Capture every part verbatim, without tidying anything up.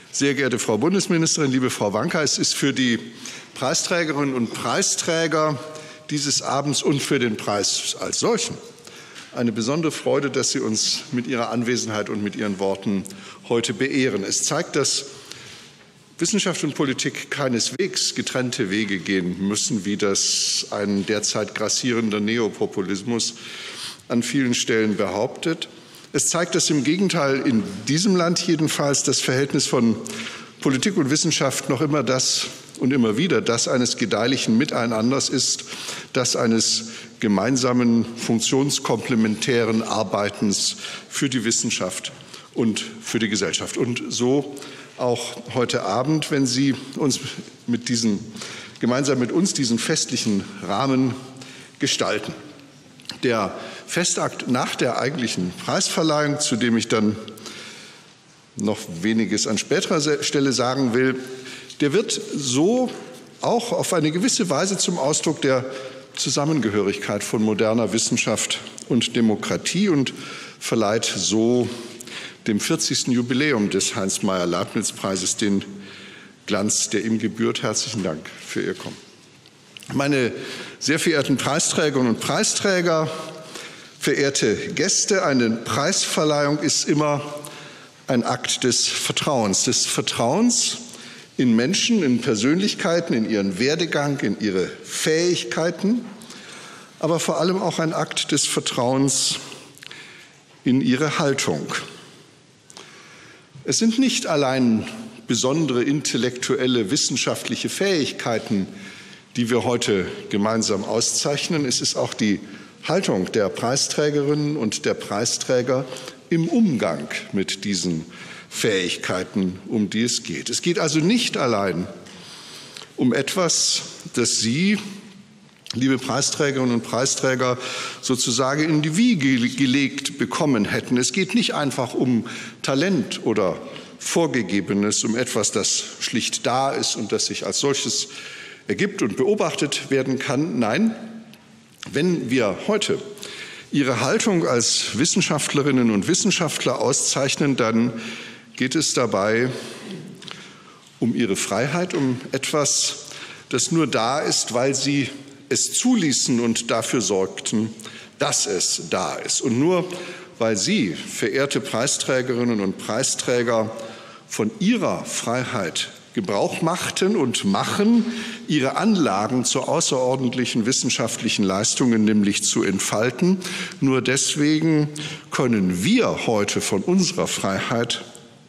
Sehr geehrte Frau Bundesministerin, liebe Frau Wanka, es ist für die Preisträgerinnen und Preisträger dieses Abends und für den Preis als solchen eine besondere Freude, dass Sie uns mit Ihrer Anwesenheit und mit Ihren Worten heute beehren. Es zeigt, dass Wissenschaft und Politik keineswegs getrennte Wege gehen müssen, wie das ein derzeit grassierender Neopopulismus an vielen Stellen behauptet. Es zeigt, dass im Gegenteil in diesem Land jedenfalls das Verhältnis von Politik und Wissenschaft noch immer das und immer wieder das eines gedeihlichen Miteinanders ist, das eines gemeinsamen funktionskomplementären Arbeitens für die Wissenschaft und für die Gesellschaft. Und so auch heute Abend, wenn Sie uns mit diesen, gemeinsam mit uns diesen festlichen Rahmen gestalten. Der Festakt nach der eigentlichen Preisverleihung, zu dem ich dann noch weniges an späterer Stelle sagen will, der wird so auch auf eine gewisse Weise zum Ausdruck der Zusammengehörigkeit von moderner Wissenschaft und Demokratie und verleiht so dem vierzigsten Jubiläum des Heinz-Meyer-Leibniz-Preises den Glanz, der ihm gebührt. Herzlichen Dank für Ihr Kommen. Meine sehr verehrten Preisträgerinnen und Preisträger, verehrte Gäste, eine Preisverleihung ist immer ein Akt des Vertrauens, des Vertrauens in Menschen, in Persönlichkeiten, in ihren Werdegang, in ihre Fähigkeiten, aber vor allem auch ein Akt des Vertrauens in ihre Haltung. Es sind nicht allein besondere intellektuelle, wissenschaftliche Fähigkeiten, die wir heute gemeinsam auszeichnen. Es ist auch die Haltung der Preisträgerinnen und der Preisträger im Umgang mit diesen Fähigkeiten, um die es geht. Es geht also nicht allein um etwas, das Sie, liebe Preisträgerinnen und Preisträger, sozusagen in die Wiege gelegt bekommen hätten. Es geht nicht einfach um Talent oder Vorgegebenes, um etwas, das schlicht da ist und das sich als solches ergibt und beobachtet werden kann. Nein, wenn wir heute Ihre Haltung als Wissenschaftlerinnen und Wissenschaftler auszeichnen, dann geht es dabei um Ihre Freiheit, um etwas, das nur da ist, weil Sie es zuließen und dafür sorgten, dass es da ist. Und nur weil Sie, verehrte Preisträgerinnen und Preisträger, von Ihrer Freiheit Gebrauch machten und machen, ihre Anlagen zu außerordentlichen wissenschaftlichen Leistungen nämlich zu entfalten. Nur deswegen können wir heute von unserer Freiheit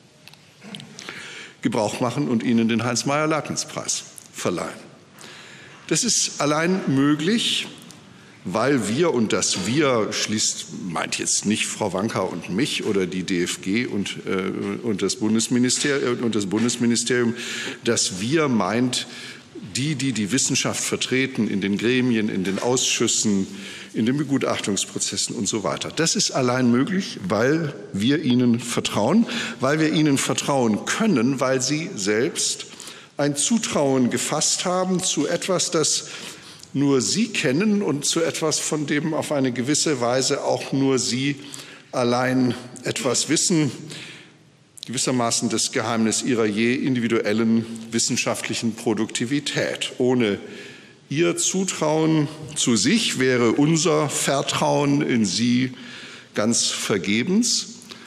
Gebrauch machen und Ihnen den Heinz-Meyer-Leibniz-Preis verleihen. Das ist allein möglich, weil wir, und das wir schließt, meint jetzt nicht Frau Wanka und mich oder die D F G und, äh, und, das Bundesministerium, und das Bundesministerium, das wir meint die, die die Wissenschaft vertreten in den Gremien, in den Ausschüssen, in den Begutachtungsprozessen und so weiter. Das ist allein möglich, weil wir ihnen vertrauen, weil wir ihnen vertrauen können, weil sie selbst ein Zutrauen gefasst haben zu etwas, das nur Sie kennen und zu etwas, von dem auf eine gewisse Weise auch nur Sie allein etwas wissen, gewissermaßen das Geheimnis Ihrer je individuellen wissenschaftlichen Produktivität. Ohne Ihr Zutrauen zu sich wäre unser Vertrauen in Sie ganz vergebens.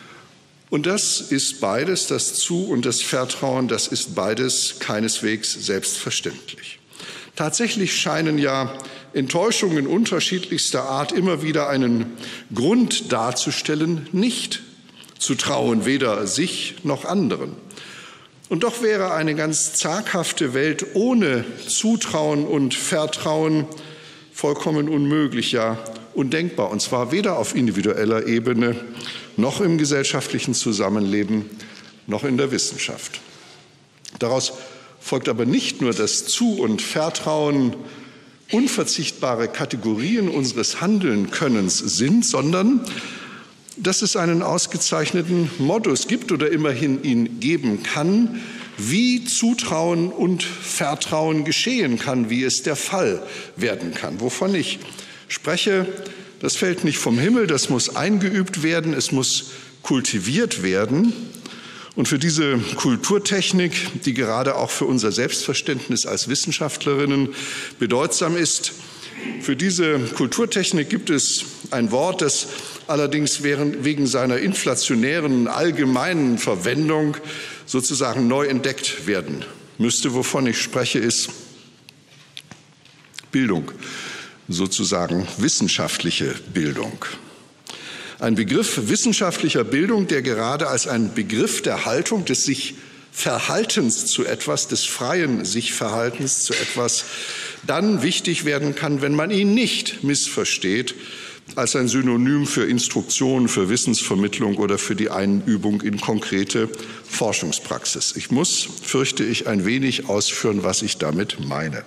Und das ist beides, das Zu- und das Vertrauen, das ist beides keineswegs selbstverständlich. Tatsächlich scheinen ja Enttäuschungen unterschiedlichster Art immer wieder einen Grund darzustellen, nicht zu trauen, weder sich noch anderen. Und doch wäre eine ganz zaghafte Welt ohne Zutrauen und Vertrauen vollkommen unmöglich, ja undenkbar, und zwar weder auf individueller Ebene noch im gesellschaftlichen Zusammenleben noch in der Wissenschaft. Daraus folgt aber nicht nur, dass Zu- und Vertrauen unverzichtbare Kategorien unseres Handelnkönnens sind, sondern dass es einen ausgezeichneten Modus gibt oder immerhin ihn geben kann, wie Zutrauen und Vertrauen geschehen kann, wie es der Fall werden kann. Wovon ich spreche, das fällt nicht vom Himmel, das muss eingeübt werden, es muss kultiviert werden. Und für diese Kulturtechnik, die gerade auch für unser Selbstverständnis als Wissenschaftlerinnen bedeutsam ist, für diese Kulturtechnik gibt es ein Wort, das allerdings wegen seiner inflationären allgemeinen Verwendung sozusagen neu entdeckt werden müsste. Wovon ich spreche, ist Bildung, sozusagen wissenschaftliche Bildung. Ein Begriff wissenschaftlicher Bildung, der gerade als ein Begriff der Haltung, des sich Verhaltens zu etwas, des freien sich Verhaltens zu etwas, dann wichtig werden kann, wenn man ihn nicht missversteht als ein Synonym für Instruktion, für Wissensvermittlung oder für die Einübung in konkrete Forschungspraxis. Ich muss, fürchte ich, ein wenig ausführen, was ich damit meine.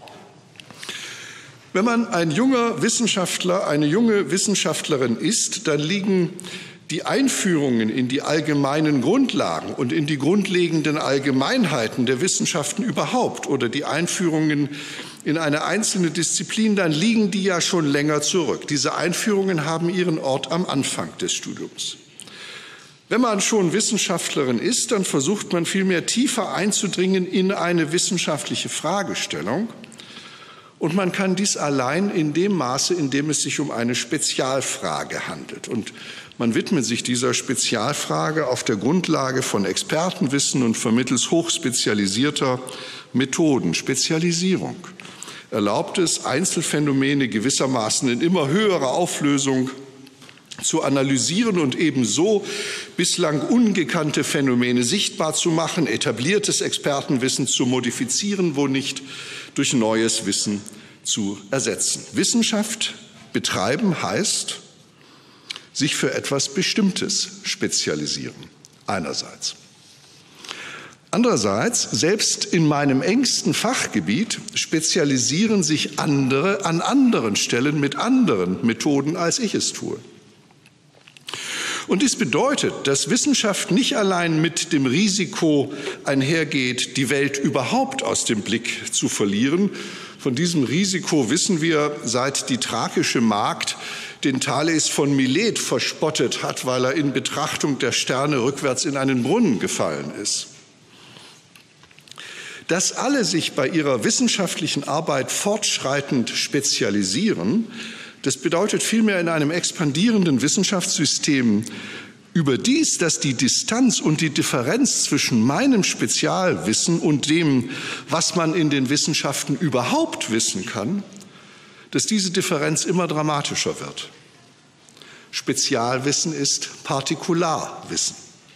Wenn man ein junger Wissenschaftler, eine junge Wissenschaftlerin ist, dann liegen die Einführungen in die allgemeinen Grundlagen und in die grundlegenden Allgemeinheiten der Wissenschaften überhaupt oder die Einführungen in eine einzelne Disziplin, dann liegen die ja schon länger zurück. Diese Einführungen haben ihren Ort am Anfang des Studiums. Wenn man schon Wissenschaftlerin ist, dann versucht man vielmehr tiefer einzudringen in eine wissenschaftliche Fragestellung. Und man kann dies allein in dem Maße, in dem es sich um eine Spezialfrage handelt. Und man widmet sich dieser Spezialfrage auf der Grundlage von Expertenwissen und vermittels hochspezialisierter Methoden. Spezialisierung erlaubt es, Einzelfänomene gewissermaßen in immer höherer Auflösung zu analysieren und ebenso bislang ungekannte Phänomene sichtbar zu machen, etabliertes Expertenwissen zu modifizieren, wo nicht durch neues Wissen zu ersetzen. Wissenschaft betreiben heißt, sich für etwas Bestimmtes spezialisieren, einerseits. Andererseits, selbst in meinem engsten Fachgebiet spezialisieren sich andere an anderen Stellen mit anderen Methoden, als ich es tue. Und dies bedeutet, dass Wissenschaft nicht allein mit dem Risiko einhergeht, die Welt überhaupt aus dem Blick zu verlieren. Von diesem Risiko wissen wir, seit die thrakische Magd den Thales von Milet verspottet hat, weil er in Betrachtung der Sterne rückwärts in einen Brunnen gefallen ist. Dass alle sich bei ihrer wissenschaftlichen Arbeit fortschreitend spezialisieren, das bedeutet vielmehr in einem expandierenden Wissenschaftssystem überdies, dass die Distanz und die Differenz zwischen meinem Spezialwissen und dem, was man in den Wissenschaften überhaupt wissen kann, dass diese Differenz immer dramatischer wird. Spezialwissen ist Partikularwissen.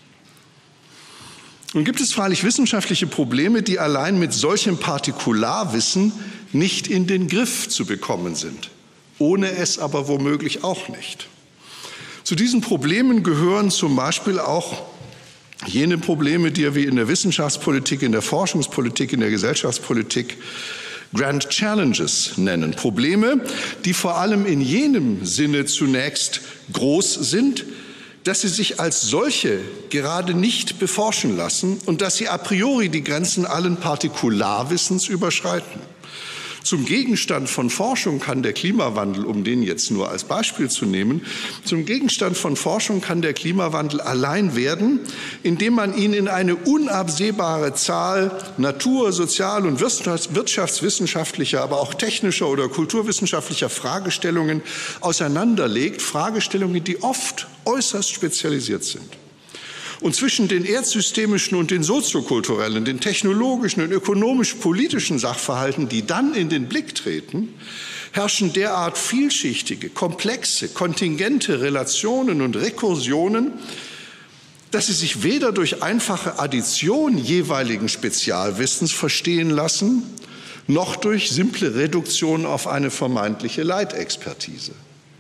Nun gibt es freilich wissenschaftliche Probleme, die allein mit solchem Partikularwissen nicht in den Griff zu bekommen sind, ohne es aber womöglich auch nicht. Zu diesen Problemen gehören zum Beispiel auch jene Probleme, die wir in der Wissenschaftspolitik, in der Forschungspolitik, in der Gesellschaftspolitik Grand Challenges nennen. Probleme, die vor allem in jenem Sinne zunächst groß sind, dass sie sich als solche gerade nicht beforschen lassen und dass sie a priori die Grenzen allen Partikularwissens überschreiten. Zum Gegenstand von Forschung kann der Klimawandel, um den jetzt nur als Beispiel zu nehmen, zum Gegenstand von Forschung kann der Klimawandel allein werden, indem man ihn in eine unabsehbare Zahl natur-, sozial- und wirtschaftswissenschaftlicher, aber auch technischer oder kulturwissenschaftlicher Fragestellungen auseinanderlegt, Fragestellungen, die oft äußerst spezialisiert sind. Und zwischen den erdsystemischen und den soziokulturellen, den technologischen und ökonomisch-politischen Sachverhalten, die dann in den Blick treten, herrschen derart vielschichtige, komplexe, kontingente Relationen und Rekursionen, dass sie sich weder durch einfache Addition jeweiligen Spezialwissens verstehen lassen, noch durch simple Reduktion auf eine vermeintliche Leitexpertise.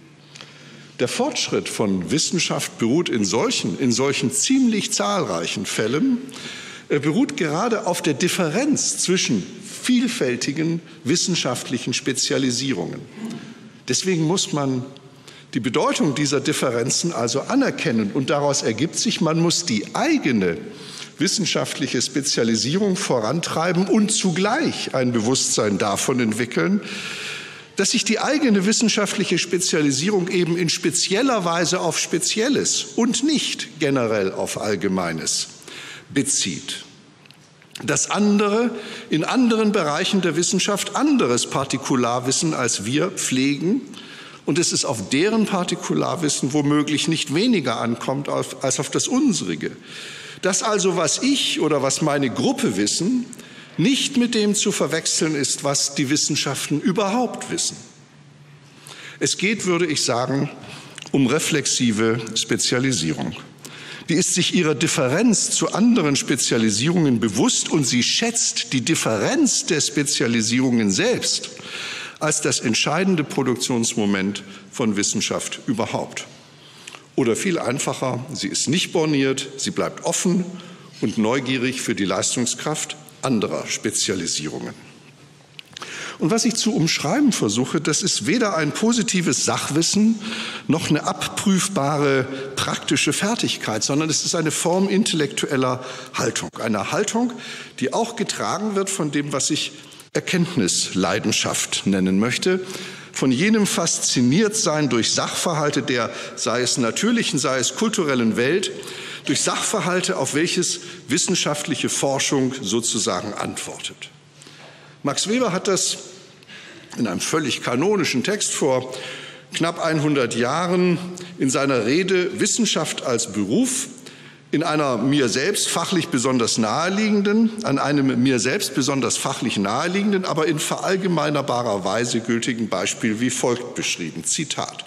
Der Fortschritt von Wissenschaft beruht in solchen, in solchen ziemlich zahlreichen Fällen, äh, beruht gerade auf der Differenz zwischen vielfältigen wissenschaftlichen Spezialisierungen. Deswegen muss man die Bedeutung dieser Differenzen also anerkennen und daraus ergibt sich, man muss die eigene wissenschaftliche Spezialisierung vorantreiben und zugleich ein Bewusstsein davon entwickeln, dass sich die eigene wissenschaftliche Spezialisierung eben in spezieller Weise auf Spezielles und nicht generell auf Allgemeines bezieht. Dass andere in anderen Bereichen der Wissenschaft anderes Partikularwissen als wir pflegen und es ist auf deren Partikularwissen womöglich nicht weniger ankommt als auf das unsrige. Dass also, was ich oder was meine Gruppe wissen, nicht mit dem zu verwechseln ist, was die Wissenschaften überhaupt wissen. Es geht, würde ich sagen, um reflexive Spezialisierung. Die ist sich ihrer Differenz zu anderen Spezialisierungen bewusst und sie schätzt die Differenz der Spezialisierungen selbst als das entscheidende Produktionsmoment von Wissenschaft überhaupt. Oder viel einfacher, sie ist nicht borniert, sie bleibt offen und neugierig für die Leistungskraft anderer Spezialisierungen. Und was ich zu umschreiben versuche, das ist weder ein positives Sachwissen noch eine abprüfbare praktische Fertigkeit, sondern es ist eine Form intellektueller Haltung. Eine Haltung, die auch getragen wird von dem, was ich Erkenntnisleidenschaft nennen möchte, von jenem Fasziniertsein durch Sachverhalte der, sei es natürlichen, sei es kulturellen Welt, durch Sachverhalte, auf welches wissenschaftliche Forschung sozusagen antwortet. Max Weber hat das in einem völlig kanonischen Text vor knapp hundert Jahren in seiner Rede Wissenschaft als Beruf in einer mir selbst fachlich besonders naheliegenden, an einem mir selbst besonders fachlich naheliegenden, aber in verallgemeinerbarer Weise gültigen Beispiel wie folgt beschrieben. Zitat.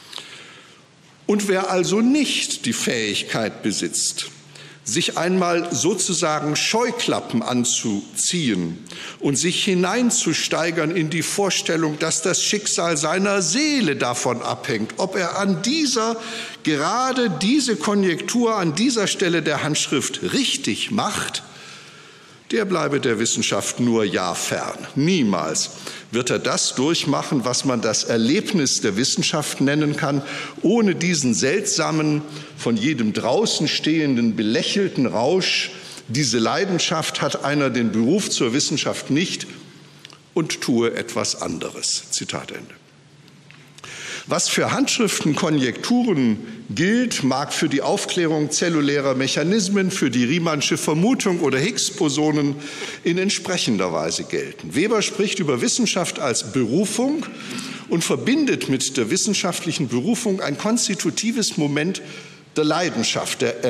Und wer also nicht die Fähigkeit besitzt, sich einmal sozusagen Scheuklappen anzuziehen und sich hineinzusteigern in die Vorstellung, dass das Schicksal seiner Seele davon abhängt, ob er an dieser, gerade diese Konjektur an dieser Stelle der Handschrift richtig macht, der bleibe der Wissenschaft nur ja fern. Niemals wird er das durchmachen, was man das Erlebnis der Wissenschaft nennen kann, ohne diesen seltsamen, von jedem draußen stehenden, belächelten Rausch. Diese Leidenschaft hat einer den Beruf zur Wissenschaft nicht und tue etwas anderes. Zitat Ende. Was für Handschriften, Konjekturen gilt, mag für die Aufklärung zellulärer Mechanismen, für die Riemannsche Vermutung oder Higgs-Bosonen in entsprechender Weise gelten. Weber spricht über Wissenschaft als Berufung und verbindet mit der wissenschaftlichen Berufung ein konstitutives Moment der Leidenschaft, der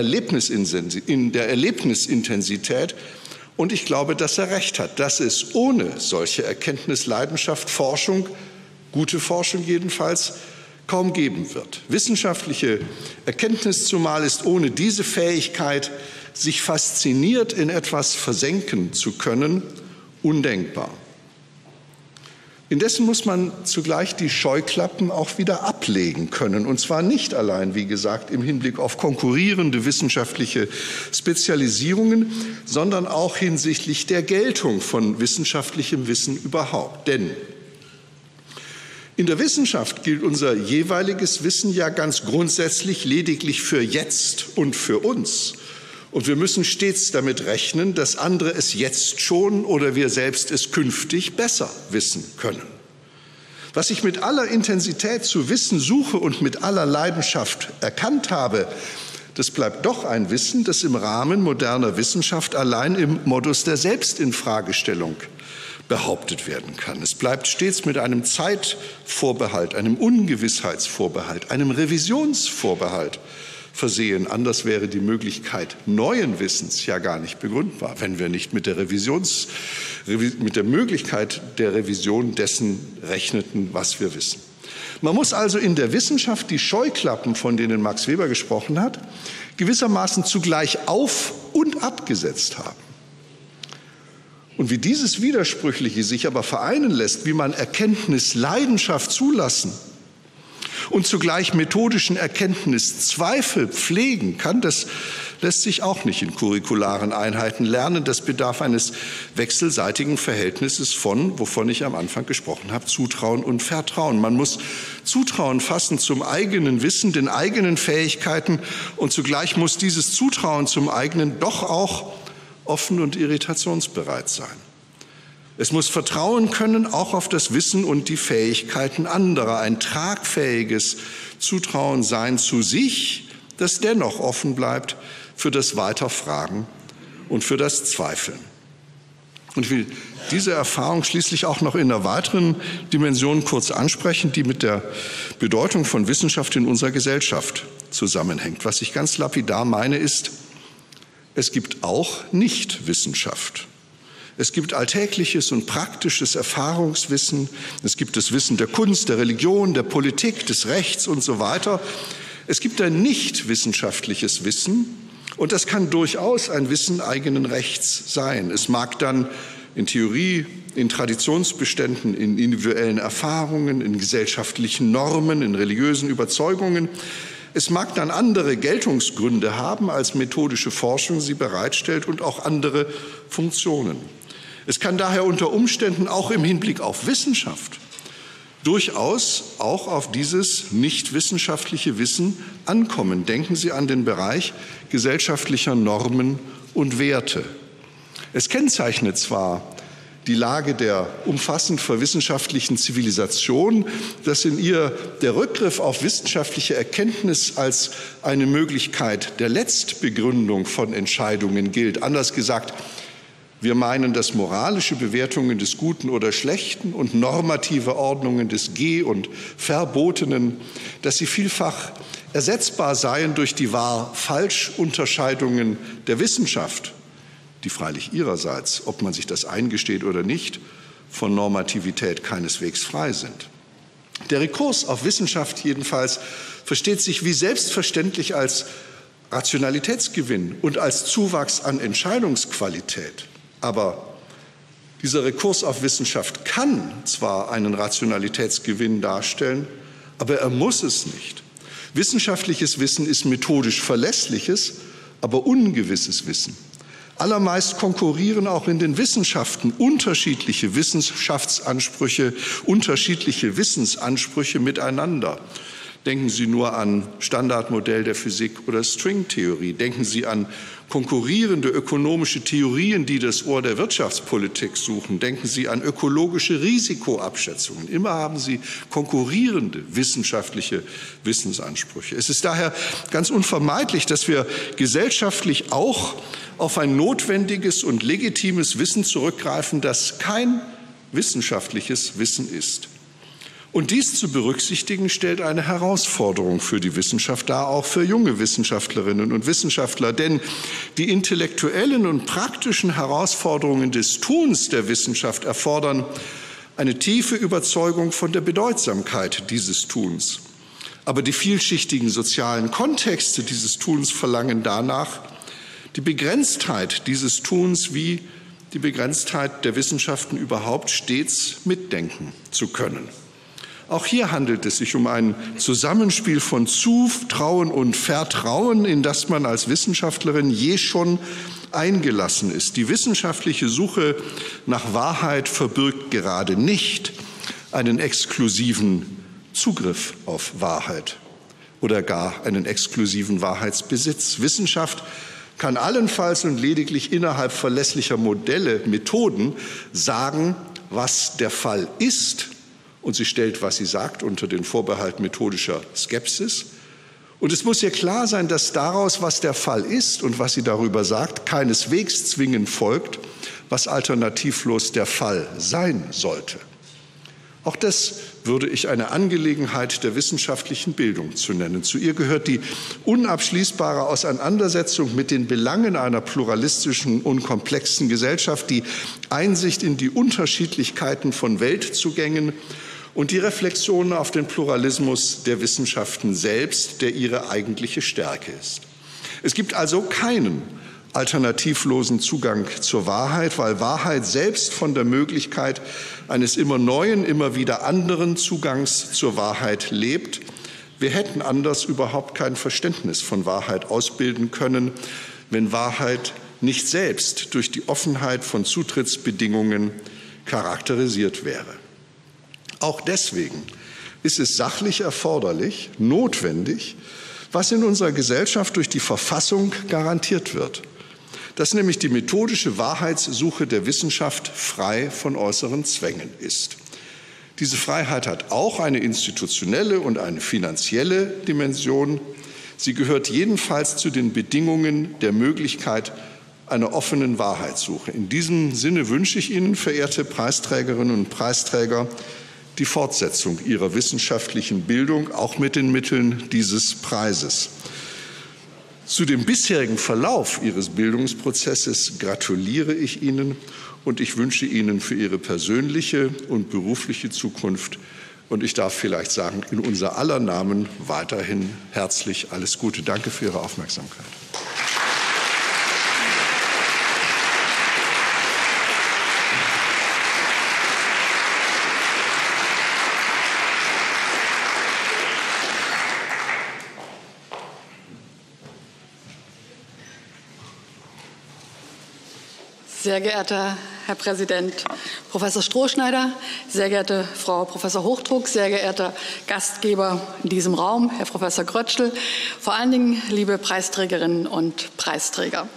Erlebnisintensität. Und ich glaube, dass er recht hat, dass es ohne solche Erkenntnisleidenschaft Forschung, gute Forschung jedenfalls, kaum geben wird. Wissenschaftliche Erkenntnis zumal ist ohne diese Fähigkeit, sich fasziniert in etwas versenken zu können, undenkbar. Indessen muss man zugleich die Scheuklappen auch wieder ablegen können, und zwar nicht allein, wie gesagt, im Hinblick auf konkurrierende wissenschaftliche Spezialisierungen, sondern auch hinsichtlich der Geltung von wissenschaftlichem Wissen überhaupt. Denn in der Wissenschaft gilt unser jeweiliges Wissen ja ganz grundsätzlich lediglich für jetzt und für uns. Und wir müssen stets damit rechnen, dass andere es jetzt schon oder wir selbst es künftig besser wissen können. Was ich mit aller Intensität zu wissen suche und mit aller Leidenschaft erkannt habe, das bleibt doch ein Wissen, das im Rahmen moderner Wissenschaft allein im Modus der Selbstinfragestellung behauptet werden kann. Es bleibt stets mit einem Zeitvorbehalt, einem Ungewissheitsvorbehalt, einem Revisionsvorbehalt versehen. Anders wäre die Möglichkeit neuen Wissens ja gar nicht begründbar, wenn wir nicht mit der Revisions, mit der Möglichkeit der Revision dessen rechneten, was wir wissen. Man muss also in der Wissenschaft die Scheuklappen, von denen Max Weber gesprochen hat, gewissermaßen zugleich auf- und abgesetzt haben. Und wie dieses Widersprüchliche sich aber vereinen lässt, wie man Erkenntnisleidenschaft zulassen und zugleich methodischen Erkenntniszweifel pflegen kann, das lässt sich auch nicht in curricularen Einheiten lernen. Das bedarf eines wechselseitigen Verhältnisses von, wovon ich am Anfang gesprochen habe, Zutrauen und Vertrauen. Man muss Zutrauen fassen zum eigenen Wissen, den eigenen Fähigkeiten, und zugleich muss dieses Zutrauen zum eigenen doch auch offen und irritationsbereit sein. Es muss vertrauen können, auch auf das Wissen und die Fähigkeiten anderer, ein tragfähiges Zutrauen sein zu sich, das dennoch offen bleibt für das Weiterfragen und für das Zweifeln. Und ich will diese Erfahrung schließlich auch noch in einer weiteren Dimension kurz ansprechen, die mit der Bedeutung von Wissenschaft in unserer Gesellschaft zusammenhängt. Was ich ganz lapidar meine, ist, es gibt auch Nichtwissenschaft. Es gibt alltägliches und praktisches Erfahrungswissen. Es gibt das Wissen der Kunst, der Religion, der Politik, des Rechts und so weiter. Es gibt ein nicht wissenschaftliches Wissen und das kann durchaus ein Wissen eigenen Rechts sein. Es mag dann in Theorie, in Traditionsbeständen, in individuellen Erfahrungen, in gesellschaftlichen Normen, in religiösen Überzeugungen. Es mag dann andere Geltungsgründe haben, als methodische Forschung sie bereitstellt und auch andere Funktionen. Es kann daher unter Umständen auch im Hinblick auf Wissenschaft durchaus auch auf dieses nicht wissenschaftliche Wissen ankommen. Denken Sie an den Bereich gesellschaftlicher Normen und Werte. Es kennzeichnet zwar die Lage der umfassend verwissenschaftlichten Zivilisation, dass in ihr der Rückgriff auf wissenschaftliche Erkenntnis als eine Möglichkeit der Letztbegründung von Entscheidungen gilt. Anders gesagt, wir meinen, dass moralische Bewertungen des Guten oder Schlechten und normative Ordnungen des Geh- und Verbotenen, dass sie vielfach ersetzbar seien durch die Wahr-Falsch-Unterscheidungen der Wissenschaft, die freilich ihrerseits, ob man sich das eingesteht oder nicht, von Normativität keineswegs frei sind. Der Rekurs auf Wissenschaft jedenfalls versteht sich wie selbstverständlich als Rationalitätsgewinn und als Zuwachs an Entscheidungsqualität. Aber dieser Rekurs auf Wissenschaft kann zwar einen Rationalitätsgewinn darstellen, aber er muss es nicht. Wissenschaftliches Wissen ist methodisch verlässliches, aber ungewisses Wissen. Allermeist konkurrieren auch in den Wissenschaften unterschiedliche Wissenschaftsansprüche, unterschiedliche Wissensansprüche miteinander. Denken Sie nur an Standardmodell der Physik oder Stringtheorie. Denken Sie an konkurrierende ökonomische Theorien, die das Ohr der Wirtschaftspolitik suchen. Denken Sie an ökologische Risikoabschätzungen. Immer haben Sie konkurrierende wissenschaftliche Wissensansprüche. Es ist daher ganz unvermeidlich, dass wir gesellschaftlich auch auf ein notwendiges und legitimes Wissen zurückgreifen, das kein wissenschaftliches Wissen ist. Und dies zu berücksichtigen, stellt eine Herausforderung für die Wissenschaft dar, auch für junge Wissenschaftlerinnen und Wissenschaftler. Denn die intellektuellen und praktischen Herausforderungen des Tuns der Wissenschaft erfordern eine tiefe Überzeugung von der Bedeutsamkeit dieses Tuns. Aber die vielschichtigen sozialen Kontexte dieses Tuns verlangen danach, die Begrenztheit dieses Tuns wie die Begrenztheit der Wissenschaften überhaupt stets mitdenken zu können. Auch hier handelt es sich um ein Zusammenspiel von Zutrauen und Vertrauen, in das man als Wissenschaftlerin je schon eingelassen ist. Die wissenschaftliche Suche nach Wahrheit verbirgt gerade nicht einen exklusiven Zugriff auf Wahrheit oder gar einen exklusiven Wahrheitsbesitz. Wissenschaft kann allenfalls und lediglich innerhalb verlässlicher Modelle, Methoden sagen, was der Fall ist. Und sie stellt, was sie sagt, unter den Vorbehalt methodischer Skepsis. Und es muss ihr klar sein, dass daraus, was der Fall ist und was sie darüber sagt, keineswegs zwingend folgt, was alternativlos der Fall sein sollte. Auch das würde ich eine Angelegenheit der wissenschaftlichen Bildung zu nennen. Zu ihr gehört die unabschließbare Auseinandersetzung mit den Belangen einer pluralistischen und komplexen Gesellschaft, die Einsicht in die Unterschiedlichkeiten von Weltzugängen und die Reflexion auf den Pluralismus der Wissenschaften selbst, der ihre eigentliche Stärke ist. Es gibt also keinen alternativlosen Zugang zur Wahrheit, weil Wahrheit selbst von der Möglichkeit eines immer neuen, immer wieder anderen Zugangs zur Wahrheit lebt. Wir hätten anders überhaupt kein Verständnis von Wahrheit ausbilden können, wenn Wahrheit nicht selbst durch die Offenheit von Zutrittsbedingungen charakterisiert wäre. Auch deswegen ist es sachlich erforderlich, notwendig, was in unserer Gesellschaft durch die Verfassung garantiert wird, dass nämlich die methodische Wahrheitssuche der Wissenschaft frei von äußeren Zwängen ist. Diese Freiheit hat auch eine institutionelle und eine finanzielle Dimension. Sie gehört jedenfalls zu den Bedingungen der Möglichkeit einer offenen Wahrheitssuche. In diesem Sinne wünsche ich Ihnen, verehrte Preisträgerinnen und Preisträger, die Fortsetzung Ihrer wissenschaftlichen Bildung, auch mit den Mitteln dieses Preises. Zu dem bisherigen Verlauf Ihres Bildungsprozesses gratuliere ich Ihnen und ich wünsche Ihnen für Ihre persönliche und berufliche Zukunft, und ich darf vielleicht sagen, in unser aller Namen weiterhin herzlich alles Gute. Danke für Ihre Aufmerksamkeit. Sehr geehrter Herr Präsident Professor Strohschneider, sehr geehrte Frau Professor Hochdruck, sehr geehrter Gastgeber in diesem Raum, Herr Professor Gröttschel, vor allen Dingen liebe Preisträgerinnen und Preisträger.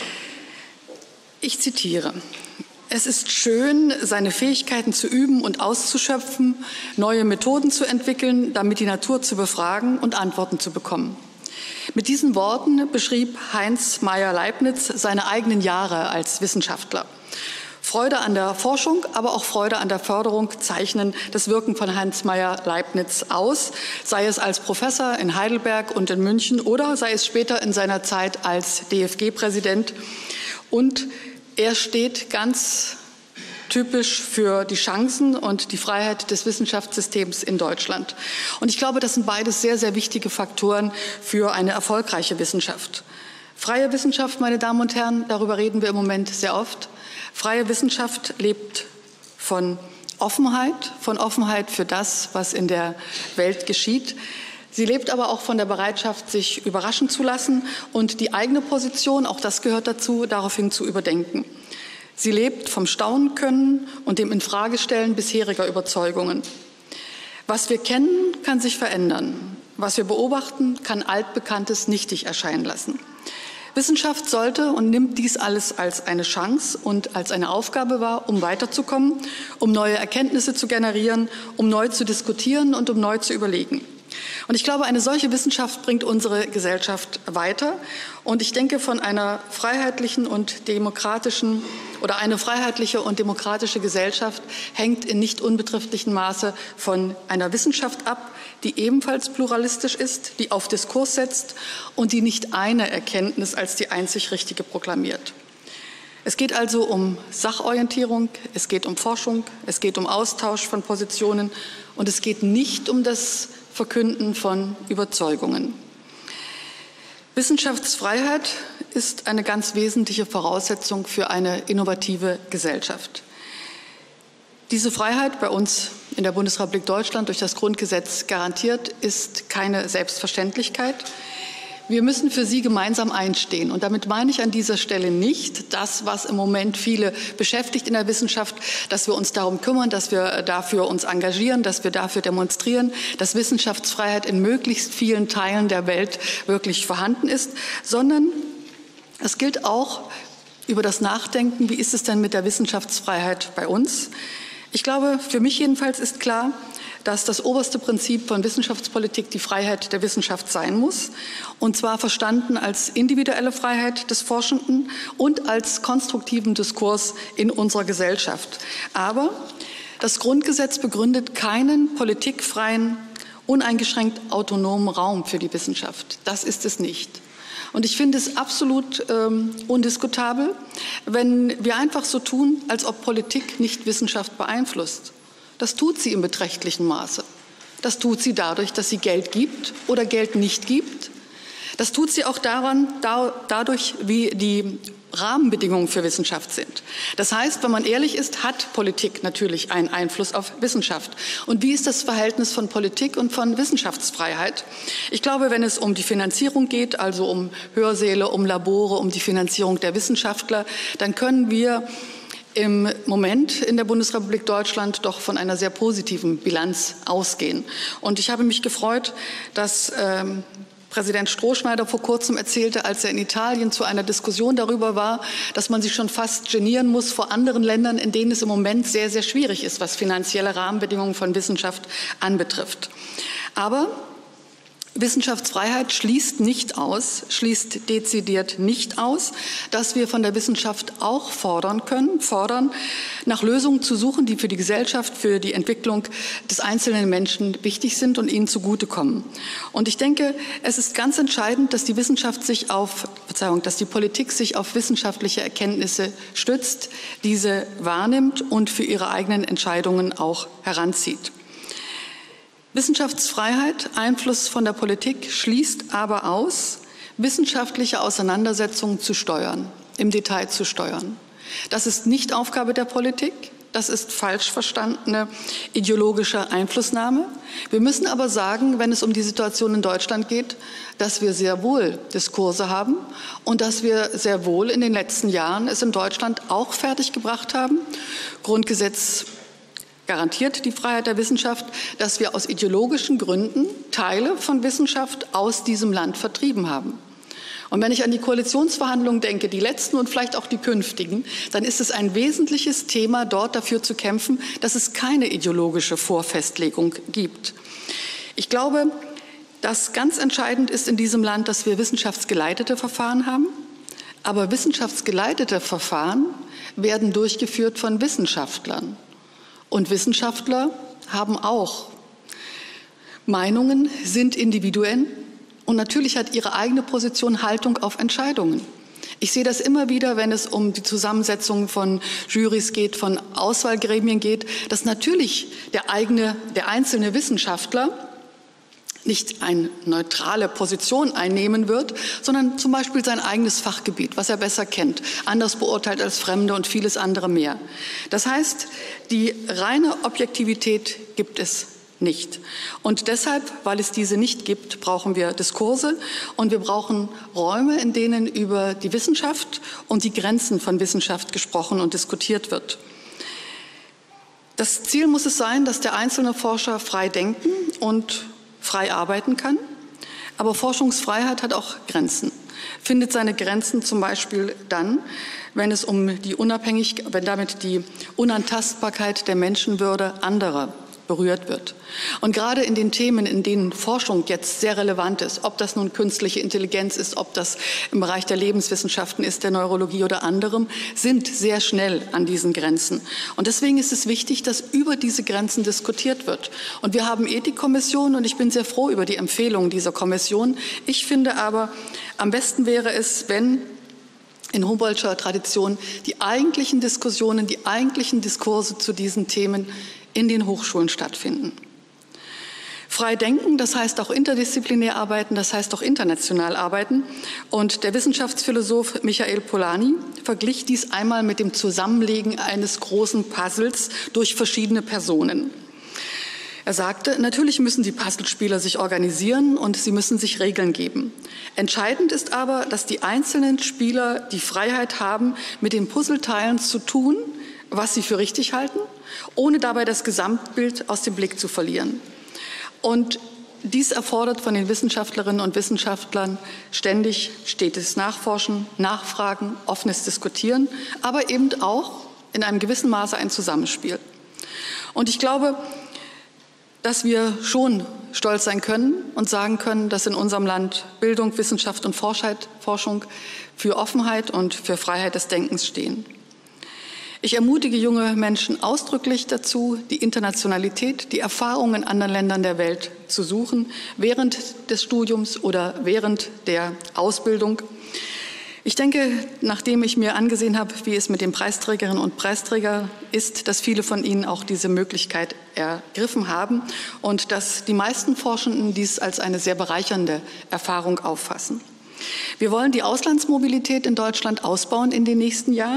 Ich zitiere: Es ist schön, seine Fähigkeiten zu üben und auszuschöpfen, neue Methoden zu entwickeln, damit die Natur zu befragen und Antworten zu bekommen. Mit diesen Worten beschrieb Heinz Meyer-Leibniz seine eigenen Jahre als Wissenschaftler. Freude an der Forschung, aber auch Freude an der Förderung zeichnen das Wirken von Heinz Meyer-Leibniz aus, sei es als Professor in Heidelberg und in München oder sei es später in seiner Zeit als D F G-Präsident. Und er steht ganz typisch für die Chancen und die Freiheit des Wissenschaftssystems in Deutschland. Und ich glaube, das sind beides sehr, sehr wichtige Faktoren für eine erfolgreiche Wissenschaft. Freie Wissenschaft, meine Damen und Herren, darüber reden wir im Moment sehr oft. Freie Wissenschaft lebt von Offenheit, von Offenheit für das, was in der Welt geschieht. Sie lebt aber auch von der Bereitschaft, sich überraschen zu lassen und die eigene Position, auch das gehört dazu, daraufhin zu überdenken. Sie lebt vom Staunen können und dem Infragestellen bisheriger Überzeugungen. Was wir kennen, kann sich verändern. Was wir beobachten, kann Altbekanntes nichtig erscheinen lassen. Wissenschaft sollte und nimmt dies alles als eine Chance und als eine Aufgabe wahr, um weiterzukommen, um neue Erkenntnisse zu generieren, um neu zu diskutieren und um neu zu überlegen. Und ich glaube, eine solche Wissenschaft bringt unsere Gesellschaft weiter. Und ich denke, von einer freiheitlichen und demokratischen oder eine freiheitliche und demokratische Gesellschaft hängt in nicht unbeträchtlichem Maße von einer Wissenschaft ab, die ebenfalls pluralistisch ist, die auf Diskurs setzt und die nicht eine Erkenntnis als die einzig richtige proklamiert. Es geht also um Sachorientierung, es geht um Forschung, es geht um Austausch von Positionen und es geht nicht um das Verkünden von Überzeugungen. Wissenschaftsfreiheit ist eine ganz wesentliche Voraussetzung für eine innovative Gesellschaft. Diese Freiheit, bei uns in der Bundesrepublik Deutschland durch das Grundgesetz garantiert, ist keine Selbstverständlichkeit. Wir müssen für sie gemeinsam einstehen. Und damit meine ich an dieser Stelle nicht das, was im Moment viele beschäftigt in der Wissenschaft, dass wir uns darum kümmern, dass wir dafür uns engagieren, dass wir dafür demonstrieren, dass Wissenschaftsfreiheit in möglichst vielen Teilen der Welt wirklich vorhanden ist, sondern es gilt auch über das Nachdenken, wie ist es denn mit der Wissenschaftsfreiheit bei uns? Ich glaube, für mich jedenfalls ist klar, dass das oberste Prinzip von Wissenschaftspolitik die Freiheit der Wissenschaft sein muss, und zwar verstanden als individuelle Freiheit des Forschenden und als konstruktiven Diskurs in unserer Gesellschaft. Aber das Grundgesetz begründet keinen politikfreien, uneingeschränkt autonomen Raum für die Wissenschaft. Das ist es nicht. Und ich finde es absolut ähm, undiskutabel, wenn wir einfach so tun, als ob Politik nicht Wissenschaft beeinflusst. Das tut sie im beträchtlichen Maße. Das tut sie dadurch, dass sie Geld gibt oder Geld nicht gibt. Das tut sie auch daran, da, dadurch, wie die Rahmenbedingungen für Wissenschaft sind. Das heißt, wenn man ehrlich ist, hat Politik natürlich einen Einfluss auf Wissenschaft. Und wie ist das Verhältnis von Politik und von Wissenschaftsfreiheit? Ich glaube, wenn es um die Finanzierung geht, also um Hörsäle, um Labore, um die Finanzierung der Wissenschaftler, dann können wir im Moment in der Bundesrepublik Deutschland doch von einer sehr positiven Bilanz ausgehen. Und ich habe mich gefreut, dass ähm, Präsident Strohschneider vor kurzem erzählte, als er in Italien zu einer Diskussion darüber war, dass man sich schon fast genieren muss vor anderen Ländern, in denen es im Moment sehr, sehr schwierig ist, was finanzielle Rahmenbedingungen von Wissenschaft anbetrifft. Aber Wissenschaftsfreiheit schließt nicht aus, schließt dezidiert nicht aus, dass wir von der Wissenschaft auch fordern können, fordern, nach Lösungen zu suchen, die für die Gesellschaft, für die Entwicklung des einzelnen Menschen wichtig sind und ihnen zugutekommen. Und ich denke, es ist ganz entscheidend, dass die Wissenschaft sich auf, Verzeihung, dass die Politik sich auf wissenschaftliche Erkenntnisse stützt, diese wahrnimmt und für ihre eigenen Entscheidungen auch heranzieht. Wissenschaftsfreiheit, Einfluss von der Politik schließt aber aus, wissenschaftliche Auseinandersetzungen zu steuern, im Detail zu steuern. Das ist nicht Aufgabe der Politik, das ist falsch verstandene ideologische Einflussnahme. Wir müssen aber sagen, wenn es um die Situation in Deutschland geht, dass wir sehr wohl Diskurse haben und dass wir sehr wohl in den letzten Jahren es in Deutschland auch fertiggebracht haben, Grundgesetz garantiert die Freiheit der Wissenschaft, dass wir aus ideologischen Gründen Teile von Wissenschaft aus diesem Land vertrieben haben. Und wenn ich an die Koalitionsverhandlungen denke, die letzten und vielleicht auch die künftigen, dann ist es ein wesentliches Thema, dort dafür zu kämpfen, dass es keine ideologische Vorfestlegung gibt. Ich glaube, dass ganz entscheidend ist in diesem Land, dass wir wissenschaftsgeleitete Verfahren haben. Aber wissenschaftsgeleitete Verfahren werden durchgeführt von Wissenschaftlern. Und Wissenschaftler haben auch Meinungen, sind Individuen und natürlich hat ihre eigene Position Haltung auf Entscheidungen. Ich sehe das immer wieder, wenn es um die Zusammensetzung von Jurys geht, von Auswahlgremien geht, dass natürlich der eigene, der einzelne Wissenschaftler nicht eine neutrale Position einnehmen wird, sondern zum Beispiel sein eigenes Fachgebiet, was er besser kennt, anders beurteilt als Fremde und vieles andere mehr. Das heißt, die reine Objektivität gibt es nicht. Und deshalb, weil es diese nicht gibt, brauchen wir Diskurse und wir brauchen Räume, in denen über die Wissenschaft und die Grenzen von Wissenschaft gesprochen und diskutiert wird. Das Ziel muss es sein, dass der einzelne Forscher frei denken und frei arbeiten kann. Aber Forschungsfreiheit hat auch Grenzen, findet seine Grenzen zum Beispiel dann, wenn es um die Unabhängigkeit, wenn damit die Unantastbarkeit der Menschenwürde anderer berührt wird. Und gerade in den Themen, in denen Forschung jetzt sehr relevant ist, ob das nun künstliche Intelligenz ist, ob das im Bereich der Lebenswissenschaften ist, der Neurologie oder anderem, sind sehr schnell an diesen Grenzen. Und deswegen ist es wichtig, dass über diese Grenzen diskutiert wird. Und wir haben Ethikkommissionen und ich bin sehr froh über die Empfehlungen dieser Kommission. Ich finde aber, am besten wäre es, wenn in Humboldtscher Tradition die eigentlichen Diskussionen, die eigentlichen Diskurse zu diesen Themen in den Hochschulen stattfinden. Frei denken, das heißt auch interdisziplinär arbeiten, das heißt auch international arbeiten. Und der Wissenschaftsphilosoph Michael Polanyi verglich dies einmal mit dem Zusammenlegen eines großen Puzzles durch verschiedene Personen. Er sagte, natürlich müssen die Puzzlespieler sich organisieren und sie müssen sich Regeln geben. Entscheidend ist aber, dass die einzelnen Spieler die Freiheit haben, mit den Puzzleteilen zu tun, was sie für richtig halten, ohne dabei das Gesamtbild aus dem Blick zu verlieren. Und dies erfordert von den Wissenschaftlerinnen und Wissenschaftlern ständig stetes Nachforschen, Nachfragen, offenes Diskutieren, aber eben auch in einem gewissen Maße ein Zusammenspiel. Und ich glaube, dass wir schon stolz sein können und sagen können, dass in unserem Land Bildung, Wissenschaft und Forschung für Offenheit und für Freiheit des Denkens stehen. Ich ermutige junge Menschen ausdrücklich dazu, die Internationalität, die Erfahrungen in anderen Ländern der Welt zu suchen, während des Studiums oder während der Ausbildung. Ich denke, nachdem ich mir angesehen habe, wie es mit den Preisträgerinnen und Preisträgern ist, dass viele von ihnen auch diese Möglichkeit ergriffen haben und dass die meisten Forschenden dies als eine sehr bereichernde Erfahrung auffassen. Wir wollen die Auslandsmobilität in Deutschland ausbauen in den nächsten Jahren.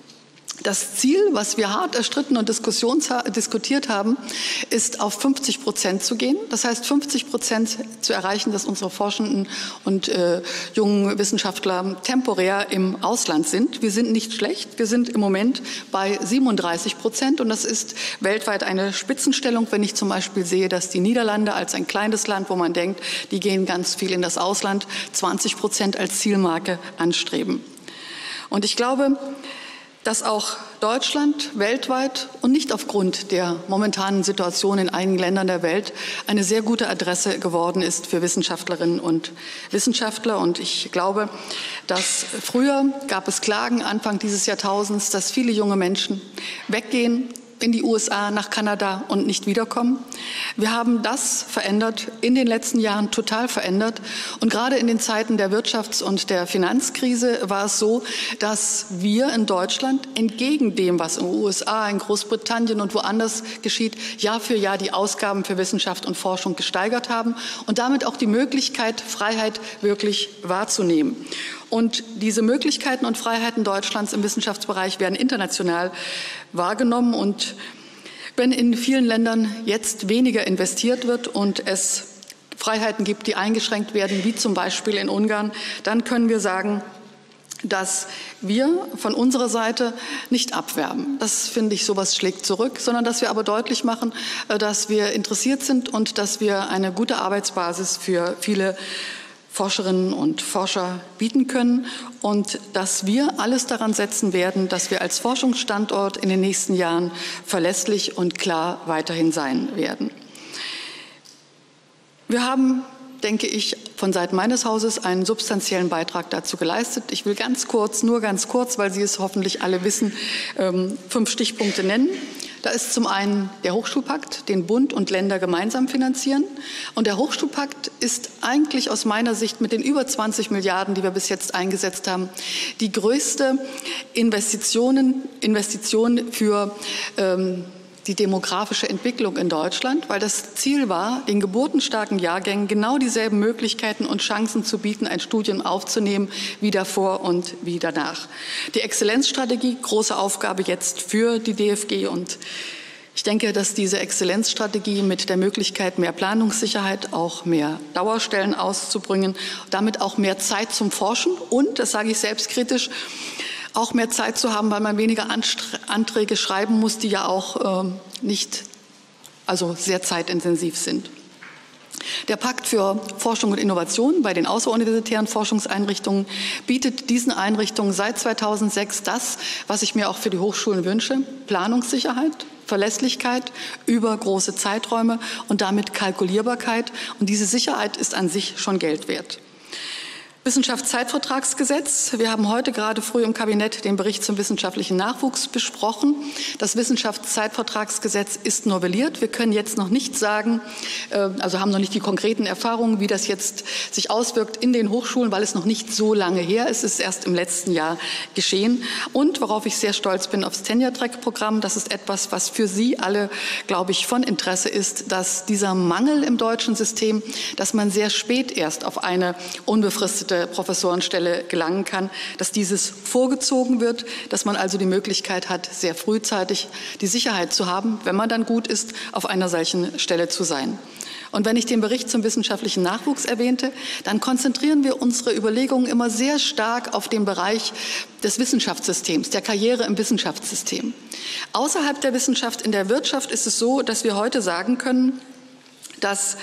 Das Ziel, was wir hart erstritten und diskutiert haben, ist auf fünfzig Prozent zu gehen. Das heißt, fünfzig Prozent zu erreichen, dass unsere Forschenden und äh, jungen Wissenschaftler temporär im Ausland sind. Wir sind nicht schlecht. Wir sind im Moment bei siebenunddreißig Prozent und das ist weltweit eine Spitzenstellung, wenn ich zum Beispiel sehe, dass die Niederlande als ein kleines Land, wo man denkt, die gehen ganz viel in das Ausland, zwanzig Prozent als Zielmarke anstreben. Und ich glaube, dass auch Deutschland weltweit und nicht aufgrund der momentanen Situation in einigen Ländern der Welt eine sehr gute Adresse geworden ist für Wissenschaftlerinnen und Wissenschaftler. Und ich glaube, dass früher gab es Klagen Anfang dieses Jahrtausends, dass viele junge Menschen weggehen in die U S A, nach Kanada und nicht wiederkommen. Wir haben das verändert, in den letzten Jahren total verändert. Und gerade in den Zeiten der Wirtschafts- und der Finanzkrise war es so, dass wir in Deutschland entgegen dem, was in den U S A, in Großbritannien und woanders geschieht, Jahr für Jahr die Ausgaben für Wissenschaft und Forschung gesteigert haben und damit auch die Möglichkeit, Freiheit wirklich wahrzunehmen. Und diese Möglichkeiten und Freiheiten Deutschlands im Wissenschaftsbereich werden international wahrgenommen. Und wenn in vielen Ländern jetzt weniger investiert wird und es Freiheiten gibt, die eingeschränkt werden, wie zum Beispiel in Ungarn, dann können wir sagen, dass wir von unserer Seite nicht abwerben. Das finde ich, sowas schlägt zurück, sondern dass wir aber deutlich machen, dass wir interessiert sind und dass wir eine gute Arbeitsbasis für viele Forscherinnen und Forscher bieten können und dass wir alles daran setzen werden, dass wir als Forschungsstandort in den nächsten Jahren verlässlich und klar weiterhin sein werden. Wir haben, denke ich, von Seiten meines Hauses einen substanziellen Beitrag dazu geleistet. Ich will ganz kurz, nur ganz kurz, weil Sie es hoffentlich alle wissen, fünf Stichpunkte nennen. Da ist zum einen der Hochschulpakt, den Bund und Länder gemeinsam finanzieren. Und der Hochschulpakt ist eigentlich aus meiner Sicht mit den über zwanzig Milliarden, die wir bis jetzt eingesetzt haben, die größte Investitionen, Investition für ähm, die demografische Entwicklung in Deutschland, weil das Ziel war, den geburtenstarken Jahrgängen genau dieselben Möglichkeiten und Chancen zu bieten, ein Studium aufzunehmen, wie davor und wie danach. Die Exzellenzstrategie, große Aufgabe jetzt für die D F G und ich denke, dass diese Exzellenzstrategie mit der Möglichkeit, mehr Planungssicherheit, auch mehr Dauerstellen auszubringen, damit auch mehr Zeit zum Forschen und, das sage ich selbstkritisch, auch mehr Zeit zu haben, weil man weniger Anträge schreiben muss, die ja auch äh, nicht, also sehr zeitintensiv sind. Der Pakt für Forschung und Innovation bei den außeruniversitären Forschungseinrichtungen bietet diesen Einrichtungen seit zweitausendsechs das, was ich mir auch für die Hochschulen wünsche: Planungssicherheit, Verlässlichkeit über große Zeiträume und damit Kalkulierbarkeit. Und diese Sicherheit ist an sich schon Geld wert. Wissenschaftszeitvertragsgesetz. Wir haben heute gerade früh im Kabinett den Bericht zum wissenschaftlichen Nachwuchs besprochen. Das Wissenschaftszeitvertragsgesetz ist novelliert. Wir können jetzt noch nicht sagen, also haben noch nicht die konkreten Erfahrungen, wie das jetzt sich auswirkt in den Hochschulen, weil es noch nicht so lange her ist. Es ist erst im letzten Jahr geschehen. Und worauf ich sehr stolz bin, aufs Tenure-Track-Programm. Das ist etwas, was für Sie alle, glaube ich, von Interesse ist, dass dieser Mangel im deutschen System, dass man sehr spät erst auf eine unbefristete Professorenstelle gelangen kann, dass dieses vorgezogen wird, dass man also die Möglichkeit hat, sehr frühzeitig die Sicherheit zu haben, wenn man dann gut ist, auf einer solchen Stelle zu sein. Und wenn ich den Bericht zum wissenschaftlichen Nachwuchs erwähnte, dann konzentrieren wir unsere Überlegungen immer sehr stark auf den Bereich des Wissenschaftssystems, der Karriere im Wissenschaftssystem. Außerhalb der Wissenschaft, in der Wirtschaft ist es so, dass wir heute sagen können, dass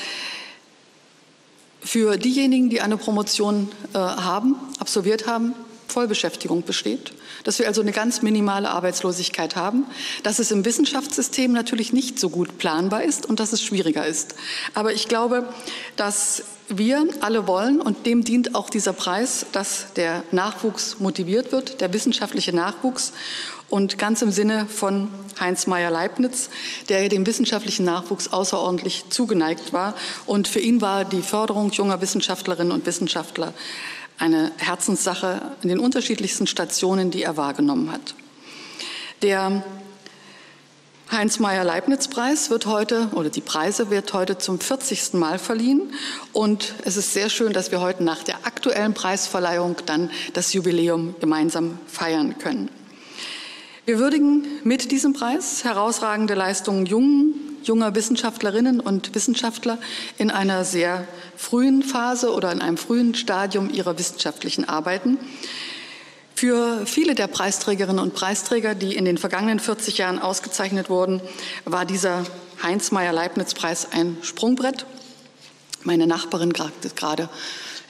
für diejenigen, die eine Promotion äh, haben, absolviert haben, Vollbeschäftigung besteht, dass wir also eine ganz minimale Arbeitslosigkeit haben, dass es im Wissenschaftssystem natürlich nicht so gut planbar ist und dass es schwieriger ist. Aber ich glaube, dass wir alle wollen, und dem dient auch dieser Preis, dass der Nachwuchs motiviert wird, der wissenschaftliche Nachwuchs. Und ganz im Sinne von Heinz Meyer-Leibniz, der dem wissenschaftlichen Nachwuchs außerordentlich zugeneigt war. Und für ihn war die Förderung junger Wissenschaftlerinnen und Wissenschaftler eine Herzenssache in den unterschiedlichsten Stationen, die er wahrgenommen hat. Der Heinz-Meyer-Leibniz-Preis wird heute, oder die Preise wird heute zum vierzigsten Mal verliehen. Und es ist sehr schön, dass wir heute nach der aktuellen Preisverleihung dann das Jubiläum gemeinsam feiern können. Wir würdigen mit diesem Preis herausragende Leistungen jungen, junger Wissenschaftlerinnen und Wissenschaftler in einer sehr frühen Phase oder in einem frühen Stadium ihrer wissenschaftlichen Arbeiten. Für viele der Preisträgerinnen und Preisträger, die in den vergangenen vierzig Jahren ausgezeichnet wurden, war dieser Heinz-Meyer-Leibniz-Preis ein Sprungbrett. Meine Nachbarin ist gerade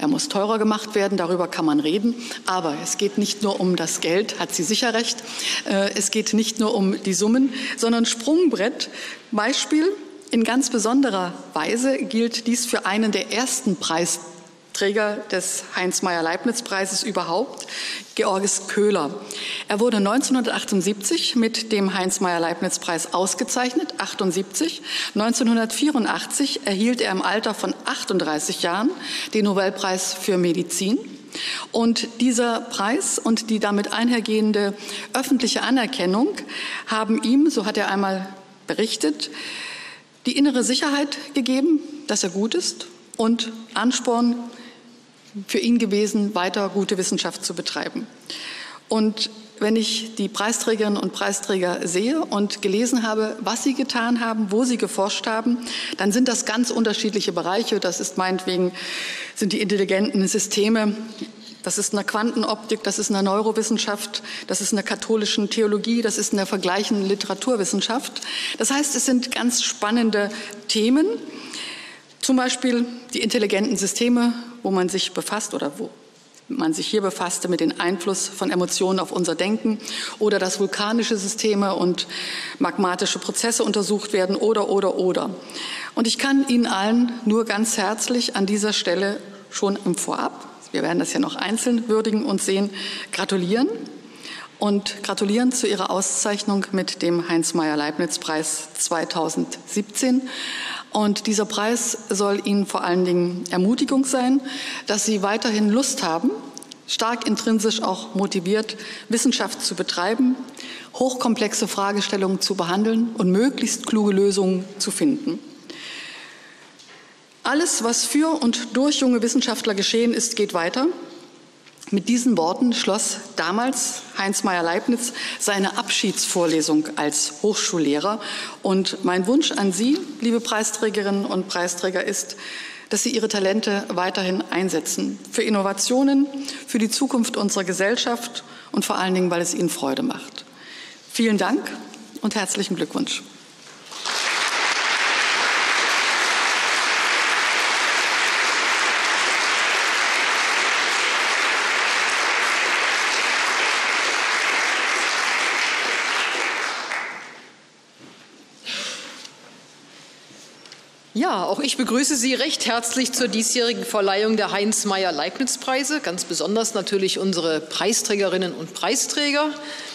Er muss teurer gemacht werden, darüber kann man reden. Aber es geht nicht nur um das Geld, hat sie sicher recht. Es geht nicht nur um die Summen, sondern Sprungbrett. Beispiel, in ganz besonderer Weise gilt dies für einen der ersten Preisträger des Heinz-Meyer-Leibniz-Preises überhaupt, Georges Köhler. Er wurde neunzehnhundertachtundsiebzig mit dem Heinz-Meyer-Leibniz-Preis ausgezeichnet, achtundsiebzig. neunzehnhundertvierundachtzig erhielt er im Alter von achtunddreißig Jahren den Nobelpreis für Medizin. Und dieser Preis und die damit einhergehende öffentliche Anerkennung haben ihm, so hat er einmal berichtet, die innere Sicherheit gegeben, dass er gut ist und Ansporn für ihn gewesen, weiter gute Wissenschaft zu betreiben. Und wenn ich die Preisträgerinnen und Preisträger sehe und gelesen habe, was sie getan haben, wo sie geforscht haben, dann sind das ganz unterschiedliche Bereiche. Das ist meinetwegen, sind die intelligenten Systeme, das ist in der Quantenoptik, das ist in der Neurowissenschaft, das ist in der katholischen Theologie, das ist in der vergleichenden Literaturwissenschaft. Das heißt, es sind ganz spannende Themen, zum Beispiel die intelligenten Systeme, wo man sich befasst oder wo man sich hier befasste mit dem Einfluss von Emotionen auf unser Denken, oder dass vulkanische Systeme und magmatische Prozesse untersucht werden oder, oder, oder. Und ich kann Ihnen allen nur ganz herzlich an dieser Stelle schon im Vorab, wir werden das ja noch einzeln würdigen und sehen, gratulieren und gratulieren zu Ihrer Auszeichnung mit dem Heinz-Meyer-Leibniz-Preis zweitausendsiebzehn. Und dieser Preis soll Ihnen vor allen Dingen Ermutigung sein, dass Sie weiterhin Lust haben, stark intrinsisch auch motiviert, Wissenschaft zu betreiben, hochkomplexe Fragestellungen zu behandeln und möglichst kluge Lösungen zu finden. Alles, was für und durch junge Wissenschaftler geschehen ist, geht weiter. Mit diesen Worten schloss damals Heinz-Meyer-Leibniz seine Abschiedsvorlesung als Hochschullehrer. Und mein Wunsch an Sie, liebe Preisträgerinnen und Preisträger, ist, dass Sie Ihre Talente weiterhin einsetzen. Für Innovationen, für die Zukunft unserer Gesellschaft und vor allen Dingen, weil es Ihnen Freude macht. Vielen Dank und herzlichen Glückwunsch. Ja, auch ich begrüße Sie recht herzlich zur diesjährigen Verleihung der Heinz-Meyer-Leibniz-Preise, ganz besonders natürlich unsere Preisträgerinnen und Preisträger.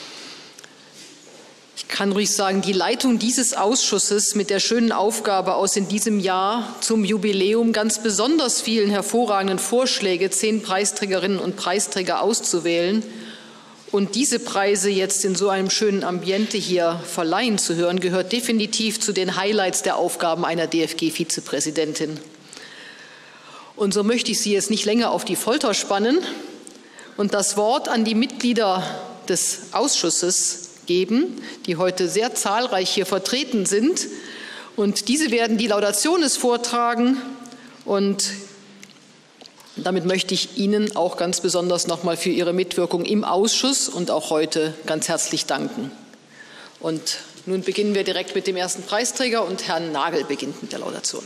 Ich kann ruhig sagen, die Leitung dieses Ausschusses mit der schönen Aufgabe aus in diesem Jahr zum Jubiläum ganz besonders vielen hervorragenden Vorschläge, zehn Preisträgerinnen und Preisträger auszuwählen und diese Preise jetzt in so einem schönen Ambiente hier verleihen zu hören, gehört definitiv zu den Highlights der Aufgaben einer D F G-Vizepräsidentin. Und so möchte ich Sie jetzt nicht länger auf die Folter spannen und das Wort an die Mitglieder des Ausschusses geben, die heute sehr zahlreich hier vertreten sind. Und diese werden die Laudationes vortragen und damit möchte ich Ihnen auch ganz besonders noch mal für Ihre Mitwirkung im Ausschuss und auch heute ganz herzlich danken. Und nun beginnen wir direkt mit dem ersten Preisträger und Herrn Nagel beginnt mit der Laudation.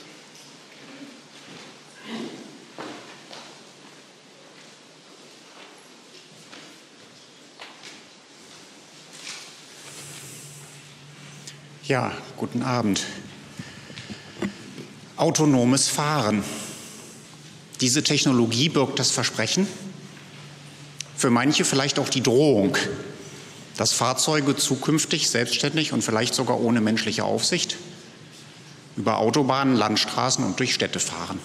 Ja, guten Abend. Autonomes Fahren. Diese Technologie birgt das Versprechen, für manche vielleicht auch die Drohung, dass Fahrzeuge zukünftig selbstständig und vielleicht sogar ohne menschliche Aufsicht über Autobahnen, Landstraßen und durch Städte fahren.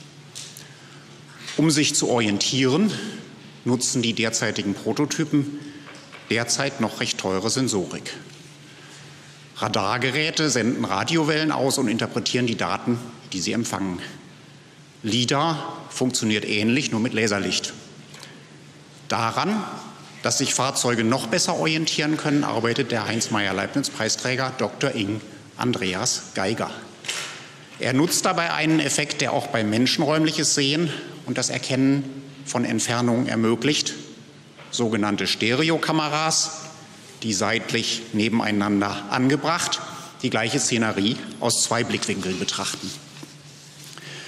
Um sich zu orientieren, nutzen die derzeitigen Prototypen derzeit noch recht teure Sensorik. Radargeräte senden Radiowellen aus und interpretieren die Daten, die sie empfangen. LiDAR funktioniert ähnlich, nur mit Laserlicht. Daran, dass sich Fahrzeuge noch besser orientieren können, arbeitet der Heinz-Meyer-Leibniz-Preisträger Doktor Ing. Andreas Geiger. Er nutzt dabei einen Effekt, der auch beim Menschen räumliches Sehen und das Erkennen von Entfernungen ermöglicht, sogenannte Stereokameras, die seitlich nebeneinander angebracht die gleiche Szenerie aus zwei Blickwinkeln betrachten.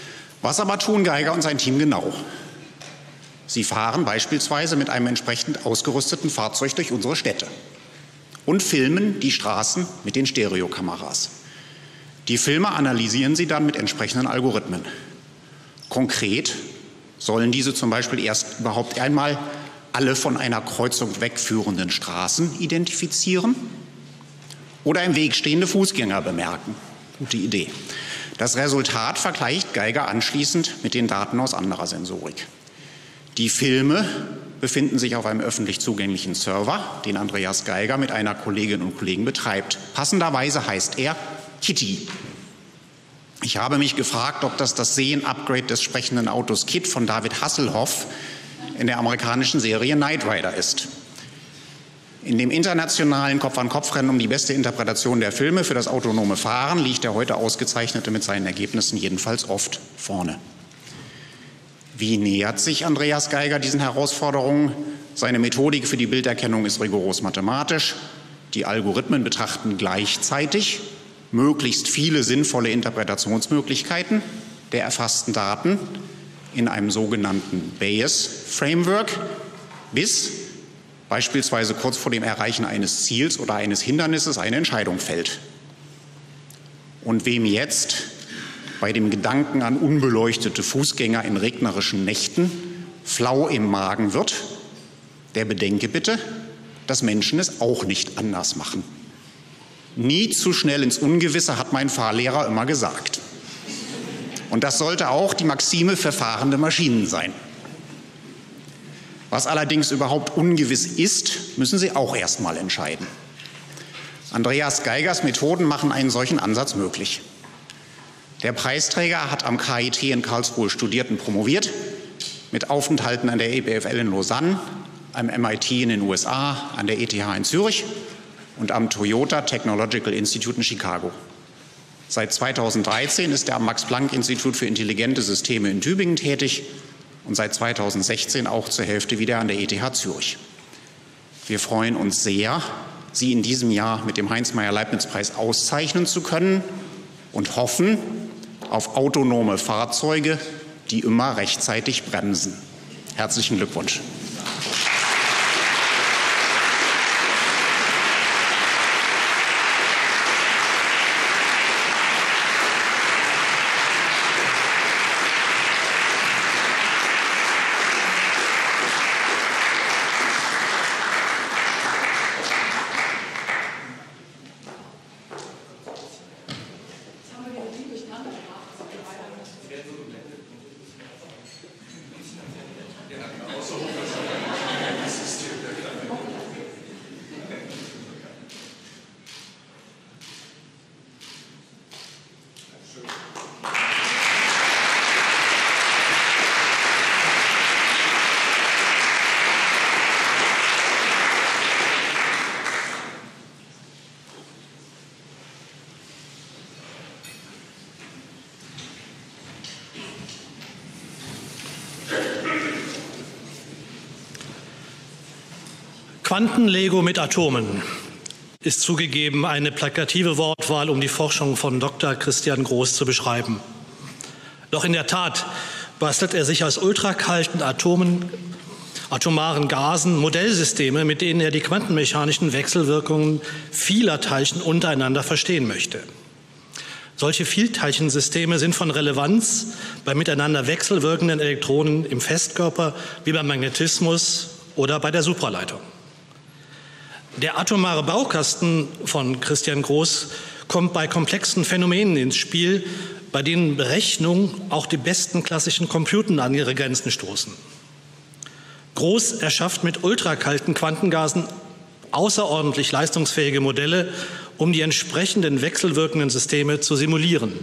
Was aber tun Geiger und sein Team genau? Sie fahren beispielsweise mit einem entsprechend ausgerüsteten Fahrzeug durch unsere Städte und filmen die Straßen mit den Stereokameras. Die Filme analysieren sie dann mit entsprechenden Algorithmen. Konkret sollen diese zum Beispiel erst überhaupt einmal alle von einer Kreuzung wegführenden Straßen identifizieren oder im Weg stehende Fußgänger bemerken. Gute Idee. Das Resultat vergleicht Geiger anschließend mit den Daten aus anderer Sensorik. Die Filme befinden sich auf einem öffentlich zugänglichen Server, den Andreas Geiger mit einer Kollegin und Kollegen betreibt. Passenderweise heißt er Kitty. Ich habe mich gefragt, ob das das Sehen-Upgrade des sprechenden Autos Kit von David Hasselhoff in der amerikanischen Serie Knight Rider ist. In dem internationalen Kopf-an-Kopf-Rennen um die beste Interpretation der Filme für das autonome Fahren liegt der heute Ausgezeichnete mit seinen Ergebnissen jedenfalls oft vorne. Wie nähert sich Andreas Geiger diesen Herausforderungen? Seine Methodik für die Bilderkennung ist rigoros mathematisch. Die Algorithmen betrachten gleichzeitig möglichst viele sinnvolle Interpretationsmöglichkeiten der erfassten Daten in einem sogenannten Bayes-Framework, bis beispielsweise kurz vor dem Erreichen eines Ziels oder eines Hindernisses eine Entscheidung fällt. Und wem jetzt bei dem Gedanken an unbeleuchtete Fußgänger in regnerischen Nächten flau im Magen wird, der bedenke bitte, dass Menschen es auch nicht anders machen. Nie zu schnell ins Ungewisse, hat mein Fahrlehrer immer gesagt. Und das sollte auch die Maxime für fahrende Maschinen sein. Was allerdings überhaupt ungewiss ist, müssen Sie auch erst mal entscheiden. Andreas Geigers Methoden machen einen solchen Ansatz möglich. Der Preisträger hat am K I T in Karlsruhe studiert und promoviert, mit Aufenthalten an der E P F L in Lausanne, am M I T in den U S A, an der E T H in Zürich und am Toyota Technological Institute in Chicago. Seit zweitausenddreizehn ist er am Max-Planck-Institut für intelligente Systeme in Tübingen tätig und seit zweitausendsechzehn auch zur Hälfte wieder an der E T H Zürich. Wir freuen uns sehr, Sie in diesem Jahr mit dem Heinz-Meyer-Leibniz-Preis auszeichnen zu können und hoffen auf autonome Fahrzeuge, die immer rechtzeitig bremsen. Herzlichen Glückwunsch. Quantenlego mit Atomen ist zugegeben eine plakative Wortwahl, um die Forschung von Doktor Christian Groß zu beschreiben. Doch in der Tat bastelt er sich aus ultrakalten Atomen, atomaren Gasen Modellsysteme, mit denen er die quantenmechanischen Wechselwirkungen vieler Teilchen untereinander verstehen möchte. Solche Vielteilchensysteme sind von Relevanz bei miteinander wechselwirkenden Elektronen im Festkörper wie beim Magnetismus oder bei der Supraleitung. Der atomare Baukasten von Christian Groß kommt bei komplexen Phänomenen ins Spiel, bei denen Berechnungen auch die besten klassischen Computern an ihre Grenzen stoßen. Groß erschafft mit ultrakalten Quantengasen außerordentlich leistungsfähige Modelle, um die entsprechenden wechselwirkenden Systeme zu simulieren.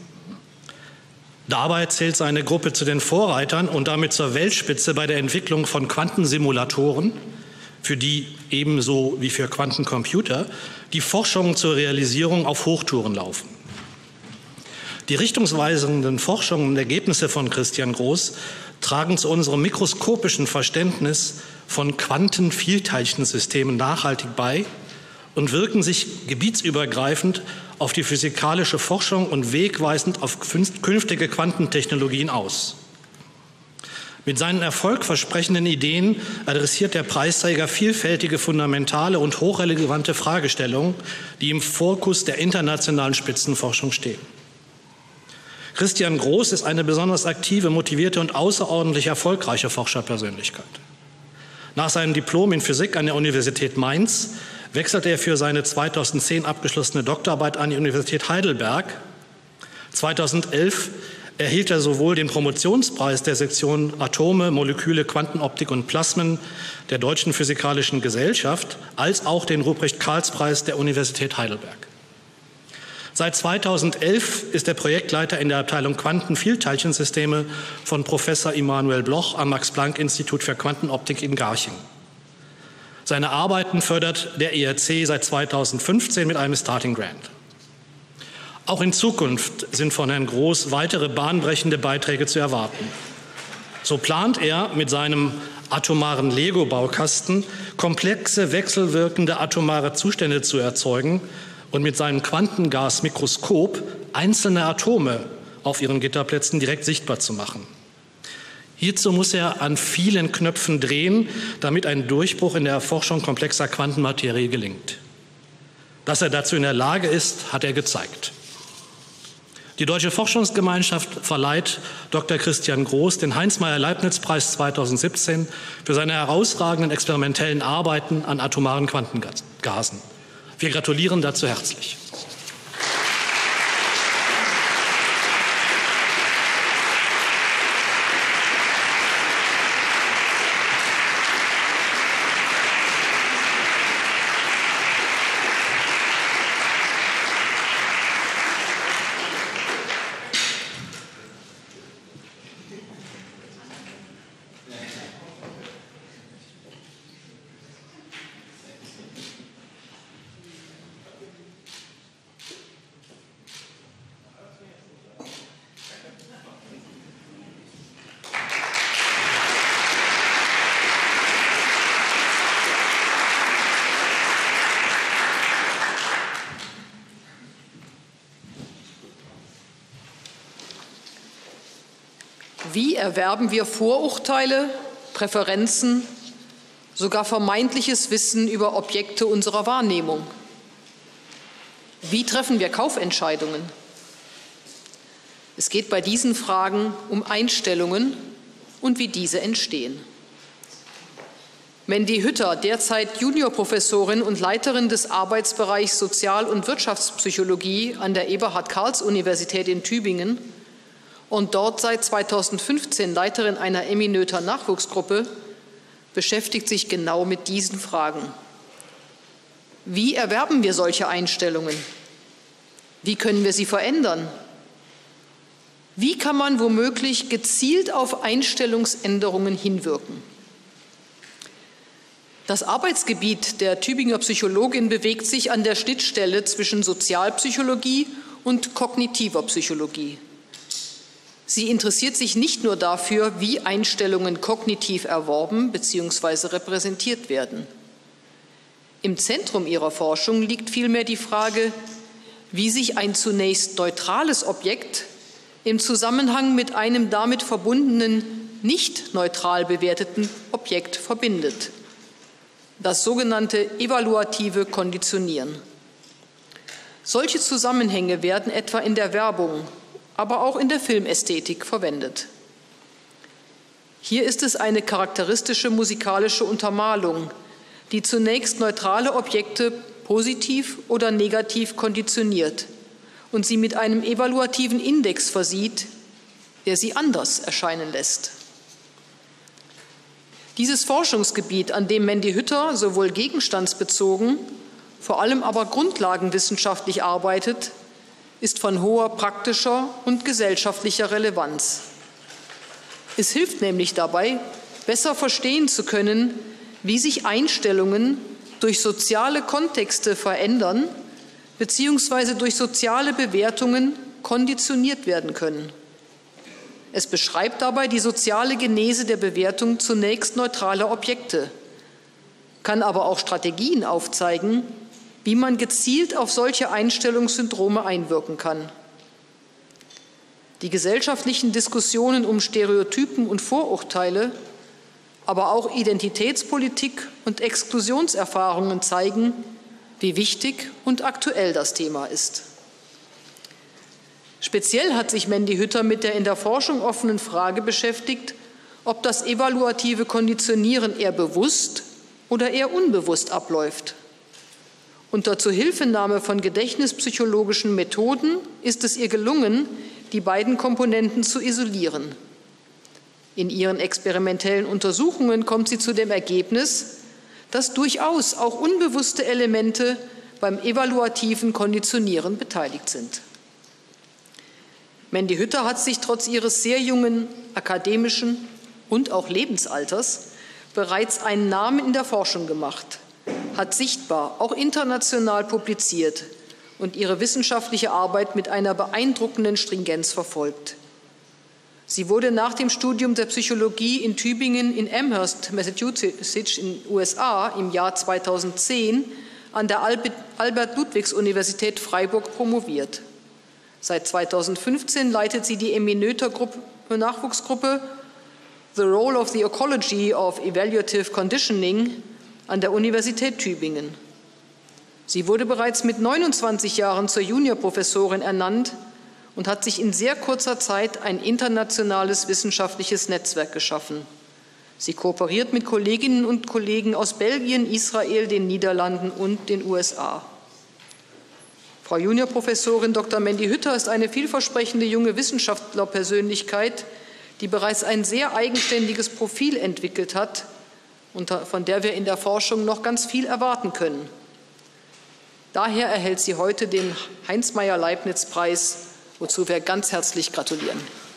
Dabei zählt seine Gruppe zu den Vorreitern und damit zur Weltspitze bei der Entwicklung von Quantensimulatoren, für die ebenso wie für Quantencomputer die Forschungen zur Realisierung auf Hochtouren laufen. Die richtungsweisenden Forschungen und Ergebnisse von Christian Groß tragen zu unserem mikroskopischen Verständnis von Quantenvielteilchensystemen nachhaltig bei und wirken sich gebietsübergreifend auf die physikalische Forschung und wegweisend auf künftige Quantentechnologien aus. Mit seinen erfolgversprechenden Ideen adressiert der Preisträger vielfältige, fundamentale und hochrelevante Fragestellungen, die im Fokus der internationalen Spitzenforschung stehen. Christian Groß ist eine besonders aktive, motivierte und außerordentlich erfolgreiche Forscherpersönlichkeit. Nach seinem Diplom in Physik an der Universität Mainz wechselte er für seine zweitausendzehn abgeschlossene Doktorarbeit an die Universität Heidelberg. zweitausendelf erhielt er sowohl den Promotionspreis der Sektion Atome, Moleküle, Quantenoptik und Plasmen der Deutschen Physikalischen Gesellschaft als auch den Ruprecht-Karls-Preis der Universität Heidelberg. Seit zweitausendelf ist er Projektleiter in der Abteilung Quantenvielteilchensysteme von Professor Immanuel Bloch am Max-Planck-Institut für Quantenoptik in Garching. Seine Arbeiten fördert der I R C seit zweitausendfünfzehn mit einem Starting Grant. Auch in Zukunft sind von Herrn Groß weitere bahnbrechende Beiträge zu erwarten. So plant er mit seinem atomaren Lego-Baukasten komplexe, wechselwirkende atomare Zustände zu erzeugen und mit seinem Quantengasmikroskop einzelne Atome auf ihren Gitterplätzen direkt sichtbar zu machen. Hierzu muss er an vielen Knöpfen drehen, damit ein Durchbruch in der Erforschung komplexer Quantenmaterie gelingt. Dass er dazu in der Lage ist, hat er gezeigt. Die Deutsche Forschungsgemeinschaft verleiht Doktor Christian Groß den Heinz-Meyer-Leibniz-Preis zweitausendsiebzehn für seine herausragenden experimentellen Arbeiten an atomaren Quantengasen. Wir gratulieren dazu herzlich. Wie erwerben wir Vorurteile, Präferenzen, sogar vermeintliches Wissen über Objekte unserer Wahrnehmung? Wie treffen wir Kaufentscheidungen? Es geht bei diesen Fragen um Einstellungen und wie diese entstehen. Mandy Hütter, derzeit Juniorprofessorin und Leiterin des Arbeitsbereichs Sozial- und Wirtschaftspsychologie an der Eberhard-Karls-Universität in Tübingen und dort seit zweitausendfünfzehn Leiterin einer Eminöter-Nachwuchsgruppe, beschäftigt sich genau mit diesen Fragen. Wie erwerben wir solche Einstellungen? Wie können wir sie verändern? Wie kann man womöglich gezielt auf Einstellungsänderungen hinwirken? Das Arbeitsgebiet der Tübinger Psychologin bewegt sich an der Schnittstelle zwischen Sozialpsychologie und kognitiver Psychologie. Sie interessiert sich nicht nur dafür, wie Einstellungen kognitiv erworben bzw. repräsentiert werden. Im Zentrum ihrer Forschung liegt vielmehr die Frage, wie sich ein zunächst neutrales Objekt im Zusammenhang mit einem damit verbundenen, nicht neutral bewerteten Objekt verbindet. Das sogenannte evaluative Konditionieren. Solche Zusammenhänge werden etwa in der Werbung, aber auch in der Filmästhetik verwendet. Hier ist es eine charakteristische musikalische Untermalung, die zunächst neutrale Objekte positiv oder negativ konditioniert und sie mit einem evaluativen Index versieht, der sie anders erscheinen lässt. Dieses Forschungsgebiet, an dem Mandy Hütter sowohl gegenstandsbezogen, vor allem aber grundlagenwissenschaftlich arbeitet, ist von hoher praktischer und gesellschaftlicher Relevanz. Es hilft nämlich dabei, besser verstehen zu können, wie sich Einstellungen durch soziale Kontexte verändern bzw. durch soziale Bewertungen konditioniert werden können. Es beschreibt dabei die soziale Genese der Bewertung zunächst neutraler Objekte, kann aber auch Strategien aufzeigen, wie man gezielt auf solche Einstellungssyndrome einwirken kann. Die gesellschaftlichen Diskussionen um Stereotypen und Vorurteile, aber auch Identitätspolitik und Exklusionserfahrungen zeigen, wie wichtig und aktuell das Thema ist. Speziell hat sich Mandy Hütter mit der in der Forschung offenen Frage beschäftigt, ob das evaluative Konditionieren eher bewusst oder eher unbewusst abläuft. Unter Zuhilfenahme von gedächtnispsychologischen Methoden ist es ihr gelungen, die beiden Komponenten zu isolieren. In ihren experimentellen Untersuchungen kommt sie zu dem Ergebnis, dass durchaus auch unbewusste Elemente beim evaluativen Konditionieren beteiligt sind. Mandy Hütter hat sich trotz ihres sehr jungen akademischen und auch Lebensalters bereits einen Namen in der Forschung gemacht, hat sichtbar, auch international publiziert und ihre wissenschaftliche Arbeit mit einer beeindruckenden Stringenz verfolgt. Sie wurde nach dem Studium der Psychologie in Tübingen in Amherst, Massachusetts in den U S A im Jahr zweitausendzehn an der Albert-Ludwigs-Universität Freiburg promoviert. Seit zweitausendfünfzehn leitet sie die Eminöter-Nachwuchsgruppe The Role of the Ecology of Evaluative Conditioning an der Universität Tübingen. Sie wurde bereits mit neunundzwanzig Jahren zur Juniorprofessorin ernannt und hat sich in sehr kurzer Zeit ein internationales wissenschaftliches Netzwerk geschaffen. Sie kooperiert mit Kolleginnen und Kollegen aus Belgien, Israel, den Niederlanden und den U S A. Frau Juniorprofessorin Doktor Mandy Hütter ist eine vielversprechende junge Wissenschaftlerpersönlichkeit, die bereits ein sehr eigenständiges Profil entwickelt hat und von der wir in der Forschung noch ganz viel erwarten können. Daher erhält sie heute den Heinz-Meyer-Leibniz-Preis, wozu wir ganz herzlich gratulieren.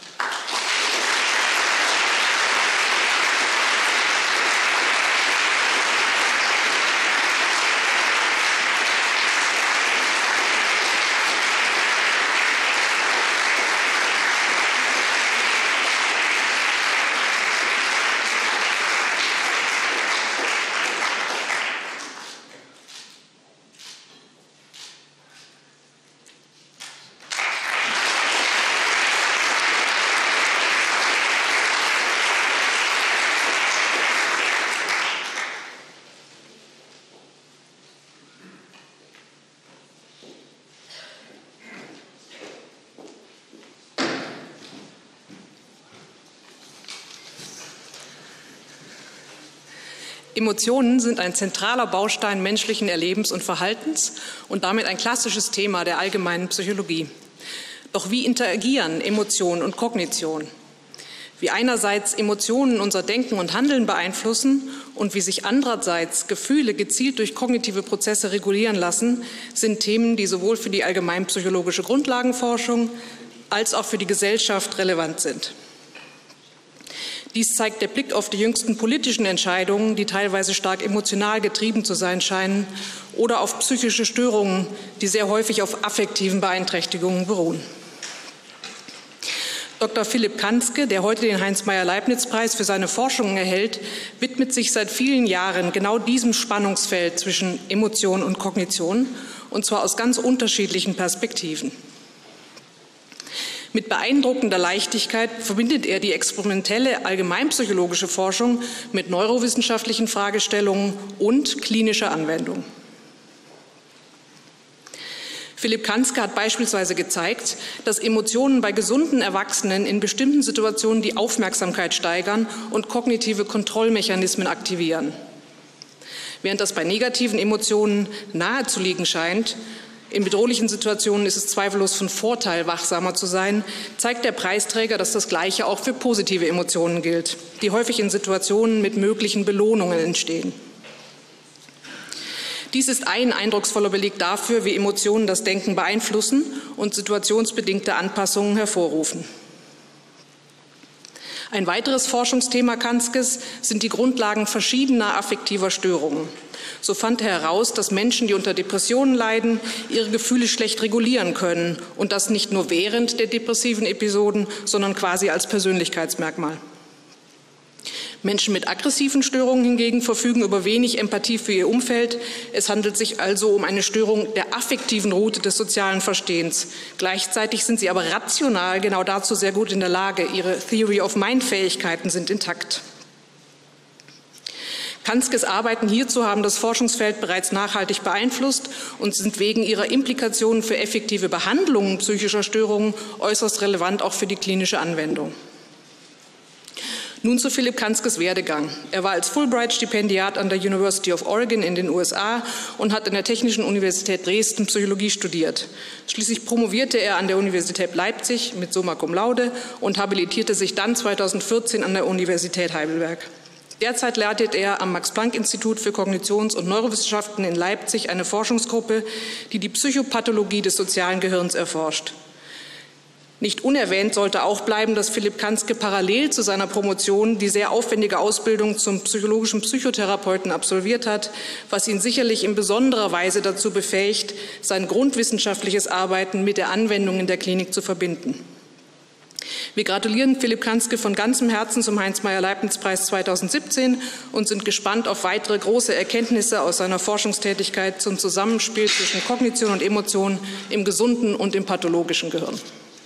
Emotionen sind ein zentraler Baustein menschlichen Erlebens und Verhaltens und damit ein klassisches Thema der allgemeinen Psychologie. Doch wie interagieren Emotion und Kognition? Wie einerseits Emotionen unser Denken und Handeln beeinflussen und wie sich andererseits Gefühle gezielt durch kognitive Prozesse regulieren lassen, sind Themen, die sowohl für die allgemeinpsychologische Grundlagenforschung als auch für die Gesellschaft relevant sind. Dies zeigt der Blick auf die jüngsten politischen Entscheidungen, die teilweise stark emotional getrieben zu sein scheinen, oder auf psychische Störungen, die sehr häufig auf affektiven Beeinträchtigungen beruhen. Doktor Philipp Kanzke, der heute den Heinz-Meyer-Leibniz-Preis für seine Forschungen erhält, widmet sich seit vielen Jahren genau diesem Spannungsfeld zwischen Emotion und Kognition, und zwar aus ganz unterschiedlichen Perspektiven. Mit beeindruckender Leichtigkeit verbindet er die experimentelle allgemeinpsychologische Forschung mit neurowissenschaftlichen Fragestellungen und klinischer Anwendung. Philipp Kanzke hat beispielsweise gezeigt, dass Emotionen bei gesunden Erwachsenen in bestimmten Situationen die Aufmerksamkeit steigern und kognitive Kontrollmechanismen aktivieren. Während das bei negativen Emotionen nahezuliegen scheint, in bedrohlichen Situationen ist es zweifellos von Vorteil, wachsamer zu sein, zeigt der Preisträger, dass das Gleiche auch für positive Emotionen gilt, die häufig in Situationen mit möglichen Belohnungen entstehen. Dies ist ein eindrucksvoller Beleg dafür, wie Emotionen das Denken beeinflussen und situationsbedingte Anpassungen hervorrufen. Ein weiteres Forschungsthema Kanzkes sind die Grundlagen verschiedener affektiver Störungen. So fand er heraus, dass Menschen, die unter Depressionen leiden, ihre Gefühle schlecht regulieren können, und das nicht nur während der depressiven Episoden, sondern quasi als Persönlichkeitsmerkmal. Menschen mit aggressiven Störungen hingegen verfügen über wenig Empathie für ihr Umfeld. Es handelt sich also um eine Störung der affektiven Route des sozialen Verstehens. Gleichzeitig sind sie aber rational genau dazu sehr gut in der Lage. Ihre Theory-of-Mind-Fähigkeiten sind intakt. Kanskes Arbeiten hierzu haben das Forschungsfeld bereits nachhaltig beeinflusst und sind wegen ihrer Implikationen für effektive Behandlungen psychischer Störungen äußerst relevant auch für die klinische Anwendung. Nun zu Philipp Kanskes Werdegang. Er war als Fulbright-Stipendiat an der University of Oregon in den U S A und hat an der Technischen Universität Dresden Psychologie studiert. Schließlich promovierte er an der Universität Leipzig mit Summa Cum Laude und habilitierte sich dann zweitausendvierzehn an der Universität Heidelberg. Derzeit leitet er am Max-Planck-Institut für Kognitions- und Neurowissenschaften in Leipzig eine Forschungsgruppe, die die Psychopathologie des sozialen Gehirns erforscht. Nicht unerwähnt sollte auch bleiben, dass Philipp Kanske parallel zu seiner Promotion die sehr aufwendige Ausbildung zum psychologischen Psychotherapeuten absolviert hat, was ihn sicherlich in besonderer Weise dazu befähigt, sein grundwissenschaftliches Arbeiten mit der Anwendung in der Klinik zu verbinden. Wir gratulieren Philipp Kanske von ganzem Herzen zum Heinz-Meyer-Leibniz-Preis zweitausendsiebzehn und sind gespannt auf weitere große Erkenntnisse aus seiner Forschungstätigkeit zum Zusammenspiel zwischen Kognition und Emotion im gesunden und im pathologischen Gehirn.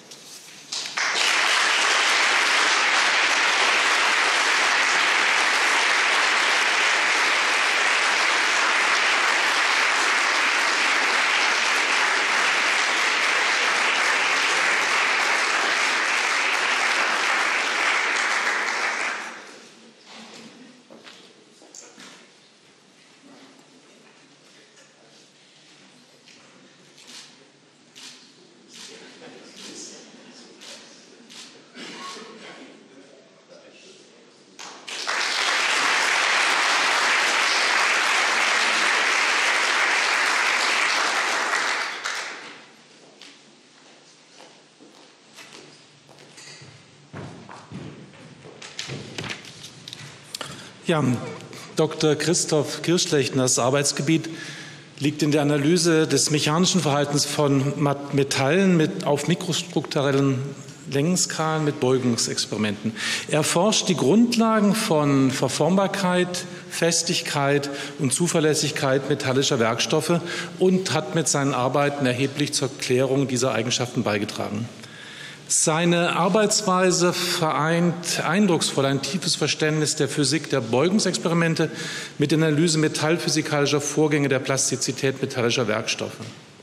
Ja, Doktor Christoph Kirschlechners Arbeitsgebiet liegt in der Analyse des mechanischen Verhaltens von Metallen mit, auf mikrostrukturellen Längenskalen mit Beugungsexperimenten. Er forscht die Grundlagen von Verformbarkeit, Festigkeit und Zuverlässigkeit metallischer Werkstoffe und hat mit seinen Arbeiten erheblich zur Klärung dieser Eigenschaften beigetragen. Seine Arbeitsweise vereint eindrucksvoll ein tiefes Verständnis der Physik der Beugungsexperimente mit der Analyse metallphysikalischer Vorgänge der Plastizität metallischer Werkstoffe.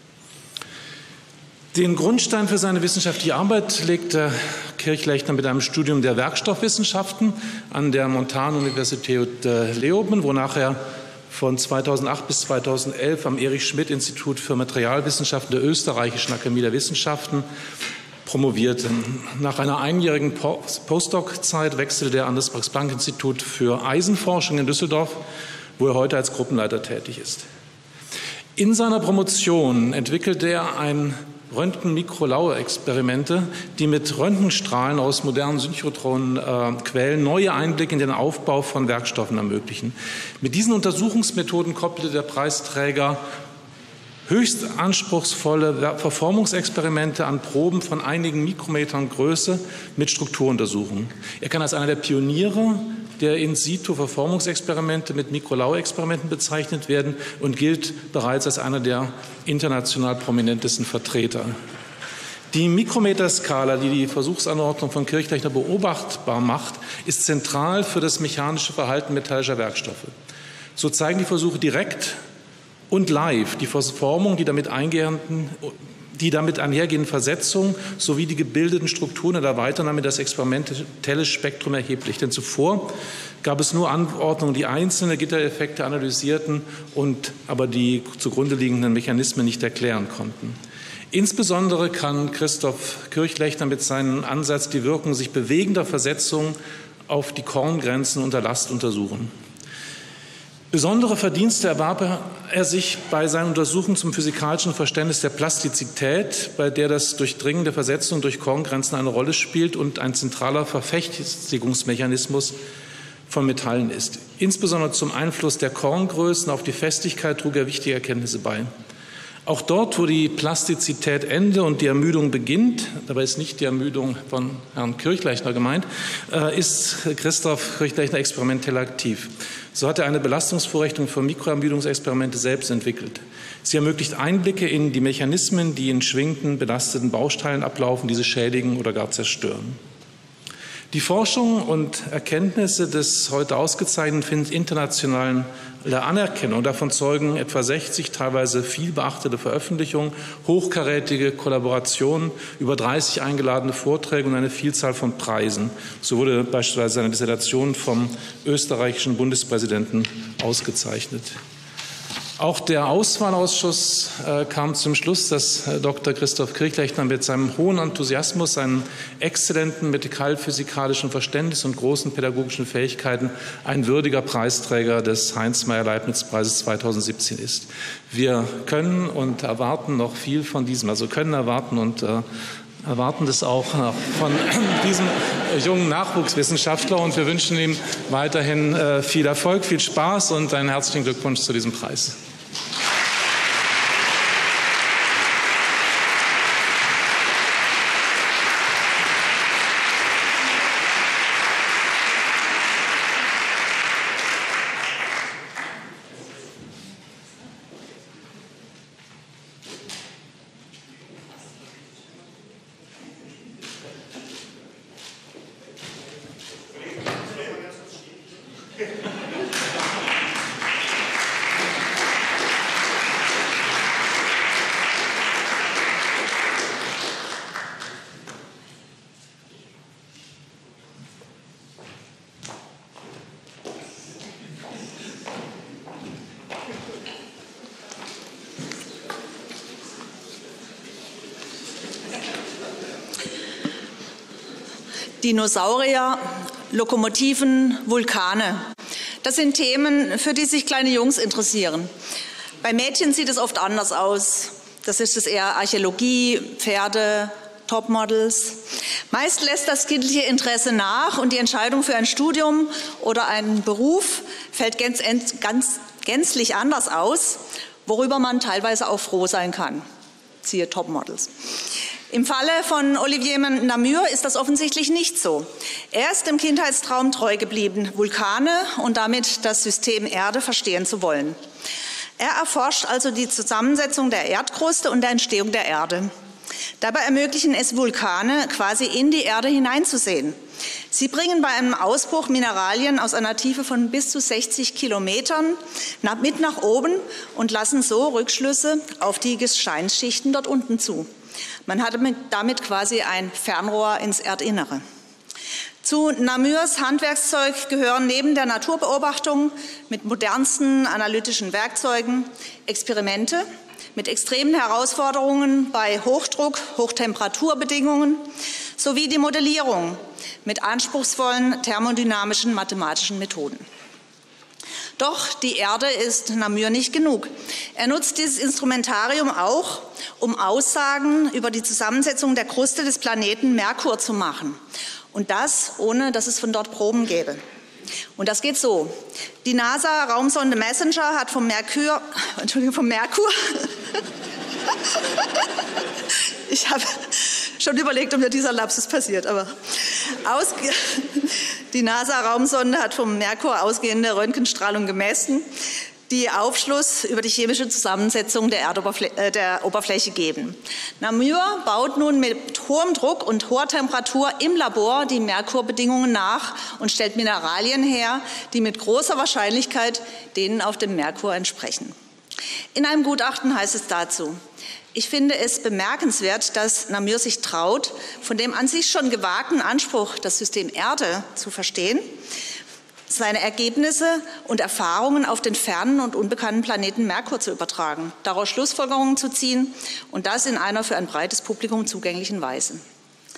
Den Grundstein für seine wissenschaftliche Arbeit legte Kirchlechner mit einem Studium der Werkstoffwissenschaften an der Montanuniversität Leoben, wonach er von zweitausendacht bis zweitausendelf am Erich-Schmidt-Institut für Materialwissenschaften der Österreichischen Akademie der Wissenschaften promovierte. Nach einer einjährigen Postdoc-Zeit wechselte er an das Max-Planck-Institut für Eisenforschung in Düsseldorf, wo er heute als Gruppenleiter tätig ist. In seiner Promotion entwickelte er ein Röntgen-Mikrolaue-Experimente, die mit Röntgenstrahlen aus modernen synchrotronen äh, Quellen neue Einblicke in den Aufbau von Werkstoffen ermöglichen. Mit diesen Untersuchungsmethoden koppelte der Preisträger höchst anspruchsvolle Verformungsexperimente an Proben von einigen Mikrometern Größe mit Strukturuntersuchungen. Er kann als einer der Pioniere der In-situ-Verformungsexperimente mit Mikrolaue-Experimenten bezeichnet werden und gilt bereits als einer der international prominentesten Vertreter. Die Mikrometerskala, die die Versuchsanordnung von Kirchlechner beobachtbar macht, ist zentral für das mechanische Verhalten metallischer Werkstoffe. So zeigen die Versuche direkt und live die Verformung, die damit eingehenden, die damit einhergehenden Versetzungen sowie die gebildeten Strukturen oder Weiternahme das experimentelle Spektrum erheblich. Denn zuvor gab es nur Anordnungen, die einzelne Gittereffekte analysierten und aber die zugrunde liegenden Mechanismen nicht erklären konnten. Insbesondere kann Christoph Kirchlechner mit seinem Ansatz die Wirkung sich bewegender Versetzungen auf die Korngrenzen unter Last untersuchen. Besondere Verdienste erwarb er sich bei seinen Untersuchungen zum physikalischen Verständnis der Plastizität, bei der das Durchdringen der Versetzung durch Korngrenzen eine Rolle spielt und ein zentraler Verfestigungsmechanismus von Metallen ist. Insbesondere zum Einfluss der Korngrößen auf die Festigkeit trug er wichtige Erkenntnisse bei. Auch dort, wo die Plastizität endet und die Ermüdung beginnt, dabei ist nicht die Ermüdung von Herrn Kirchlechner gemeint, ist Christoph Kirchlechner experimentell aktiv. So hat er eine Belastungsvorrechnung für Mikroermüdungsexperimente selbst entwickelt. Sie ermöglicht Einblicke in die Mechanismen, die in schwingenden, belasteten Bausteilen ablaufen, diese schädigen oder gar zerstören. Die Forschung und Erkenntnisse des heute ausgezeichneten finden internationalen Anerkennung. Davon zeugen etwa sechzig teilweise viel beachtete Veröffentlichungen, hochkarätige Kollaborationen, über dreißig eingeladene Vorträge und eine Vielzahl von Preisen. So wurde beispielsweise eine Dissertation vom österreichischen Bundespräsidenten ausgezeichnet. Auch der Auswahlausschuss äh, kam zum Schluss, dass äh, Doktor Christoph Kirchlechner mit seinem hohen Enthusiasmus, seinem exzellenten medikalphysikalischen Verständnis und großen pädagogischen Fähigkeiten ein würdiger Preisträger des Heinz-Meyer-Leibniz-Preises zweitausendsiebzehn ist. Wir können und erwarten noch viel von diesem, also können erwarten und äh, erwarten das auch von diesem jungen Nachwuchswissenschaftler, und wir wünschen ihm weiterhin viel Erfolg, viel Spaß und einen herzlichen Glückwunsch zu diesem Preis. Dinosaurier, Lokomotiven, Vulkane. Das sind Themen, für die sich kleine Jungs interessieren. Bei Mädchen sieht es oft anders aus. Das ist es eher Archäologie, Pferde, Topmodels. Meist lässt das kindliche Interesse nach und die Entscheidung für ein Studium oder einen Beruf fällt ganz, ganz, gänzlich anders aus, worüber man teilweise auch froh sein kann. Siehe Topmodels. Im Falle von Olivier Namur ist das offensichtlich nicht so. Er ist dem Kindheitstraum treu geblieben, Vulkane und damit das System Erde verstehen zu wollen. Er erforscht also die Zusammensetzung der Erdkruste und der Entstehung der Erde. Dabei ermöglichen es Vulkane, quasi in die Erde hineinzusehen. Sie bringen bei einem Ausbruch Mineralien aus einer Tiefe von bis zu sechzig Kilometern mit nach oben und lassen so Rückschlüsse auf die Gesteinsschichten dort unten zu. Man hat damit quasi ein Fernrohr ins Erdinnere. Zu Namurs Handwerkszeug gehören neben der Naturbeobachtung mit modernsten analytischen Werkzeugen Experimente mit extremen Herausforderungen bei Hochdruck, Hochtemperaturbedingungen sowie die Modellierung mit anspruchsvollen thermodynamischen mathematischen Methoden. Doch die Erde ist Namur nicht genug. Er nutzt dieses Instrumentarium auch, um Aussagen über die Zusammensetzung der Kruste des Planeten Merkur zu machen. Und das, ohne dass es von dort Proben gäbe. Und das geht so. Die NASA-Raumsonde Messenger hat vom Merkur, Entschuldigung, vom Merkur, ich habe schon überlegt, ob mir dieser Lapsus passiert, aber ausge die NASA-Raumsonde hat vom Merkur ausgehende Röntgenstrahlung gemessen, die Aufschluss über die chemische Zusammensetzung der Erdoberfl äh, der Oberfläche geben. Namur baut nun mit hohem Druck und hoher Temperatur im Labor die Merkurbedingungen nach und stellt Mineralien her, die mit großer Wahrscheinlichkeit denen auf dem Merkur entsprechen. In einem Gutachten heißt es dazu: Ich finde es bemerkenswert, dass Namur sich traut, von dem an sich schon gewagten Anspruch, das System Erde zu verstehen, seine Ergebnisse und Erfahrungen auf den fernen und unbekannten Planeten Merkur zu übertragen, daraus Schlussfolgerungen zu ziehen und das in einer für ein breites Publikum zugänglichen Weise.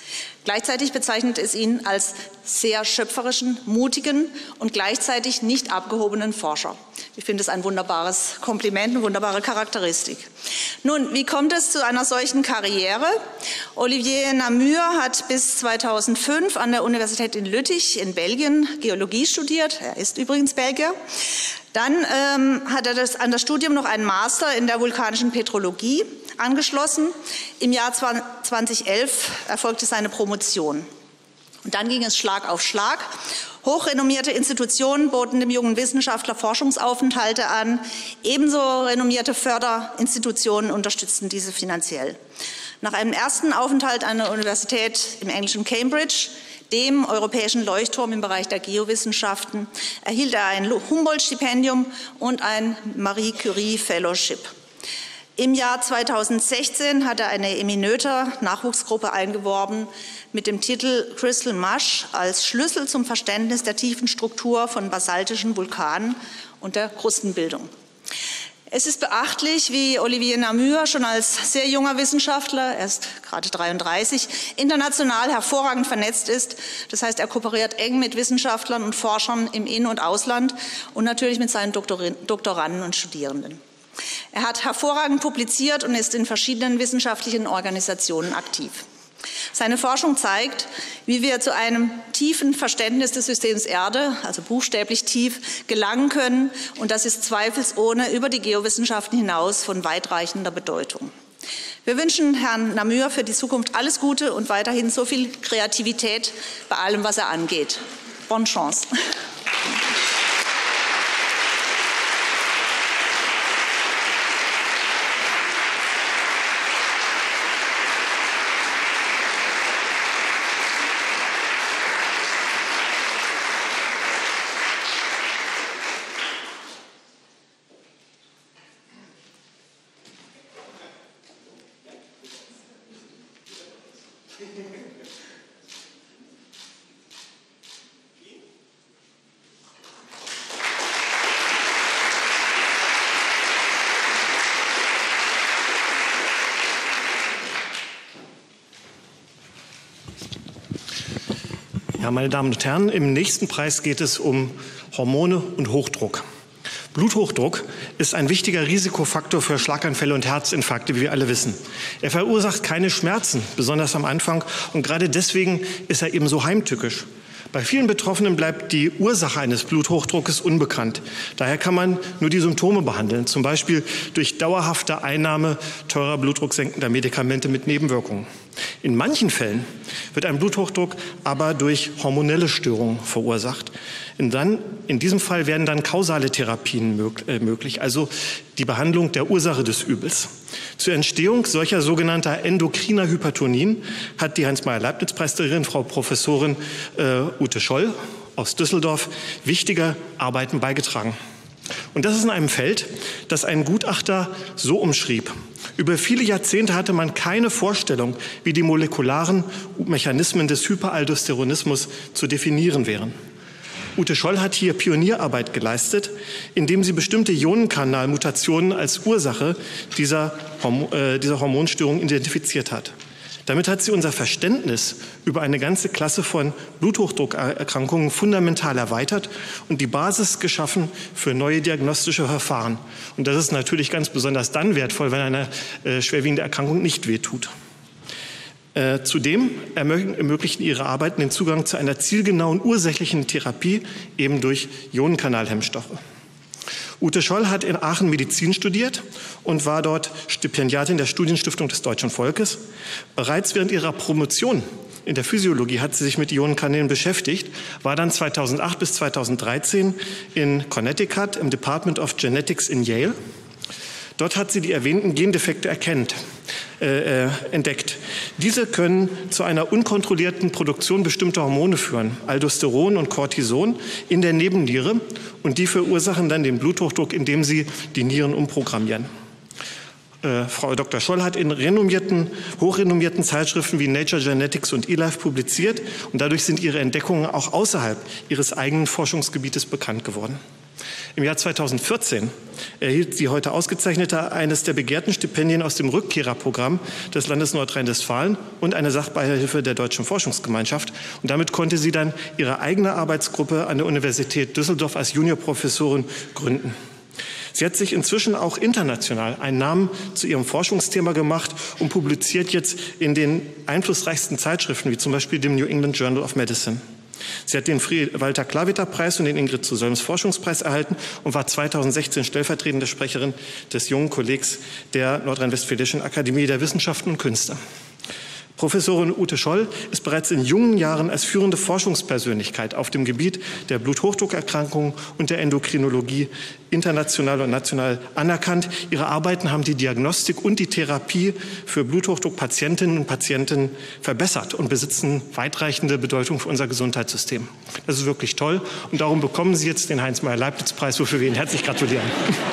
Gleichzeitig bezeichnet es ihn als sehr schöpferischen, mutigen und gleichzeitig nicht abgehobenen Forscher. Ich finde es ein wunderbares Kompliment, eine wunderbare Charakteristik. Nun, wie kommt es zu einer solchen Karriere? Olivier Namur hat bis zweitausendfünf an der Universität in Lüttich in Belgien Geologie studiert. Er ist übrigens Belgier. Dann ähm, hat er das, an das Studium noch einen Master in der vulkanischen Petrologie angeschlossen. Im Jahr zweitausendelf erfolgte seine Promotion. Und dann ging es Schlag auf Schlag. Hochrenommierte Institutionen boten dem jungen Wissenschaftler Forschungsaufenthalte an. Ebenso renommierte Förderinstitutionen unterstützten diese finanziell. Nach einem ersten Aufenthalt an der Universität im englischen Cambridge, dem europäischen Leuchtturm im Bereich der Geowissenschaften, erhielt er ein Humboldt-Stipendium und ein Marie Curie-Fellowship. Im Jahr zweitausendsechzehn hat er eine Eminöter-Nachwuchsgruppe eingeworben mit dem Titel Crystal Mush als Schlüssel zum Verständnis der tiefen Struktur von basaltischen Vulkanen und der Krustenbildung. Es ist beachtlich, wie Olivier Namur schon als sehr junger Wissenschaftler, er ist gerade dreiunddreißig, international hervorragend vernetzt ist. Das heißt, er kooperiert eng mit Wissenschaftlern und Forschern im In- und Ausland und natürlich mit seinen Doktoranden und Studierenden. Er hat hervorragend publiziert und ist in verschiedenen wissenschaftlichen Organisationen aktiv. Seine Forschung zeigt, wie wir zu einem tiefen Verständnis des Systems Erde, also buchstäblich tief, gelangen können. Und das ist zweifelsohne über die Geowissenschaften hinaus von weitreichender Bedeutung. Wir wünschen Herrn Namur für die Zukunft alles Gute und weiterhin so viel Kreativität bei allem, was er angeht. Bonne Chance. Ja, meine Damen und Herren, im nächsten Preis geht es um Hormone und Hochdruck. Bluthochdruck ist ein wichtiger Risikofaktor für Schlaganfälle und Herzinfarkte, wie wir alle wissen. Er verursacht keine Schmerzen, besonders am Anfang, und gerade deswegen ist er eben so heimtückisch. Bei vielen Betroffenen bleibt die Ursache eines Bluthochdruckes unbekannt. Daher kann man nur die Symptome behandeln, zum Beispiel durch dauerhafte Einnahme teurer blutdrucksenkender Medikamente mit Nebenwirkungen. In manchen Fällen wird ein Bluthochdruck aber durch hormonelle Störungen verursacht. Und dann, in diesem Fall werden dann kausale Therapien möglich, also die Behandlung der Ursache des Übels. Zur Entstehung solcher sogenannter endokriner Hypertonien hat die Heinz-Meyer-Leibniz-Preisträgerin, Frau Professorin äh, Ute Scholl aus Düsseldorf, wichtige Arbeiten beigetragen. Und das ist in einem Feld, das ein Gutachter so umschrieb: Über viele Jahrzehnte hatte man keine Vorstellung, wie die molekularen Mechanismen des Hyperaldosteronismus zu definieren wären. Ute Scholl hat hier Pionierarbeit geleistet, indem sie bestimmte Ionenkanalmutationen als Ursache dieser, Horm- äh, dieser Hormonstörung identifiziert hat. Damit hat sie unser Verständnis über eine ganze Klasse von Bluthochdruckerkrankungen fundamental erweitert und die Basis geschaffen für neue diagnostische Verfahren. Und das ist natürlich ganz besonders dann wertvoll, wenn eine äh, schwerwiegende Erkrankung nicht wehtut. Äh, zudem ermöglichen ihre Arbeiten den Zugang zu einer zielgenauen ursächlichen Therapie, eben durch Ionenkanalhemmstoffe. Ute Scholl hat in Aachen Medizin studiert und war dort Stipendiatin der Studienstiftung des Deutschen Volkes. Bereits während ihrer Promotion in der Physiologie hat sie sich mit Ionenkanälen beschäftigt, war dann zweitausendacht bis zweitausenddreizehn in Connecticut im Department of Genetics in Yale. Dort hat sie die erwähnten Gendefekte erkennt, äh, äh, entdeckt. Diese können zu einer unkontrollierten Produktion bestimmter Hormone führen, Aldosteron und Cortison in der Nebenniere, und die verursachen dann den Bluthochdruck, indem sie die Nieren umprogrammieren. Äh, Frau Doktor Scholl hat in renommierten, hochrenommierten Zeitschriften wie Nature Genetics und eLife publiziert, und dadurch sind ihre Entdeckungen auch außerhalb ihres eigenen Forschungsgebietes bekannt geworden. Im Jahr zweitausendvierzehn erhielt sie heute Ausgezeichnete eines der begehrten Stipendien aus dem Rückkehrerprogramm des Landes Nordrhein-Westfalen und eine Sachbeihilfe der Deutschen Forschungsgemeinschaft. Und damit konnte sie dann ihre eigene Arbeitsgruppe an der Universität Düsseldorf als Juniorprofessorin gründen. Sie hat sich inzwischen auch international einen Namen zu ihrem Forschungsthema gemacht und publiziert jetzt in den einflussreichsten Zeitschriften, wie zum Beispiel dem New England Journal of Medicine. Sie hat den Walter-Klawitter-Preis und den Ingrid-zu-Solms-Forschungspreis erhalten und war zweitausendsechzehn stellvertretende Sprecherin des jungen Kollegs der Nordrhein-Westfälischen Akademie der Wissenschaften und Künste. Professorin Ute Scholl ist bereits in jungen Jahren als führende Forschungspersönlichkeit auf dem Gebiet der Bluthochdruckerkrankungen und der Endokrinologie international und national anerkannt. Ihre Arbeiten haben die Diagnostik und die Therapie für Bluthochdruckpatientinnen und Patienten verbessert und besitzen weitreichende Bedeutung für unser Gesundheitssystem. Das ist wirklich toll und darum bekommen Sie jetzt den Heinz-Meyer-Leibniz-Preis, wofür wir Ihnen herzlich gratulieren.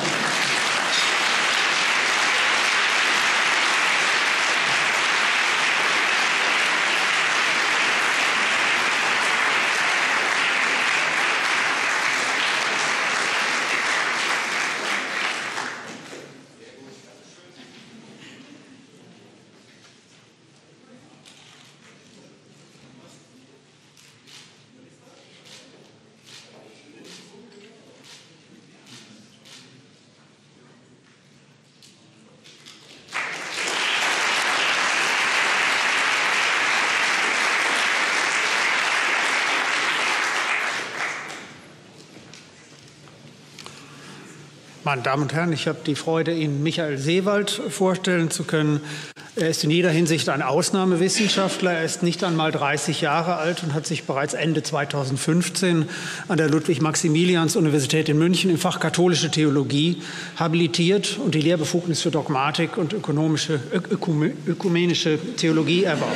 Meine Damen und Herren, ich habe die Freude, Ihnen Michael Seewald vorstellen zu können. Er ist in jeder Hinsicht ein Ausnahmewissenschaftler. Er ist nicht einmal dreißig Jahre alt und hat sich bereits Ende zweitausendfünfzehn an der Ludwig-Maximilians-Universität in München im Fach Katholische Theologie habilitiert und die Lehrbefugnis für Dogmatik und ökonomische, ökumenische Theologie erworben.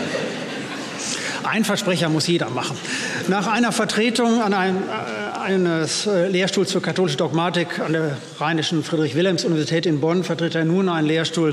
Ein Versprecher muss jeder machen. Nach einer Vertretung an einem, äh, eines äh, Lehrstuhls für katholische Dogmatik an der Rheinischen Friedrich-Wilhelms-Universität in Bonn vertritt er nun einen Lehrstuhl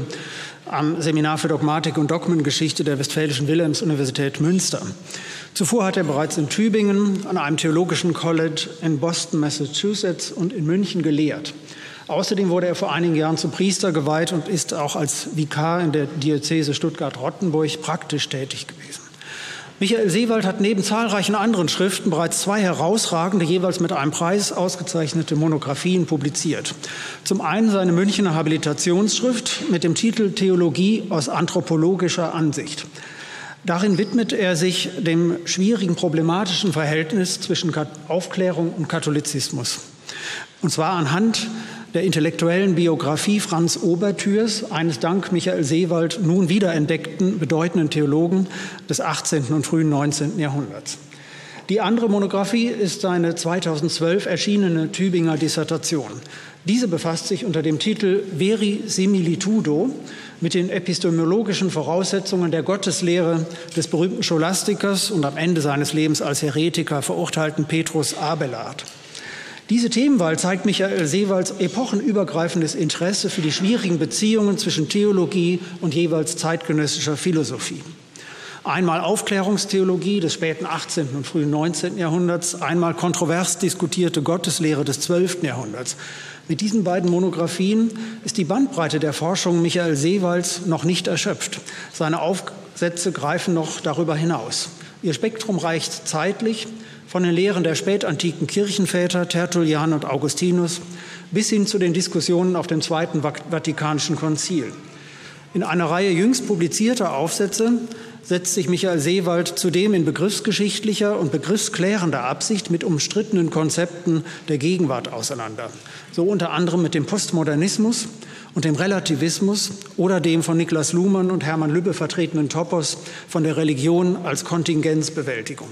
am Seminar für Dogmatik und Dogmengeschichte der Westfälischen Wilhelms-Universität Münster. Zuvor hat er bereits in Tübingen, an einem theologischen College in Boston, Massachusetts und in München gelehrt. Außerdem wurde er vor einigen Jahren zum Priester geweiht und ist auch als Vikar in der Diözese Stuttgart-Rottenburg praktisch tätig gewesen. Michael Seewald hat neben zahlreichen anderen Schriften bereits zwei herausragende, jeweils mit einem Preis ausgezeichnete Monographien publiziert. Zum einen seine Münchner Habilitationsschrift mit dem Titel Theologie aus anthropologischer Ansicht. Darin widmet er sich dem schwierigen problematischen Verhältnis zwischen Aufklärung und Katholizismus. Und zwar anhand der intellektuellen Biografie Franz Obertürs, eines dank Michael Seewald nun wiederentdeckten bedeutenden Theologen des achtzehnten und frühen neunzehnten Jahrhunderts. Die andere Monographie ist seine zweitausendzwölf erschienene Tübinger Dissertation. Diese befasst sich unter dem Titel Veri Similitudo mit den epistemologischen Voraussetzungen der Gotteslehre des berühmten Scholastikers und am Ende seines Lebens als Heretiker verurteilten Petrus Abelard. Diese Themenwahl zeigt Michael Seewalds epochenübergreifendes Interesse für die schwierigen Beziehungen zwischen Theologie und jeweils zeitgenössischer Philosophie. Einmal Aufklärungstheologie des späten achtzehnten und frühen neunzehnten Jahrhunderts, einmal kontrovers diskutierte Gotteslehre des zwölften Jahrhunderts. Mit diesen beiden Monographien ist die Bandbreite der Forschung Michael Seewalds noch nicht erschöpft. Seine Aufsätze greifen noch darüber hinaus. Ihr Spektrum reicht zeitlich von den Lehren der spätantiken Kirchenväter Tertullian und Augustinus bis hin zu den Diskussionen auf dem Zweiten Vatikanischen Konzil. In einer Reihe jüngst publizierter Aufsätze setzt sich Michael Seewald zudem in begriffsgeschichtlicher und begriffsklärender Absicht mit umstrittenen Konzepten der Gegenwart auseinander. So unter anderem mit dem Postmodernismus und dem Relativismus oder dem von Niklas Luhmann und Hermann Lübbe vertretenen Topos von der Religion als Kontingenzbewältigung.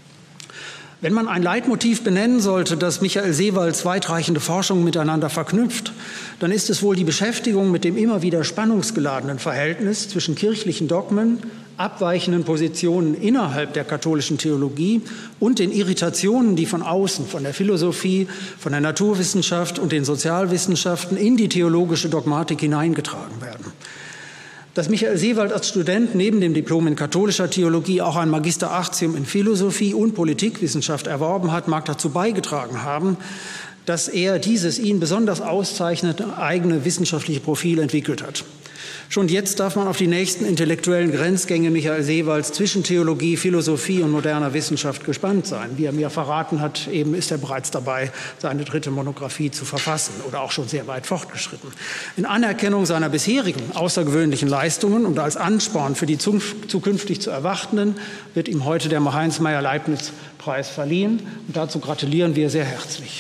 Wenn man ein Leitmotiv benennen sollte, das Michael Seewalds weitreichende Forschung miteinander verknüpft, dann ist es wohl die Beschäftigung mit dem immer wieder spannungsgeladenen Verhältnis zwischen kirchlichen Dogmen, abweichenden Positionen innerhalb der katholischen Theologie und den Irritationen, die von außen, von der Philosophie, von der Naturwissenschaft und den Sozialwissenschaften in die theologische Dogmatik hineingetragen werden. Dass Michael Seewald als Student neben dem Diplom in katholischer Theologie auch ein Magister Artium in Philosophie und Politikwissenschaft erworben hat, mag dazu beigetragen haben, dass er dieses ihn besonders auszeichnende eigene wissenschaftliche Profil entwickelt hat. Schon jetzt darf man auf die nächsten intellektuellen Grenzgänge Michael Seewalds zwischen Theologie, Philosophie und moderner Wissenschaft gespannt sein. Wie er mir verraten hat, eben ist er bereits dabei, seine dritte Monographie zu verfassen oder auch schon sehr weit fortgeschritten. In Anerkennung seiner bisherigen außergewöhnlichen Leistungen und als Ansporn für die zukünftig zu Erwartenden wird ihm heute der Heinz-Meyer-Leibniz-Preis verliehen. Und dazu gratulieren wir sehr herzlich.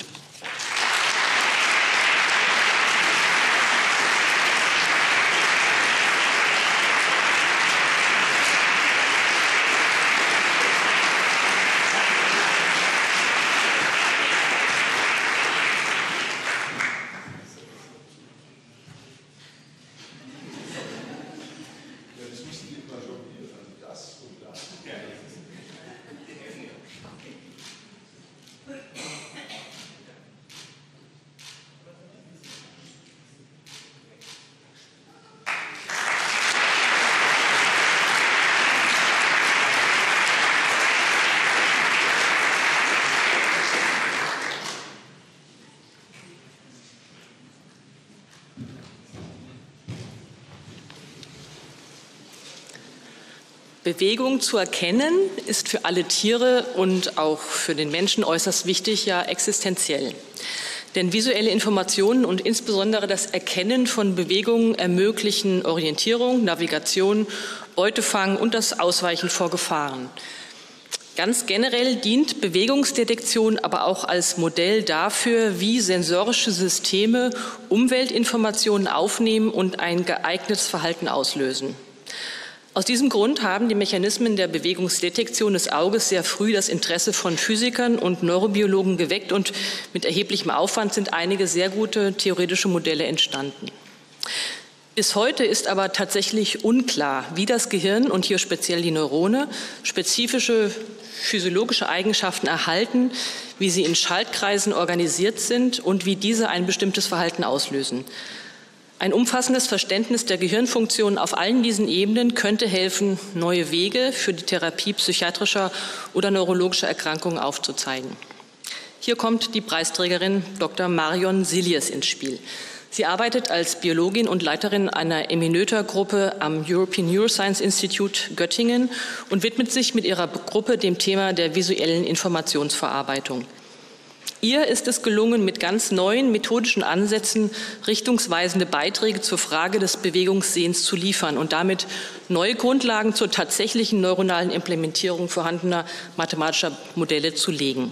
Bewegung zu erkennen ist für alle Tiere und auch für den Menschen äußerst wichtig, ja existenziell. Denn visuelle Informationen und insbesondere das Erkennen von Bewegungen ermöglichen Orientierung, Navigation, Beutefang und das Ausweichen vor Gefahren. Ganz generell dient Bewegungsdetektion aber auch als Modell dafür, wie sensorische Systeme Umweltinformationen aufnehmen und ein geeignetes Verhalten auslösen. Aus diesem Grund haben die Mechanismen der Bewegungsdetektion des Auges sehr früh das Interesse von Physikern und Neurobiologen geweckt und mit erheblichem Aufwand sind einige sehr gute theoretische Modelle entstanden. Bis heute ist aber tatsächlich unklar, wie das Gehirn und hier speziell die Neurone spezifische physiologische Eigenschaften erhalten, wie sie in Schaltkreisen organisiert sind und wie diese ein bestimmtes Verhalten auslösen. Ein umfassendes Verständnis der Gehirnfunktionen auf allen diesen Ebenen könnte helfen, neue Wege für die Therapie psychiatrischer oder neurologischer Erkrankungen aufzuzeigen. Hier kommt die Preisträgerin Doktor Marion Silliers ins Spiel. Sie arbeitet als Biologin und Leiterin einer Eminöter-Gruppe am European Neuroscience Institute Göttingen und widmet sich mit ihrer Gruppe dem Thema der visuellen Informationsverarbeitung. Ihr ist es gelungen, mit ganz neuen methodischen Ansätzen richtungsweisende Beiträge zur Frage des Bewegungssehens zu liefern und damit neue Grundlagen zur tatsächlichen neuronalen Implementierung vorhandener mathematischer Modelle zu legen.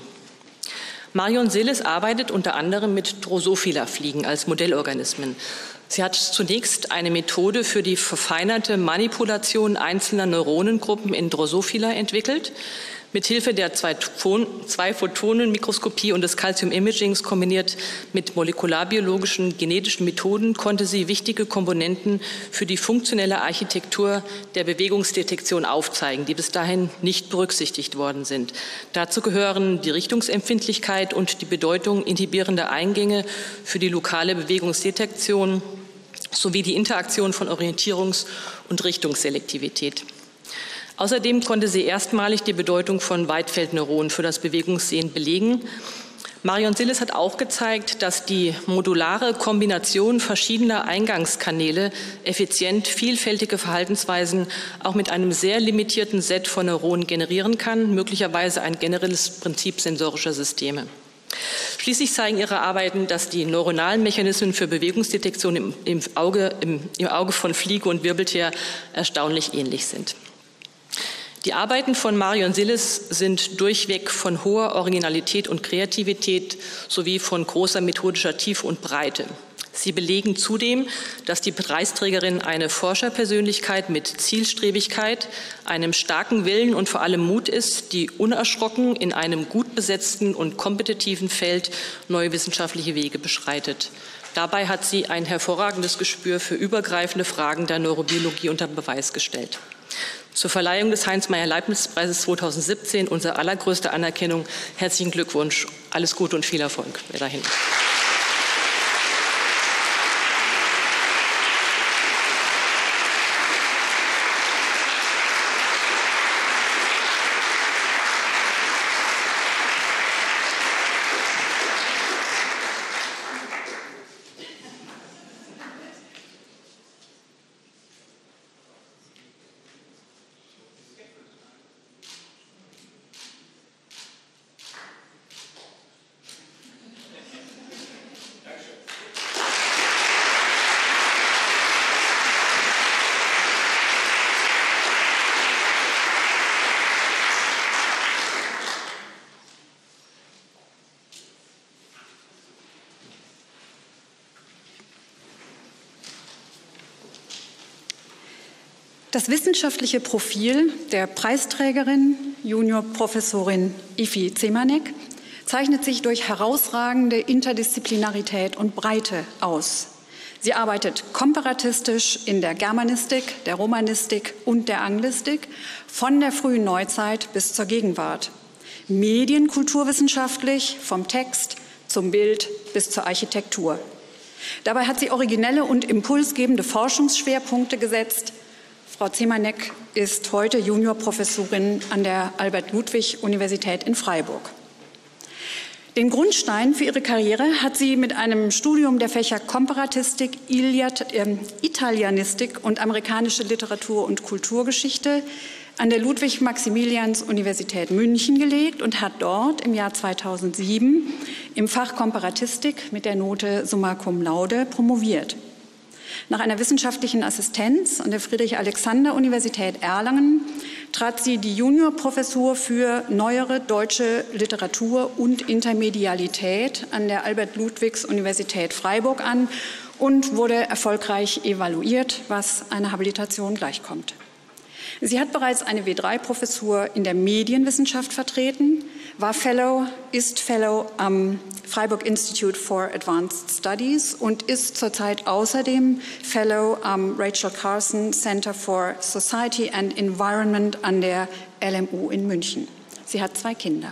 Marion Silliers arbeitet unter anderem mit Drosophila-Fliegen als Modellorganismen. Sie hat zunächst eine Methode für die verfeinerte Manipulation einzelner Neuronengruppen in Drosophila entwickelt. Mithilfe der Zwei-Photonen-Mikroskopie und des Calcium-Imagings kombiniert mit molekularbiologischen genetischen Methoden konnte sie wichtige Komponenten für die funktionelle Architektur der Bewegungsdetektion aufzeigen, die bis dahin nicht berücksichtigt worden sind. Dazu gehören die Richtungsempfindlichkeit und die Bedeutung inhibierender Eingänge für die lokale Bewegungsdetektion sowie die Interaktion von Orientierungs- und Richtungsselektivität. Außerdem konnte sie erstmalig die Bedeutung von Weitfeldneuronen für das Bewegungssehen belegen. Marion Silliers hat auch gezeigt, dass die modulare Kombination verschiedener Eingangskanäle effizient vielfältige Verhaltensweisen auch mit einem sehr limitierten Set von Neuronen generieren kann, möglicherweise ein generelles Prinzip sensorischer Systeme. Schließlich zeigen ihre Arbeiten, dass die neuronalen Mechanismen für Bewegungsdetektion im, im, Auge, im, im Auge von Fliege und Wirbeltier erstaunlich ähnlich sind. Die Arbeiten von Marion Silliers sind durchweg von hoher Originalität und Kreativität sowie von großer methodischer Tiefe und Breite. Sie belegen zudem, dass die Preisträgerin eine Forscherpersönlichkeit mit Zielstrebigkeit, einem starken Willen und vor allem Mut ist, die unerschrocken in einem gut besetzten und kompetitiven Feld neue wissenschaftliche Wege beschreitet. Dabei hat sie ein hervorragendes Gespür für übergreifende Fragen der Neurobiologie unter Beweis gestellt. Zur Verleihung des Heinz-Meyer-Leibniz-Preises zweitausendsiebzehn unsere allergrößte Anerkennung. Herzlichen Glückwunsch, alles Gute und viel Erfolg dahin. Das wissenschaftliche Profil der Preisträgerin, Juniorprofessorin Ifi Zemanek, zeichnet sich durch herausragende Interdisziplinarität und Breite aus. Sie arbeitet komparatistisch in der Germanistik, der Romanistik und der Anglistik von der frühen Neuzeit bis zur Gegenwart. Medienkulturwissenschaftlich vom Text zum Bild bis zur Architektur. Dabei hat sie originelle und impulsgebende Forschungsschwerpunkte gesetzt. Frau Zemanek ist heute Juniorprofessorin an der Albert-Ludwig-Universität in Freiburg. Den Grundstein für ihre Karriere hat sie mit einem Studium der Fächer Komparatistik, Iliad, äh, Italianistik und amerikanische Literatur- und Kulturgeschichte an der Ludwig-Maximilians-Universität München gelegt und hat dort im Jahr zweitausendsieben im Fach Komparatistik mit der Note Summa Cum Laude promoviert. Nach einer wissenschaftlichen Assistenz an der Friedrich-Alexander-Universität Erlangen trat sie die Juniorprofessur für neuere deutsche Literatur und Intermedialität an der Albert-Ludwigs-Universität Freiburg an und wurde erfolgreich evaluiert, was einer Habilitation gleichkommt. Sie hat bereits eine W drei Professur in der Medienwissenschaft vertreten, war Fellow, ist Fellow am Freiburg Institute for Advanced Studies und ist zurzeit außerdem Fellow am Rachel Carson Center for Society and Environment an der L M U in München. Sie hat zwei Kinder.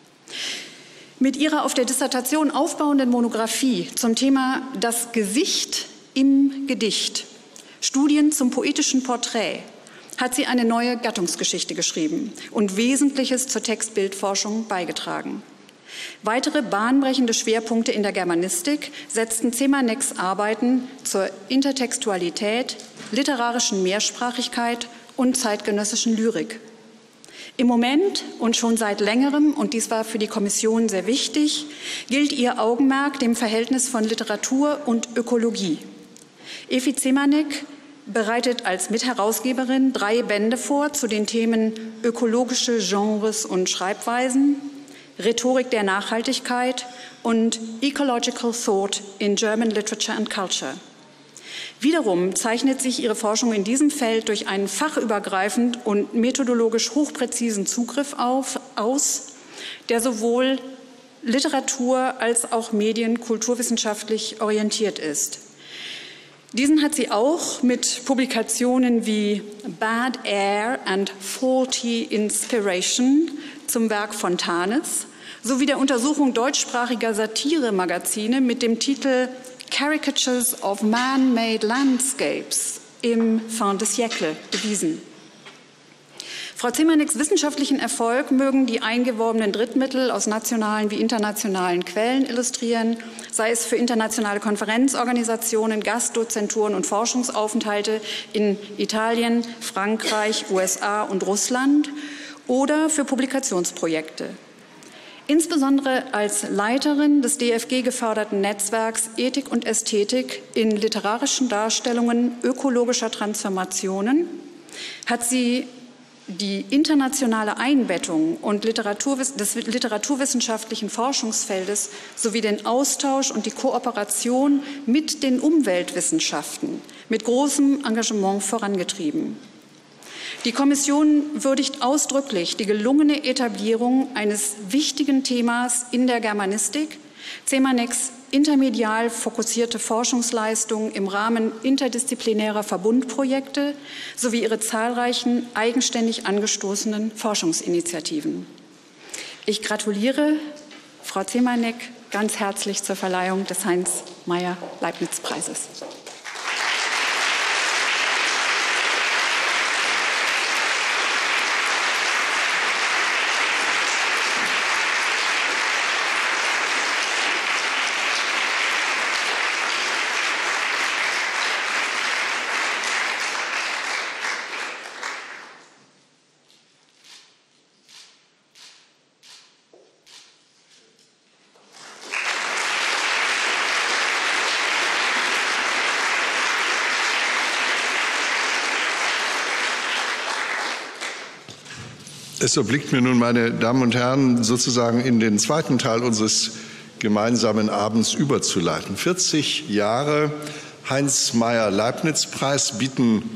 Mit ihrer auf der Dissertation aufbauenden Monographie zum Thema Das Gesicht im Gedicht, Studien zum poetischen Porträt, hat sie eine neue Gattungsgeschichte geschrieben und Wesentliches zur Textbildforschung beigetragen. Weitere bahnbrechende Schwerpunkte in der Germanistik setzten Zemaneks Arbeiten zur Intertextualität, literarischen Mehrsprachigkeit und zeitgenössischen Lyrik. Im Moment und schon seit längerem, und dies war für die Kommission sehr wichtig, gilt ihr Augenmerk dem Verhältnis von Literatur und Ökologie. Ifi Zemanek bereitet als Mitherausgeberin drei Bände vor zu den Themen ökologische Genres und Schreibweisen, Rhetorik der Nachhaltigkeit und Ecological Thought in German Literature and Culture. Wiederum zeichnet sich ihre Forschung in diesem Feld durch einen fachübergreifend und methodologisch hochpräzisen Zugriff auf, aus, der sowohl Literatur als auch medien- kulturwissenschaftlich orientiert ist. Diesen hat sie auch mit Publikationen wie Bad Air and Faulty Inspiration zum Werk Fontanes sowie der Untersuchung deutschsprachiger Satire-Magazine mit dem Titel Caricatures of Man-Made Landscapes im Fin de siècle bewiesen. Frau Zemaneks wissenschaftlichen Erfolg mögen die eingeworbenen Drittmittel aus nationalen wie internationalen Quellen illustrieren, sei es für internationale Konferenzorganisationen, Gastdozenturen und Forschungsaufenthalte in Italien, Frankreich, U S A und Russland oder für Publikationsprojekte. Insbesondere als Leiterin des D F G-geförderten Netzwerks Ethik und Ästhetik in literarischen Darstellungen ökologischer Transformationen hat sie die internationale Einbettung und Literaturwiss- des literaturwissenschaftlichen Forschungsfeldes sowie den Austausch und die Kooperation mit den Umweltwissenschaften mit großem Engagement vorangetrieben. Die Kommission würdigt ausdrücklich die gelungene Etablierung eines wichtigen Themas in der Germanistik, Zemaneks intermedial fokussierte Forschungsleistungen im Rahmen interdisziplinärer Verbundprojekte sowie ihre zahlreichen eigenständig angestoßenen Forschungsinitiativen. Ich gratuliere Frau Zemanek ganz herzlich zur Verleihung des Heinz-Meyer-Leibniz-Preises. Es obliegt mir nun, meine Damen und Herren, sozusagen in den zweiten Teil unseres gemeinsamen Abends überzuleiten. vierzig Jahre Heinz-Meyer-Leibniz-Preis bieten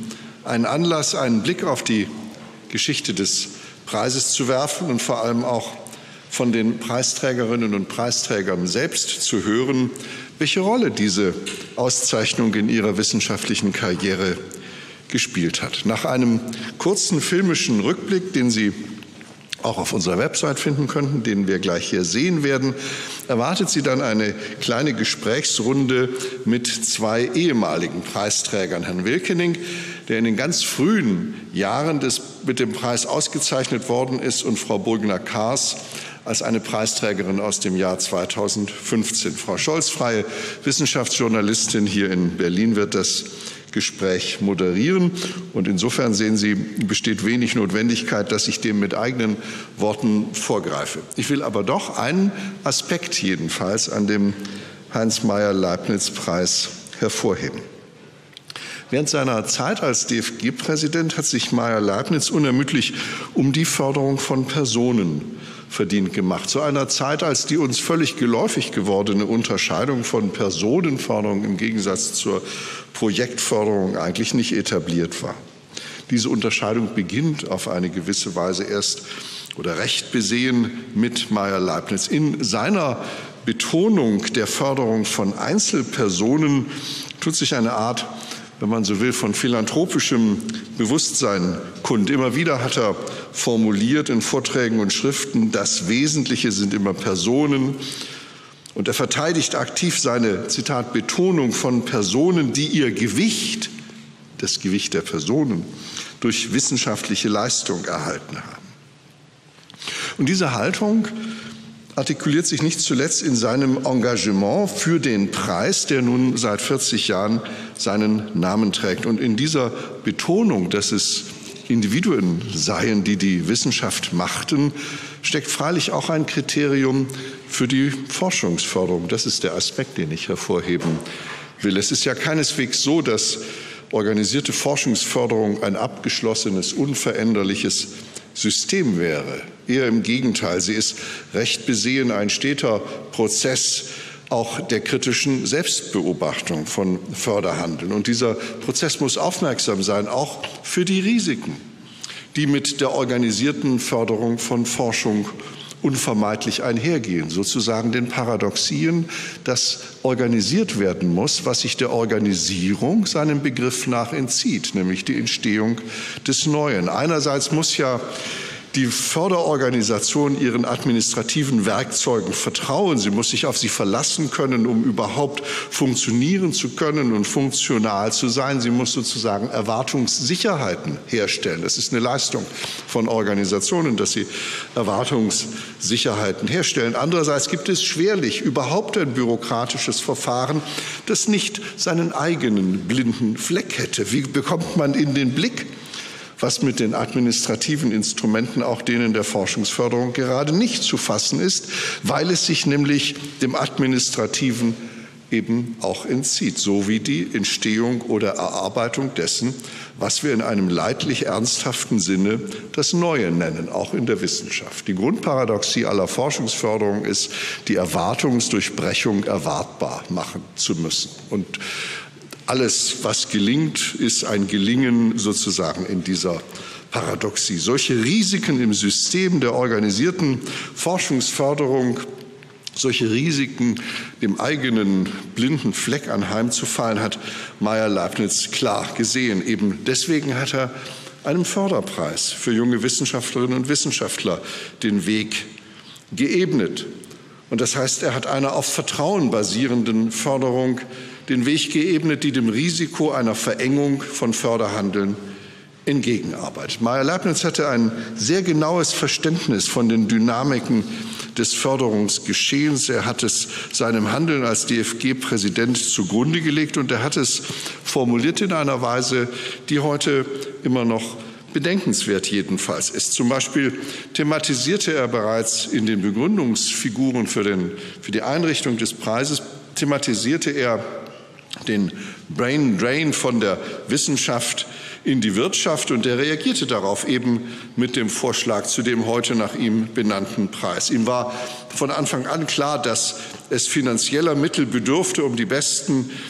einen Anlass, einen Blick auf die Geschichte des Preises zu werfen und vor allem auch von den Preisträgerinnen und Preisträgern selbst zu hören, welche Rolle diese Auszeichnung in ihrer wissenschaftlichen Karriere gespielt hat. Nach einem kurzen filmischen Rückblick, den Sie auch auf unserer Website finden könnten, den wir gleich hier sehen werden, erwartet Sie dann eine kleine Gesprächsrunde mit zwei ehemaligen Preisträgern. Herrn Wilkening, der in den ganz frühen Jahren des, mit dem Preis ausgezeichnet worden ist, und Frau Burgner-Kahrs als eine Preisträgerin aus dem Jahr zweitausendfünfzehn. Frau Scholz, freie Wissenschaftsjournalistin hier in Berlin, wird das Gespräch moderieren. Und insofern sehen Sie, besteht wenig Notwendigkeit, dass ich dem mit eigenen Worten vorgreife. Ich will aber doch einen Aspekt jedenfalls an dem Heinz-Meyer-Leibniz-Preis hervorheben. Während seiner Zeit als D F G-Präsident hat sich Meyer-Leibniz unermüdlich um die Förderung von Personen verdient gemacht. Zu einer Zeit, als die uns völlig geläufig gewordene Unterscheidung von Personenförderung im Gegensatz zur Projektförderung eigentlich nicht etabliert war. Diese Unterscheidung beginnt auf eine gewisse Weise erst oder recht besehen mit Meyer-Leibniz. In seiner Betonung der Förderung von Einzelpersonen tut sich eine Art, wenn man so will, von philanthropischem Bewusstsein kund. Immer wieder hat er formuliert in Vorträgen und Schriften, das Wesentliche sind immer Personen. Und er verteidigt aktiv seine, Zitat, Betonung von Personen, die ihr Gewicht, das Gewicht der Personen, durch wissenschaftliche Leistung erhalten haben. Und diese Haltung artikuliert sich nicht zuletzt in seinem Engagement für den Preis, der nun seit vierzig Jahren seinen Namen trägt. Und in dieser Betonung, dass es Individuen seien, die die Wissenschaft machten, steckt freilich auch ein Kriterium für die Forschungsförderung. Das ist der Aspekt, den ich hervorheben will. Es ist ja keineswegs so, dass organisierte Forschungsförderung ein abgeschlossenes, unveränderliches System wäre. Eher im Gegenteil, sie ist recht besehen ein steter Prozess auch der kritischen Selbstbeobachtung von Förderhandeln. Und dieser Prozess muss aufmerksam sein, auch für die Risiken, die mit der organisierten Förderung von Forschung unvermeidlich einhergehen, sozusagen den Paradoxien, dass organisiert werden muss, was sich der Organisierung seinem Begriff nach entzieht, nämlich die Entstehung des Neuen. Einerseits muss ja die Förderorganisation ihren administrativen Werkzeugen vertrauen. Sie muss sich auf sie verlassen können, um überhaupt funktionieren zu können und funktional zu sein. Sie muss sozusagen Erwartungssicherheiten herstellen. Das ist eine Leistung von Organisationen, dass sie Erwartungssicherheiten herstellen. Andererseits gibt es schwerlich überhaupt ein bürokratisches Verfahren, das nicht seinen eigenen blinden Fleck hätte. Wie bekommt man in den Blick, was mit den administrativen Instrumenten, auch denen der Forschungsförderung, gerade nicht zu fassen ist, weil es sich nämlich dem Administrativen eben auch entzieht, so wie die Entstehung oder Erarbeitung dessen, was wir in einem leidlich ernsthaften Sinne das Neue nennen, auch in der Wissenschaft. Die Grundparadoxie aller Forschungsförderung ist, die Erwartungsdurchbrechung erwartbar machen zu müssen. Und alles, was gelingt, ist ein Gelingen sozusagen in dieser Paradoxie. Solche Risiken im System der organisierten Forschungsförderung, solche Risiken dem eigenen blinden Fleck anheimzufallen, hat Meyer-Leibniz klar gesehen. Eben deswegen hat er einem Förderpreis für junge Wissenschaftlerinnen und Wissenschaftler den Weg geebnet. Und das heißt, er hat einer auf Vertrauen basierenden Förderung den Weg geebnet, die dem Risiko einer Verengung von Förderhandeln entgegenarbeitet. Meyer-Leibniz hatte ein sehr genaues Verständnis von den Dynamiken des Förderungsgeschehens. Er hat es seinem Handeln als D F G-Präsident zugrunde gelegt und er hat es formuliert in einer Weise, die heute immer noch bedenkenswert jedenfalls ist. Zum Beispiel thematisierte er bereits in den Begründungsfiguren für, den, für die Einrichtung des Preises, thematisierte er den Brain Drain von der Wissenschaft in die Wirtschaft und er reagierte darauf eben mit dem Vorschlag zu dem heute nach ihm benannten Preis. Ihm war von Anfang an klar, dass es finanzieller Mittel bedurfte, um die besten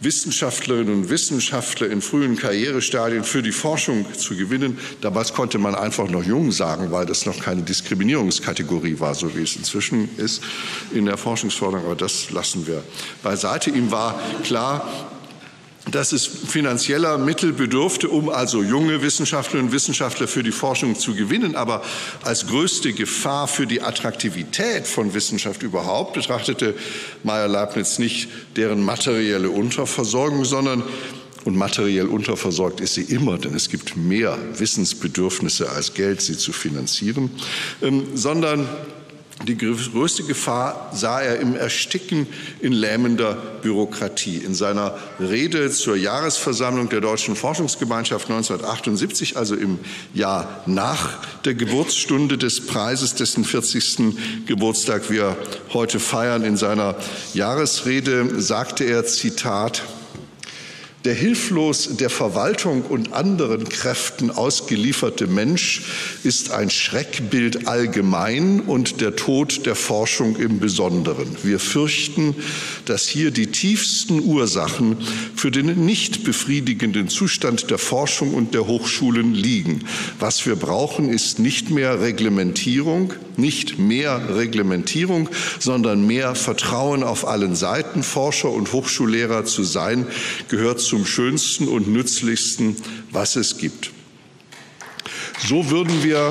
Wissenschaftlerinnen und Wissenschaftler in frühen Karrierestadien für die Forschung zu gewinnen. Damals konnte man einfach noch jung sagen, weil das noch keine Diskriminierungskategorie war, so wie es inzwischen ist in der Forschungsförderung. Aber das lassen wir beiseite. Ihm war klar, dass es finanzieller Mittel bedurfte, um also junge Wissenschaftlerinnen und Wissenschaftler für die Forschung zu gewinnen. Aber als größte Gefahr für die Attraktivität von Wissenschaft überhaupt betrachtete Meyer-Leibniz nicht deren materielle Unterversorgung, sondern, und materiell unterversorgt ist sie immer, denn es gibt mehr Wissensbedürfnisse als Geld, sie zu finanzieren, ähm, sondern die größte Gefahr sah er im Ersticken in lähmender Bürokratie. In seiner Rede zur Jahresversammlung der Deutschen Forschungsgemeinschaft neunzehnhundertachtundsiebzig, also im Jahr nach der Geburtsstunde des Preises, dessen vierzigsten Geburtstag wir heute feiern, in seiner Jahresrede sagte er, Zitat, der hilflos der Verwaltung und anderen Kräften ausgelieferte Mensch ist ein Schreckbild allgemein und der Tod der Forschung im Besonderen. Wir fürchten, dass hier die tiefsten Ursachen für den nicht befriedigenden Zustand der Forschung und der Hochschulen liegen. Was wir brauchen, ist nicht mehr Reglementierung, nicht mehr Reglementierung, sondern mehr Vertrauen auf allen Seiten. Forscher und Hochschullehrer zu sein, gehört zum Schönsten und Nützlichsten, was es gibt. So würden wir,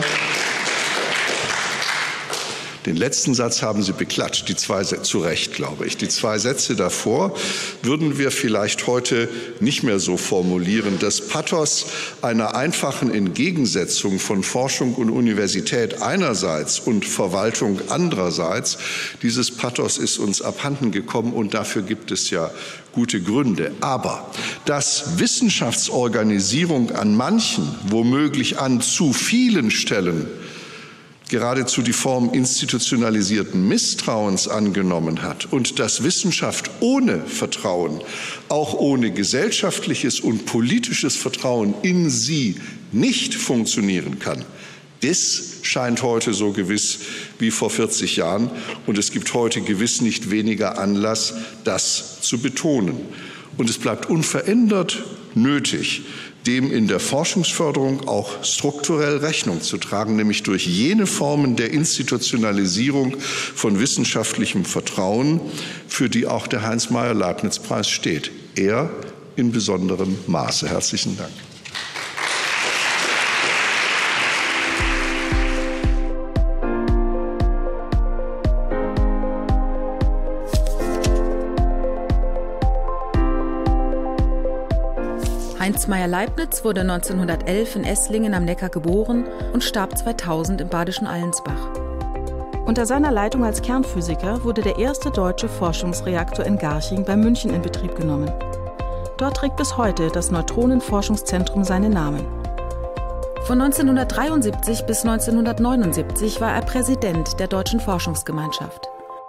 den letzten Satz haben Sie beklatscht, die zwei, zu Recht, glaube ich. Die zwei Sätze davor würden wir vielleicht heute nicht mehr so formulieren. Das Pathos einer einfachen Entgegensetzung von Forschung und Universität einerseits und Verwaltung andererseits, dieses Pathos ist uns abhanden gekommen und dafür gibt es ja gute Gründe. Aber dass Wissenschaftsorganisierung an manchen, womöglich an zu vielen Stellen geradezu die Form institutionalisierten Misstrauens angenommen hat und dass Wissenschaft ohne Vertrauen, auch ohne gesellschaftliches und politisches Vertrauen in sie nicht funktionieren kann, das scheint heute so gewiss wie vor vierzig Jahren. Und es gibt heute gewiss nicht weniger Anlass, das zu betonen. Und es bleibt unverändert nötig, dem in der Forschungsförderung auch strukturell Rechnung zu tragen, nämlich durch jene Formen der Institutionalisierung von wissenschaftlichem Vertrauen, für die auch der Heinz-Meyer-Leibniz-Preis steht. Er in besonderem Maße. Herzlichen Dank. Heinz Meyer-Leibniz wurde neunzehnhundertelf in Esslingen am Neckar geboren und starb zweitausend im badischen Allensbach. Unter seiner Leitung als Kernphysiker wurde der erste deutsche Forschungsreaktor in Garching bei München in Betrieb genommen. Dort trägt bis heute das Neutronenforschungszentrum seinen Namen. Von neunzehnhundertdreiundsiebzig bis neunzehnhundertneunundsiebzig war er Präsident der Deutschen Forschungsgemeinschaft.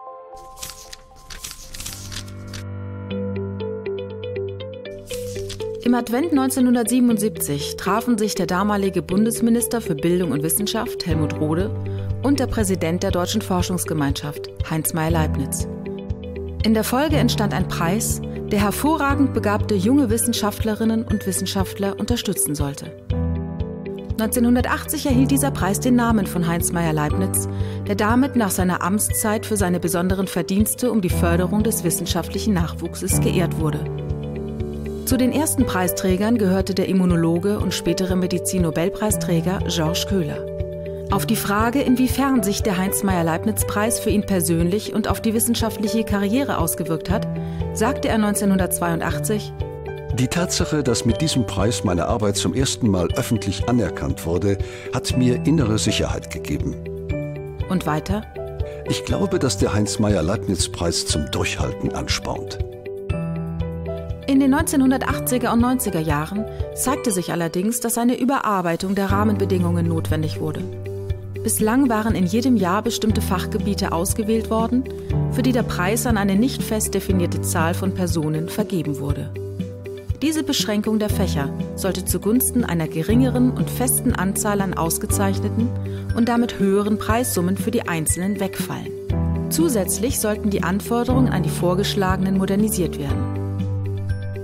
Im Advent neunzehnhundertsiebenundsiebzig trafen sich der damalige Bundesminister für Bildung und Wissenschaft, Helmut Rohde, und der Präsident der Deutschen Forschungsgemeinschaft, Heinz Meyer-Leibniz. In der Folge entstand ein Preis, der hervorragend begabte junge Wissenschaftlerinnen und Wissenschaftler unterstützen sollte. neunzehnhundertachtzig erhielt dieser Preis den Namen von Heinz Meyer-Leibniz, der damit nach seiner Amtszeit für seine besonderen Verdienste um die Förderung des wissenschaftlichen Nachwuchses geehrt wurde. Zu den ersten Preisträgern gehörte der Immunologe und spätere Medizin-Nobelpreisträger Georges Köhler. Auf die Frage, inwiefern sich der Heinz-Meyer-Leibniz-Preis für ihn persönlich und auf die wissenschaftliche Karriere ausgewirkt hat, sagte er neunzehnhundertzweiundachtzig: Die Tatsache, dass mit diesem Preis meine Arbeit zum ersten Mal öffentlich anerkannt wurde, hat mir innere Sicherheit gegeben. Und weiter: Ich glaube, dass der Heinz-Meyer-Leibniz-Preis zum Durchhalten anspornt. In den neunzehnhundertachtziger und neunziger Jahren zeigte sich allerdings, dass eine Überarbeitung der Rahmenbedingungen notwendig wurde. Bislang waren in jedem Jahr bestimmte Fachgebiete ausgewählt worden, für die der Preis an eine nicht fest definierte Zahl von Personen vergeben wurde. Diese Beschränkung der Fächer sollte zugunsten einer geringeren und festen Anzahl an ausgezeichneten und damit höheren Preissummen für die Einzelnen wegfallen. Zusätzlich sollten die Anforderungen an die Vorgeschlagenen modernisiert werden.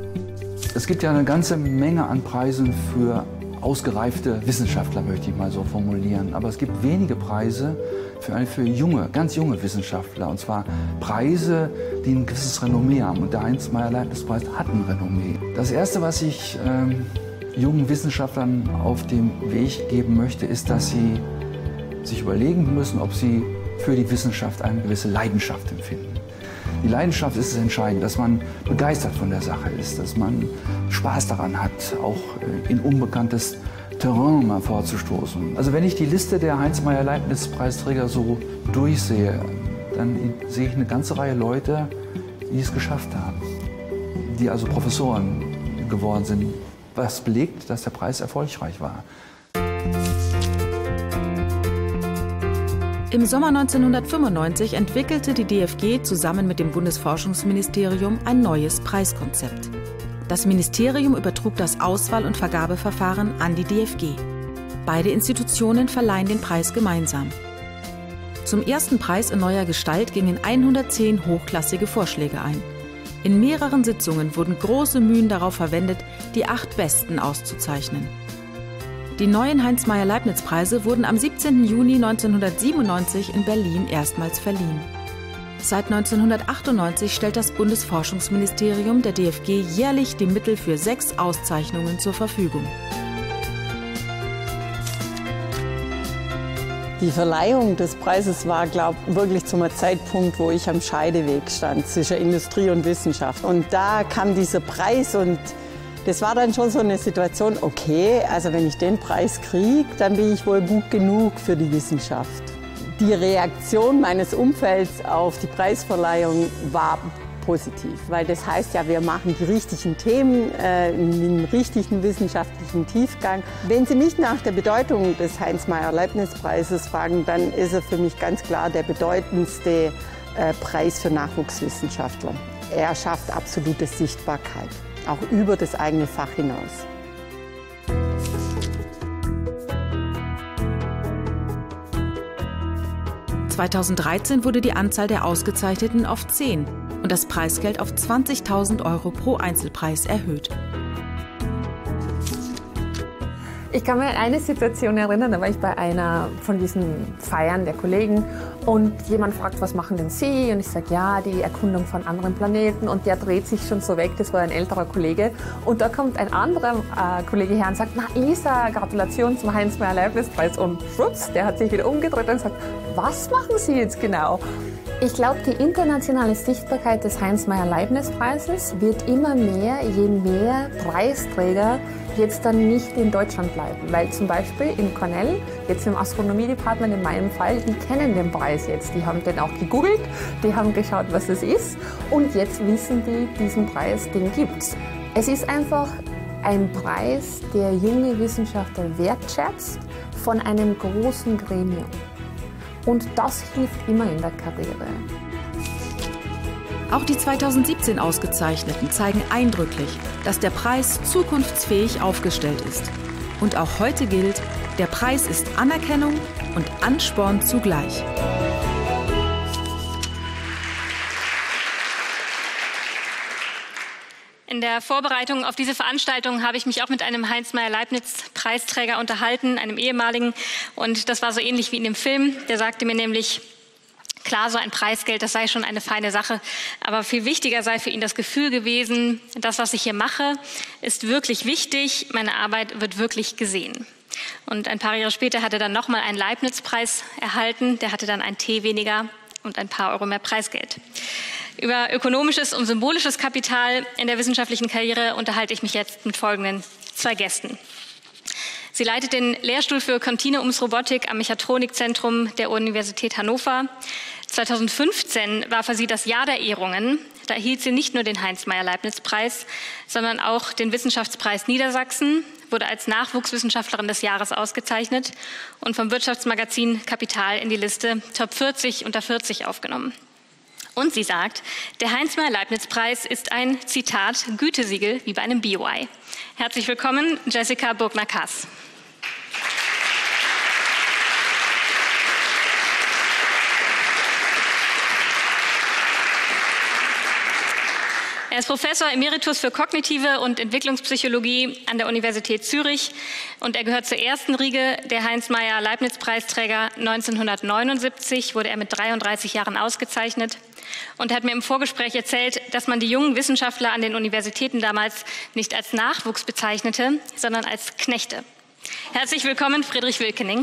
Es gibt ja eine ganze Menge an Preisen für ausgereifte Wissenschaftler, möchte ich mal so formulieren. Aber es gibt wenige Preise für, eine, für junge, ganz junge Wissenschaftler. Und zwar Preise, die ein gewisses Renommee haben. Und der Heinz-Meyer-Leibniz-Preis hat ein Renommee. Das Erste, was ich ähm, jungen Wissenschaftlern auf den Weg geben möchte, ist, dass sie sich überlegen müssen, ob sie für die Wissenschaft eine gewisse Leidenschaft empfinden. Die Leidenschaft ist das Entscheidende, dass man begeistert von der Sache ist, dass man Spaß daran hat, auch in unbekanntes Terrain mal vorzustoßen. Also wenn ich die Liste der Heinz-Meyer-Leibniz-Preisträger so durchsehe, dann sehe ich eine ganze Reihe Leute, die es geschafft haben, die also Professoren geworden sind, was belegt, dass der Preis erfolgreich war. Im Sommer neunzehnhundertfünfundneunzig entwickelte die D F G zusammen mit dem Bundesforschungsministerium ein neues Preiskonzept. Das Ministerium übertrug das Auswahl- und Vergabeverfahren an die D F G. Beide Institutionen verleihen den Preis gemeinsam. Zum ersten Preis in neuer Gestalt gingen hundertzehn hochklassige Vorschläge ein. In mehreren Sitzungen wurden große Mühen darauf verwendet, die acht Besten auszuzeichnen. Die neuen Heinz-Meyer-Leibniz-Preise wurden am siebzehnten Juni neunzehnhundertsiebenundneunzig in Berlin erstmals verliehen. Seit neunzehnhundertachtundneunzig stellt das Bundesforschungsministerium der D F G jährlich die Mittel für sechs Auszeichnungen zur Verfügung. Die Verleihung des Preises war, glaube ich, wirklich zum Zeitpunkt, wo ich am Scheideweg stand zwischen Industrie und Wissenschaft. Und da kam dieser Preis und das war dann schon so eine Situation, okay, also wenn ich den Preis kriege, dann bin ich wohl gut genug für die Wissenschaft. Die Reaktion meines Umfelds auf die Preisverleihung war positiv, weil das heißt ja, wir machen die richtigen Themen äh, mit einem richtigen wissenschaftlichen Tiefgang. Wenn Sie mich nach der Bedeutung des Heinz-Meyer-Leibniz-Preises fragen, dann ist er für mich ganz klar der bedeutendste äh, Preis für Nachwuchswissenschaftler. Er schafft absolute Sichtbarkeit, auch über das eigene Fach hinaus. zweitausenddreizehn wurde die Anzahl der Ausgezeichneten auf zehn und das Preisgeld auf zwanzigtausend Euro pro Einzelpreis erhöht. Ich kann mich an eine Situation erinnern, da war ich bei einer von diesen Feiern der Kollegen und jemand fragt, was machen denn Sie? Und ich sage, ja, die Erkundung von anderen Planeten, und der dreht sich schon so weg, das war ein älterer Kollege. Und da kommt ein anderer äh, Kollege her und sagt, na Lisa, Gratulation zum Heinz-Meyer-Leibniz-Preis. Und schwupps, der hat sich wieder umgedreht und sagt, was machen Sie jetzt genau? Ich glaube, die internationale Sichtbarkeit des Heinz-Meyer-Leibniz-Preises wird immer mehr, je mehr Preisträger jetzt dann nicht in Deutschland bleiben. Weil zum Beispiel in Cornell, jetzt im Astronomie-Department in meinem Fall, die kennen den Preis jetzt. Die haben den auch gegoogelt, die haben geschaut, was es ist, und jetzt wissen die, diesen Preis, den gibt's. Es ist einfach ein Preis, der junge Wissenschaftler wertschätzt von einem großen Gremium. Und das hilft immer in der Karriere. Auch die zweitausendsiebzehn Ausgezeichneten zeigen eindrücklich, dass der Preis zukunftsfähig aufgestellt ist. Und auch heute gilt, der Preis ist Anerkennung und Ansporn zugleich. In der Vorbereitung auf diese Veranstaltung habe ich mich auch mit einem Heinz-Meyer-Leibniz-Preisträger unterhalten, einem ehemaligen. Und das war so ähnlich wie in dem Film. Der sagte mir nämlich, klar, so ein Preisgeld, das sei schon eine feine Sache. Aber viel wichtiger sei für ihn das Gefühl gewesen, das, was ich hier mache, ist wirklich wichtig. Meine Arbeit wird wirklich gesehen. Und ein paar Jahre später hat er dann nochmal einen Leibniz-Preis erhalten. Der hatte dann ein T weniger und ein paar Euro mehr Preisgeld. Über ökonomisches und symbolisches Kapital in der wissenschaftlichen Karriere unterhalte ich mich jetzt mit folgenden zwei Gästen. Sie leitet den Lehrstuhl für Kontinuumsrobotik am Mechatronikzentrum der Universität Hannover. zweitausendfünfzehn war für sie das Jahr der Ehrungen. Da erhielt sie nicht nur den Heinz-Meyer-Leibniz-Preis, sondern auch den Wissenschaftspreis Niedersachsen, wurde als Nachwuchswissenschaftlerin des Jahres ausgezeichnet und vom Wirtschaftsmagazin Kapital in die Liste Top vierzig unter vierzig aufgenommen. Und sie sagt, der Heinz-Meyer-Leibniz-Preis ist ein, Zitat, Gütesiegel wie bei einem B O I. Herzlich willkommen, Jessica Burgner-Kass. Er ist Professor Emeritus für Kognitive und Entwicklungspsychologie an der Universität Zürich und er gehört zur ersten Riege der Heinz-Meyer-Leibniz-Preisträger. neunzehnhundertneunundsiebzig wurde er mit dreiunddreißig Jahren ausgezeichnet und er hat mir im Vorgespräch erzählt, dass man die jungen Wissenschaftler an den Universitäten damals nicht als Nachwuchs bezeichnete, sondern als Knechte. Herzlich willkommen, Friedrich Wilkening.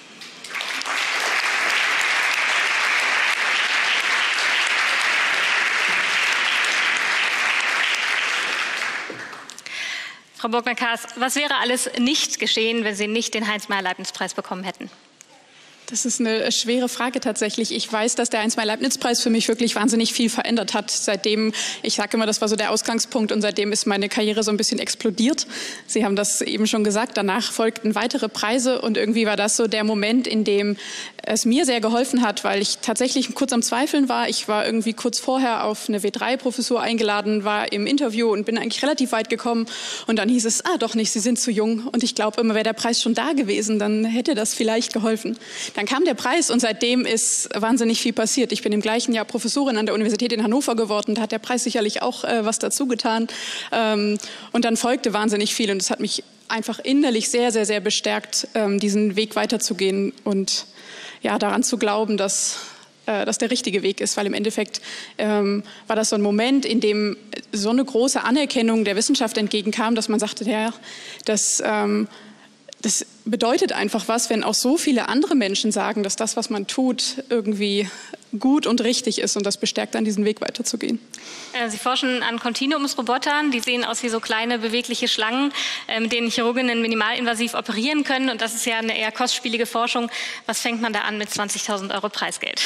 Frau Burgner-Kahrs, was wäre alles nicht geschehen, wenn Sie nicht den Heinz-Meyer-Leibniz-Preis bekommen hätten? Das ist eine schwere Frage tatsächlich. Ich weiß, dass der Heinz-Meyer-Leibniz-Preis für mich wirklich wahnsinnig viel verändert hat. Seitdem, ich sage immer, das war so der Ausgangspunkt und seitdem ist meine Karriere so ein bisschen explodiert. Sie haben das eben schon gesagt, danach folgten weitere Preise und irgendwie war das so der Moment, in dem es mir sehr geholfen hat, weil ich tatsächlich kurz am Zweifeln war. Ich war irgendwie kurz vorher auf eine W drei Professur eingeladen, war im Interview und bin eigentlich relativ weit gekommen und dann hieß es, ah doch nicht, Sie sind zu jung und ich glaube immer, wäre der Preis schon da gewesen, dann hätte das vielleicht geholfen. Dann kam der Preis und seitdem ist wahnsinnig viel passiert. Ich bin im gleichen Jahr Professorin an der Universität in Hannover geworden. Da hat der Preis sicherlich auch äh, was dazu getan. Ähm, und dann folgte wahnsinnig viel. Und es hat mich einfach innerlich sehr, sehr, sehr bestärkt, ähm, diesen Weg weiterzugehen und ja, daran zu glauben, dass äh, das der richtige Weg ist. Weil im Endeffekt ähm, war das so ein Moment, in dem so eine große Anerkennung der Wissenschaft entgegenkam, dass man sagte, ja, das... Ähm, Das bedeutet einfach was, wenn auch so viele andere Menschen sagen, dass das, was man tut, irgendwie gut und richtig ist. Und das bestärkt dann, diesen Weg weiterzugehen. Sie forschen an Kontinuumsrobotern. Die sehen aus wie so kleine bewegliche Schlangen, mit denen Chirurginnen minimalinvasiv operieren können. Und das ist ja eine eher kostspielige Forschung. Was fängt man da an mit zwanzigtausend Euro Preisgeld?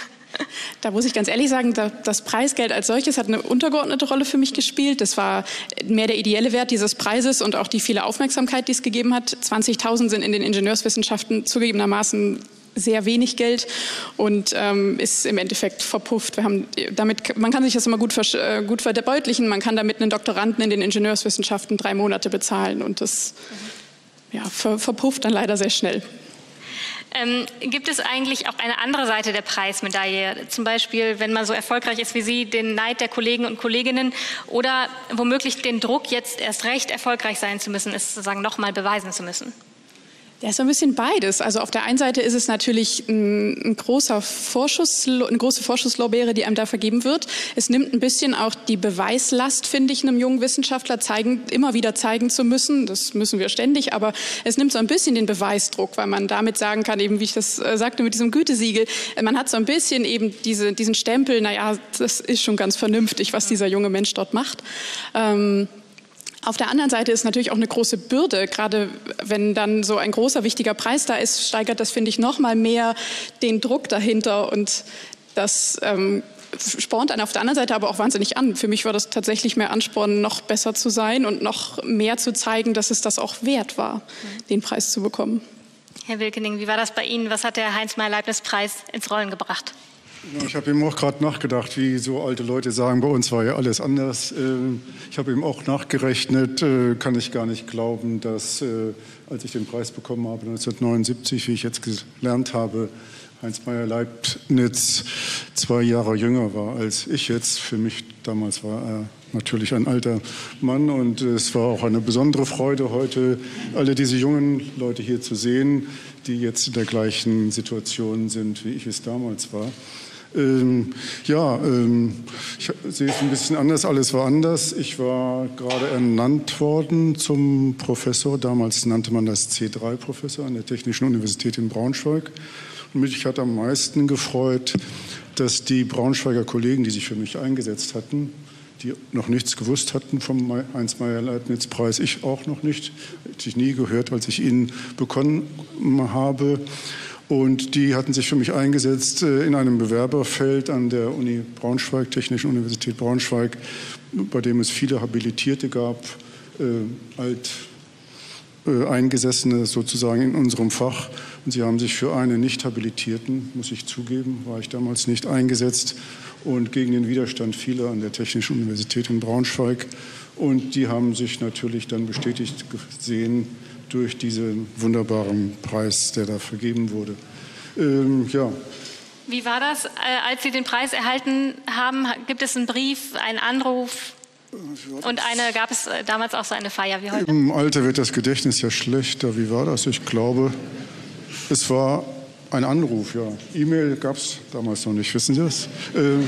Da muss ich ganz ehrlich sagen, das Preisgeld als solches hat eine untergeordnete Rolle für mich gespielt. Das war mehr der ideelle Wert dieses Preises und auch die viele Aufmerksamkeit, die es gegeben hat. zwanzigtausend sind in den Ingenieurswissenschaften zugegebenermaßen sehr wenig Geld und ähm, ist im Endeffekt verpufft. Wir haben damit, man kann sich das immer gut, äh, gut verdeutlichen. Man kann damit einen Doktoranden in den Ingenieurswissenschaften drei Monate bezahlen und das ja, ver, verpufft dann leider sehr schnell. Ähm, gibt es eigentlich auch eine andere Seite der Preismedaille? Zum Beispiel, wenn man so erfolgreich ist wie Sie, den Neid der Kollegen und Kolleginnen oder womöglich den Druck, jetzt erst recht erfolgreich sein zu müssen, es sozusagen noch mal beweisen zu müssen? Ja, ist so ein bisschen beides. Also auf der einen Seite ist es natürlich ein, ein großer Vorschuss, eine große Vorschusslorbeere, die einem da vergeben wird. Es nimmt ein bisschen auch die Beweislast, finde ich, einem jungen Wissenschaftler zeigen, immer wieder zeigen zu müssen. Das müssen wir ständig, aber es nimmt so ein bisschen den Beweisdruck, weil man damit sagen kann, eben wie ich das äh, sagte mit diesem Gütesiegel, man hat so ein bisschen eben diese, diesen Stempel, naja, das ist schon ganz vernünftig, was dieser junge Mensch dort macht. Ähm, Auf der anderen Seite ist natürlich auch eine große Bürde, gerade wenn dann so ein großer, wichtiger Preis da ist, steigert das, finde ich, noch mal mehr den Druck dahinter und das ähm, spornt einen auf der anderen Seite aber auch wahnsinnig an. Für mich war das tatsächlich mehr Ansporn, noch besser zu sein und noch mehr zu zeigen, dass es das auch wert war, den Preis zu bekommen. Herr Wilkening, wie war das bei Ihnen? Was hat der Heinz-Meyer-Leibniz-Preis ins Rollen gebracht? Ich habe eben auch gerade nachgedacht, wie so alte Leute sagen, bei uns war ja alles anders. Ich habe eben auch nachgerechnet, kann ich gar nicht glauben, dass, als ich den Preis bekommen habe, neunzehnhundertneunundsiebzig, wie ich jetzt gelernt habe, Heinz-Meyer-Leibniz zwei Jahre jünger war als ich jetzt. Für mich damals war er natürlich ein alter Mann und es war auch eine besondere Freude, heute alle diese jungen Leute hier zu sehen, die jetzt in der gleichen Situation sind, wie ich es damals war. Ähm, ja, ähm, ich sehe es ein bisschen anders. Alles war anders. Ich war gerade ernannt worden zum Professor. Damals nannte man das C drei Professor an der Technischen Universität in Braunschweig. Und mich hat am meisten gefreut, dass die Braunschweiger Kollegen, die sich für mich eingesetzt hatten, die noch nichts gewusst hatten vom Heinz-Meyer-Leibniz-Preis, ich auch noch nicht, hätte ich nie gehört, als ich ihn bekommen habe. Und die hatten sich für mich eingesetzt in einem Bewerberfeld an der Uni Braunschweig, Technischen Universität Braunschweig, bei dem es viele Habilitierte gab, äh, alt äh, Eingesessene sozusagen in unserem Fach. Und sie haben sich für einen Nicht-Habilitierten, muss ich zugeben, war ich damals nicht eingesetzt, und gegen den Widerstand vieler an der Technischen Universität in Braunschweig. Und die haben sich natürlich dann bestätigt gesehen durch diesen wunderbaren Preis, der da vergeben wurde. Ähm, ja. Wie war das, als Sie den Preis erhalten haben? Gibt es einen Brief, einen Anruf? Und eine gab es damals auch so eine Feier wie heute? Im Alter wird das Gedächtnis ja schlechter. Wie war das? Ich glaube, es war ein Anruf, ja. E-Mail gab es damals noch nicht, wissen Sie das? Ähm,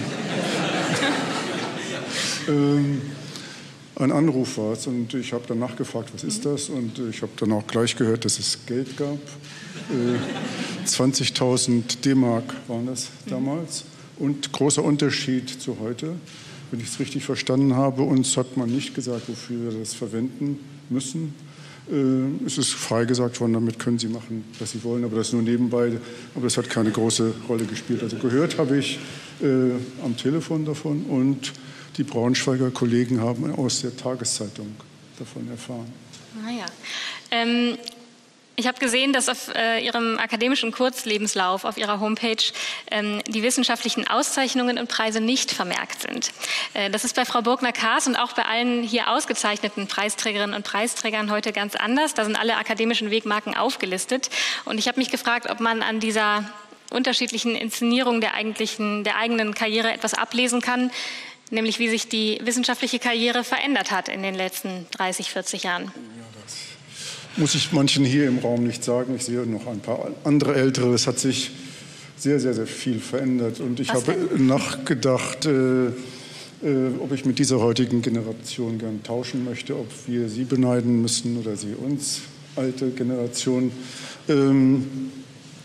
ähm, ein Anruf war es und ich habe dann nachgefragt, was ist das? Und ich habe dann auch gleich gehört, dass es Geld gab. Äh, zwanzigtausend D-Mark waren das damals. Und großer Unterschied zu heute, wenn ich es richtig verstanden habe. Uns hat man nicht gesagt, wofür wir das verwenden müssen. Äh, es ist frei gesagt worden, damit können Sie machen, was Sie wollen, aber das nur nebenbei. Aber das hat keine große Rolle gespielt. Also gehört habe ich äh, am Telefon davon und die Braunschweiger Kollegen haben aus der Tageszeitung davon erfahren. Naja. Ähm, ich habe gesehen, dass auf äh, Ihrem akademischen Kurzlebenslauf, auf Ihrer Homepage, ähm, die wissenschaftlichen Auszeichnungen und Preise nicht vermerkt sind. Äh, das ist bei Frau Burgner-Kahrs und auch bei allen hier ausgezeichneten Preisträgerinnen und Preisträgern heute ganz anders. Da sind alle akademischen Wegmarken aufgelistet. Und ich habe mich gefragt, ob man an dieser unterschiedlichen Inszenierung der, eigentlichen, der eigenen Karriere etwas ablesen kann, nämlich wie sich die wissenschaftliche Karriere verändert hat in den letzten dreißig, vierzig Jahren. Muss ich manchen hier im Raum nicht sagen. Ich sehe noch ein paar andere Ältere. Es hat sich sehr, sehr, sehr viel verändert. Und ich Was habe denn? nachgedacht, äh, äh, ob ich mit dieser heutigen Generation gern tauschen möchte, ob wir sie beneiden müssen oder sie uns, alte Generation. Ähm,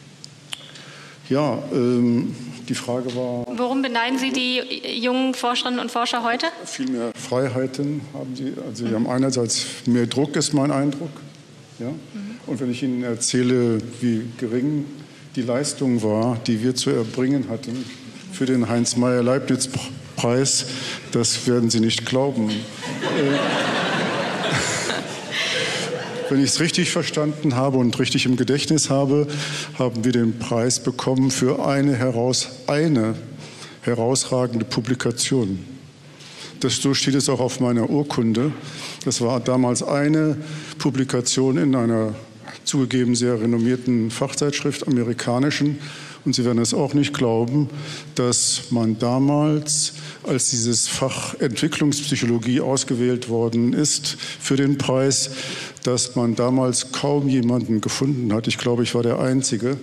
ja, ähm, die Frage war... Worum beneiden Sie die jungen Forscherinnen und Forscher heute? Viel mehr Freiheiten haben sie. Also sie haben einerseits mehr Druck, ist mein Eindruck. Ja? Mhm. Und wenn ich Ihnen erzähle, wie gering die Leistung war, die wir zu erbringen hatten für den Heinz-Meyer-Leibniz-Preis, das werden Sie nicht glauben. Wenn ich es richtig verstanden habe und richtig im Gedächtnis habe, haben wir den Preis bekommen für eine, heraus, eine herausragende Publikation. Das, so steht es auch auf meiner Urkunde. Das war damals eine Publikation in einer zugegeben sehr renommierten Fachzeitschrift, amerikanischen. Und Sie werden es auch nicht glauben, dass man damals, als dieses Fach Entwicklungspsychologie ausgewählt worden ist für den Preis, dass man damals kaum jemanden gefunden hat. Ich glaube, ich war der Einzige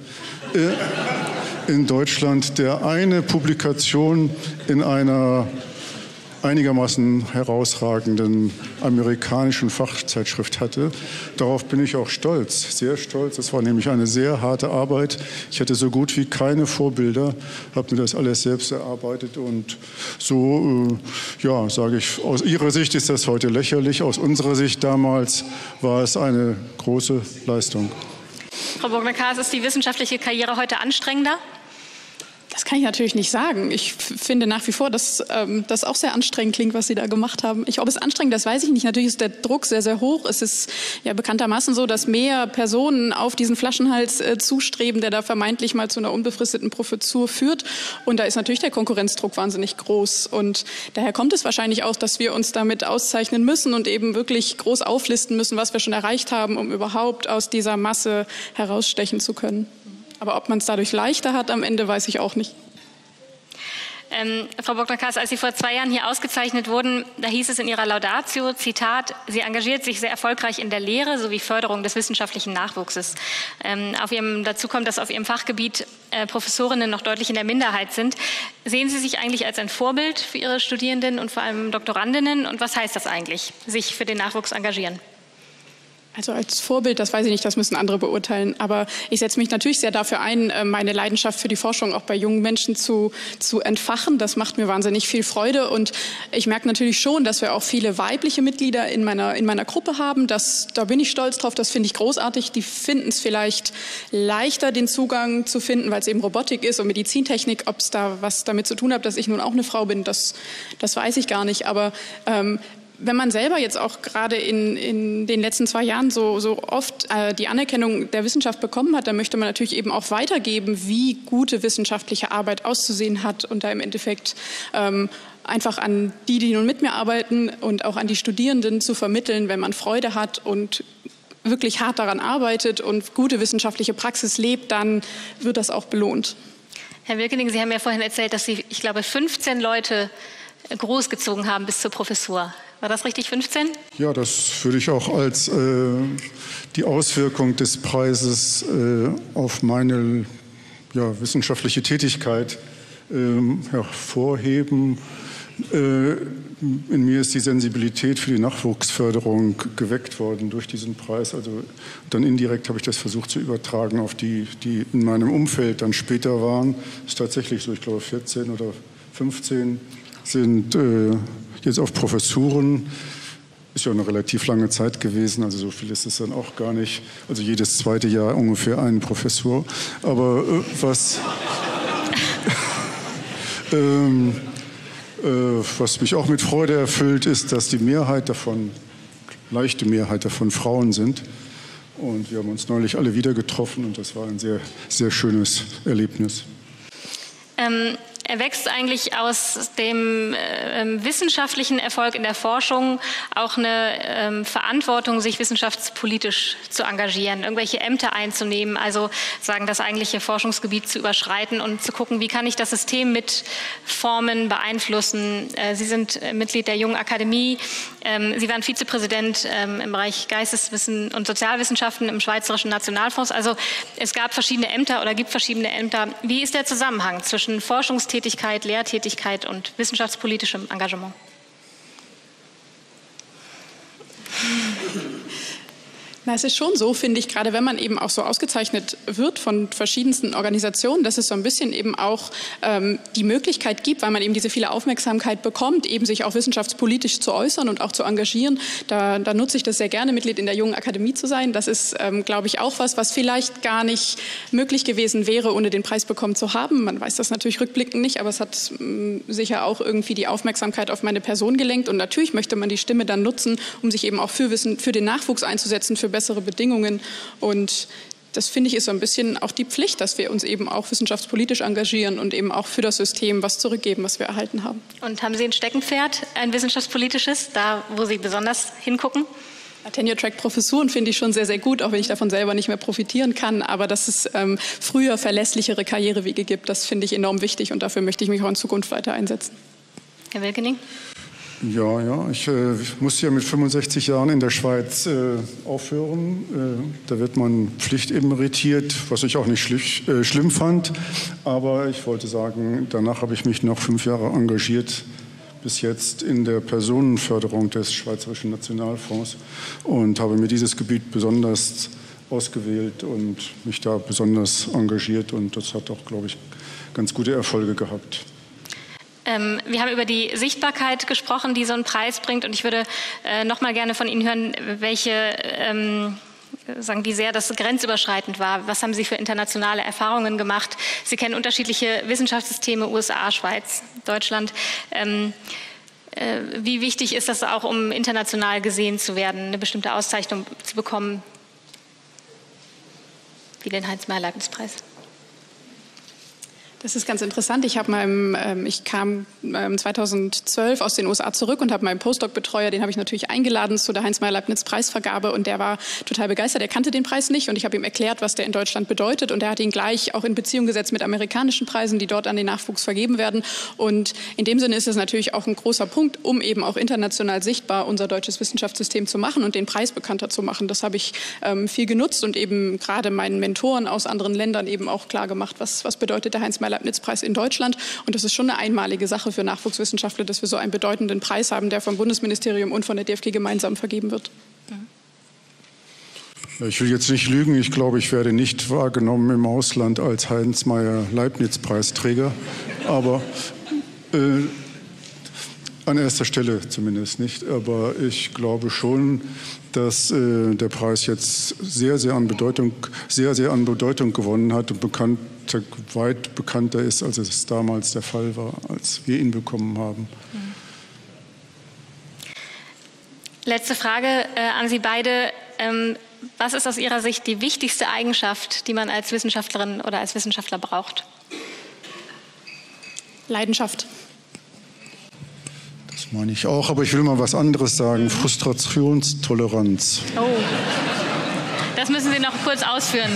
äh, in Deutschland, der eine Publikation in einer einigermaßen herausragenden amerikanischen Fachzeitschrift hatte. Darauf bin ich auch stolz, sehr stolz. Das war nämlich eine sehr harte Arbeit. Ich hatte so gut wie keine Vorbilder, habe mir das alles selbst erarbeitet und so, äh, ja, sage ich, aus Ihrer Sicht ist das heute lächerlich, aus unserer Sicht damals war es eine große Leistung. Frau Burgner-Kahrs, ist die wissenschaftliche Karriere heute anstrengender? Das kann ich natürlich nicht sagen. Ich finde nach wie vor, dass ähm, das auch sehr anstrengend klingt, was Sie da gemacht haben. Ich, ob es anstrengend ist, weiß ich nicht. Natürlich ist der Druck sehr, sehr hoch. Es ist ja bekanntermaßen so, dass mehr Personen auf diesen Flaschenhals äh, zustreben, der da vermeintlich mal zu einer unbefristeten Professur führt. Und da ist natürlich der Konkurrenzdruck wahnsinnig groß. Und daher kommt es wahrscheinlich auch, dass wir uns damit auszeichnen müssen und eben wirklich groß auflisten müssen, was wir schon erreicht haben, um überhaupt aus dieser Masse herausstechen zu können. Aber ob man es dadurch leichter hat am Ende, weiß ich auch nicht. Ähm, Frau Burgner-Kahrs, als Sie vor zwei Jahren hier ausgezeichnet wurden, da hieß es in Ihrer Laudatio, Zitat, Sie engagiert sich sehr erfolgreich in der Lehre sowie Förderung des wissenschaftlichen Nachwuchses. Ähm, auf Ihrem, dazu kommt, dass auf Ihrem Fachgebiet äh, Professorinnen noch deutlich in der Minderheit sind. Sehen Sie sich eigentlich als ein Vorbild für Ihre Studierenden und vor allem Doktorandinnen? Und was heißt das eigentlich, sich für den Nachwuchs engagieren? Also als Vorbild, das weiß ich nicht, das müssen andere beurteilen. Aber ich setze mich natürlich sehr dafür ein, meine Leidenschaft für die Forschung auch bei jungen Menschen zu, zu entfachen. Das macht mir wahnsinnig viel Freude. Und ich merke natürlich schon, dass wir auch viele weibliche Mitglieder in meiner, in meiner Gruppe haben. Das, da bin ich stolz drauf, das finde ich großartig. Die finden es vielleicht leichter, den Zugang zu finden, weil es eben Robotik ist und Medizintechnik. Ob es da was damit zu tun hat, dass ich nun auch eine Frau bin, das, das weiß ich gar nicht. Aber ähm, wenn man selber jetzt auch gerade in, in den letzten zwei Jahren so, so oft äh, die Anerkennung der Wissenschaft bekommen hat, dann möchte man natürlich eben auch weitergeben, wie gute wissenschaftliche Arbeit auszusehen hat und da im Endeffekt ähm, einfach an die, die nun mit mir arbeiten und auch an die Studierenden zu vermitteln, wenn man Freude hat und wirklich hart daran arbeitet und gute wissenschaftliche Praxis lebt, dann wird das auch belohnt. Herr Wilkening, Sie haben ja vorhin erzählt, dass Sie, ich glaube, fünfzehn Leute großgezogen haben bis zur Professur. War das richtig, fünfzehn? Ja, das würde ich auch als äh, die Auswirkung des Preises äh, auf meine ja, wissenschaftliche Tätigkeit äh, hervorheben. Äh, in mir ist die Sensibilität für die Nachwuchsförderung geweckt worden durch diesen Preis. Also dann indirekt habe ich das versucht zu übertragen auf die, die in meinem Umfeld dann später waren. Es ist tatsächlich so, ich glaube vierzehn oder fünfzehn sind äh, jetzt auf Professuren. Ist ja eine relativ lange Zeit gewesen, also so viel ist es dann auch gar nicht. Also jedes zweite Jahr ungefähr eine Professur. Aber äh, was, ähm, äh, was mich auch mit Freude erfüllt, ist, dass die Mehrheit davon, leichte Mehrheit davon Frauen sind. Und wir haben uns neulich alle wieder getroffen und das war ein sehr, sehr schönes Erlebnis. Ähm Erwächst eigentlich aus dem äh, wissenschaftlichen Erfolg in der Forschung auch eine ähm, Verantwortung, sich wissenschaftspolitisch zu engagieren, irgendwelche Ämter einzunehmen, also sagen, das eigentliche Forschungsgebiet zu überschreiten und zu gucken, wie kann ich das System mitformen, beeinflussen. Äh, Sie sind Mitglied der Jungen Akademie, ähm, Sie waren Vizepräsident ähm, im Bereich Geisteswissen und Sozialwissenschaften im Schweizerischen Nationalfonds. Also es gab verschiedene Ämter oder gibt verschiedene Ämter. Wie ist der Zusammenhang zwischen Forschungstätigkeit, Tätigkeit, Lehrtätigkeit und wissenschaftspolitischem Engagement? Na, es ist schon so, finde ich, gerade wenn man eben auch so ausgezeichnet wird von verschiedensten Organisationen, dass es so ein bisschen eben auch ähm, die Möglichkeit gibt, weil man eben diese viele Aufmerksamkeit bekommt, eben sich auch wissenschaftspolitisch zu äußern und auch zu engagieren. Da, da nutze ich das sehr gerne, Mitglied in der Jungen Akademie zu sein. Das ist, ähm, glaube ich, auch was, was vielleicht gar nicht möglich gewesen wäre, ohne den Preis bekommen zu haben. Man weiß das natürlich rückblickend nicht, aber es hat ähm, sicher auch irgendwie die Aufmerksamkeit auf meine Person gelenkt. Und natürlich möchte man die Stimme dann nutzen, um sich eben auch für, Wissen, für den Nachwuchs einzusetzen, für bessere Bedingungen. Und das, finde ich, ist so ein bisschen auch die Pflicht, dass wir uns eben auch wissenschaftspolitisch engagieren und eben auch für das System was zurückgeben, was wir erhalten haben. Und haben Sie ein Steckenpferd, ein wissenschaftspolitisches, da wo Sie besonders hingucken? Tenure-Track-Professuren finde ich schon sehr, sehr gut, auch wenn ich davon selber nicht mehr profitieren kann. Aber dass es ähm, früher verlässlichere Karrierewege gibt, das finde ich enorm wichtig und dafür möchte ich mich auch in Zukunft weiter einsetzen. Herr Wilkening? Ja, ja, ich, äh, ich musste ja mit fünfundsechzig Jahren in der Schweiz äh, aufhören. Äh, da wird man pflichtemeritiert, was ich auch nicht schlicht, äh, schlimm fand. Aber ich wollte sagen, danach habe ich mich noch fünf Jahre engagiert, bis jetzt in der Personenförderung des Schweizerischen Nationalfonds und habe mir dieses Gebiet besonders ausgewählt und mich da besonders engagiert. Und das hat auch, glaube ich, ganz gute Erfolge gehabt. Ähm, wir haben über die Sichtbarkeit gesprochen, die so ein Preis bringt. Und ich würde äh, noch mal gerne von Ihnen hören, welche, ähm, sagen, wie sehr das grenzüberschreitend war. Was haben Sie für internationale Erfahrungen gemacht? Sie kennen unterschiedliche Wissenschaftssysteme, U S A, Schweiz, Deutschland. Ähm, äh, wie wichtig ist das auch, um international gesehen zu werden, eine bestimmte Auszeichnung zu bekommen, wie den Heinz-Meyer-Leibniz-Preis? Das ist ganz interessant. Ich, habe meinem, ähm, ich kam ähm, zweitausendzwölf aus den U S A zurück und habe meinen Postdoc-Betreuer, den habe ich natürlich eingeladen zu der Heinz-Meyer-Leibniz-Preisvergabe und der war total begeistert. Er kannte den Preis nicht und ich habe ihm erklärt, was der in Deutschland bedeutet und er hat ihn gleich auch in Beziehung gesetzt mit amerikanischen Preisen, die dort an den Nachwuchs vergeben werden. Und in dem Sinne ist es natürlich auch ein großer Punkt, um eben auch international sichtbar unser deutsches Wissenschaftssystem zu machen und den Preis bekannter zu machen. Das habe ich ähm, viel genutzt und eben gerade meinen Mentoren aus anderen Ländern eben auch klar gemacht, was, was bedeutet der Heinz-Meyer-Leibniz-Preis in Deutschland. Und das ist schon eine einmalige Sache für Nachwuchswissenschaftler, dass wir so einen bedeutenden Preis haben, der vom Bundesministerium und von der D F G gemeinsam vergeben wird. Ich will jetzt nicht lügen. Ich glaube, ich werde nicht wahrgenommen im Ausland als Heinz-Meyer-Leibniz-Preisträger. Aber äh, an erster Stelle zumindest nicht. Aber ich glaube schon, dass äh, der Preis jetzt sehr, sehr an Bedeutung, sehr, sehr an Bedeutung gewonnen hat und bekannt, weit bekannter ist, als es damals der Fall war, als wir ihn bekommen haben. Letzte Frage äh, an Sie beide. Ähm, was ist aus Ihrer Sicht die wichtigste Eigenschaft, die man als Wissenschaftlerin oder als Wissenschaftler braucht? Leidenschaft. Das meine ich auch, aber ich will mal was anderes sagen. Frustrationstoleranz. Oh, das müssen Sie noch kurz ausführen.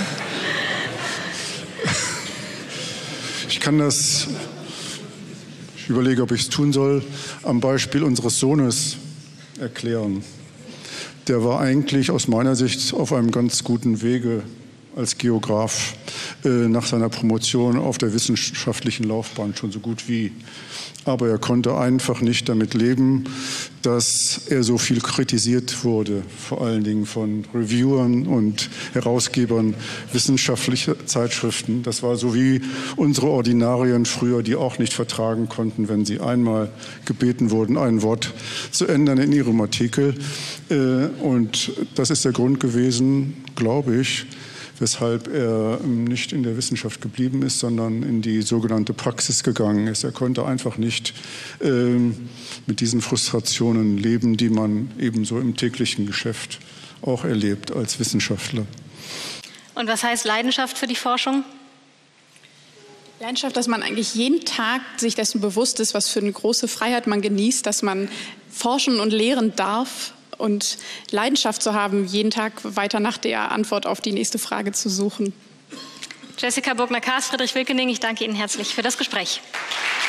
Ich kann das, ich überlege, ob ich es tun soll, am Beispiel unseres Sohnes erklären. Der war eigentlich aus meiner Sicht auf einem ganz guten Wege als Geograf äh, nach seiner Promotion auf der wissenschaftlichen Laufbahn schon so gut wie. Aber er konnte einfach nicht damit leben, dass er so viel kritisiert wurde, vor allen Dingen von Reviewern und Herausgebern wissenschaftlicher Zeitschriften. Das war so wie unsere Ordinarien früher, die auch nicht vertragen konnten, wenn sie einmal gebeten wurden, ein Wort zu ändern in ihrem Artikel. Und das ist der Grund gewesen, glaube ich, weshalb er nicht in der Wissenschaft geblieben ist, sondern in die sogenannte Praxis gegangen ist. Er konnte einfach nicht ähm, mit diesen Frustrationen leben, die man ebenso im täglichen Geschäft auch erlebt als Wissenschaftler. Und was heißt Leidenschaft für die Forschung? Leidenschaft, dass man eigentlich jeden Tag sich dessen bewusst ist, was für eine große Freiheit man genießt, dass man forschen und lehren darf. Und Leidenschaft zu haben, jeden Tag weiter nach der Antwort auf die nächste Frage zu suchen. Jessica Burgner-Kaas, Friedrich Wilkening, ich danke Ihnen herzlich für das Gespräch.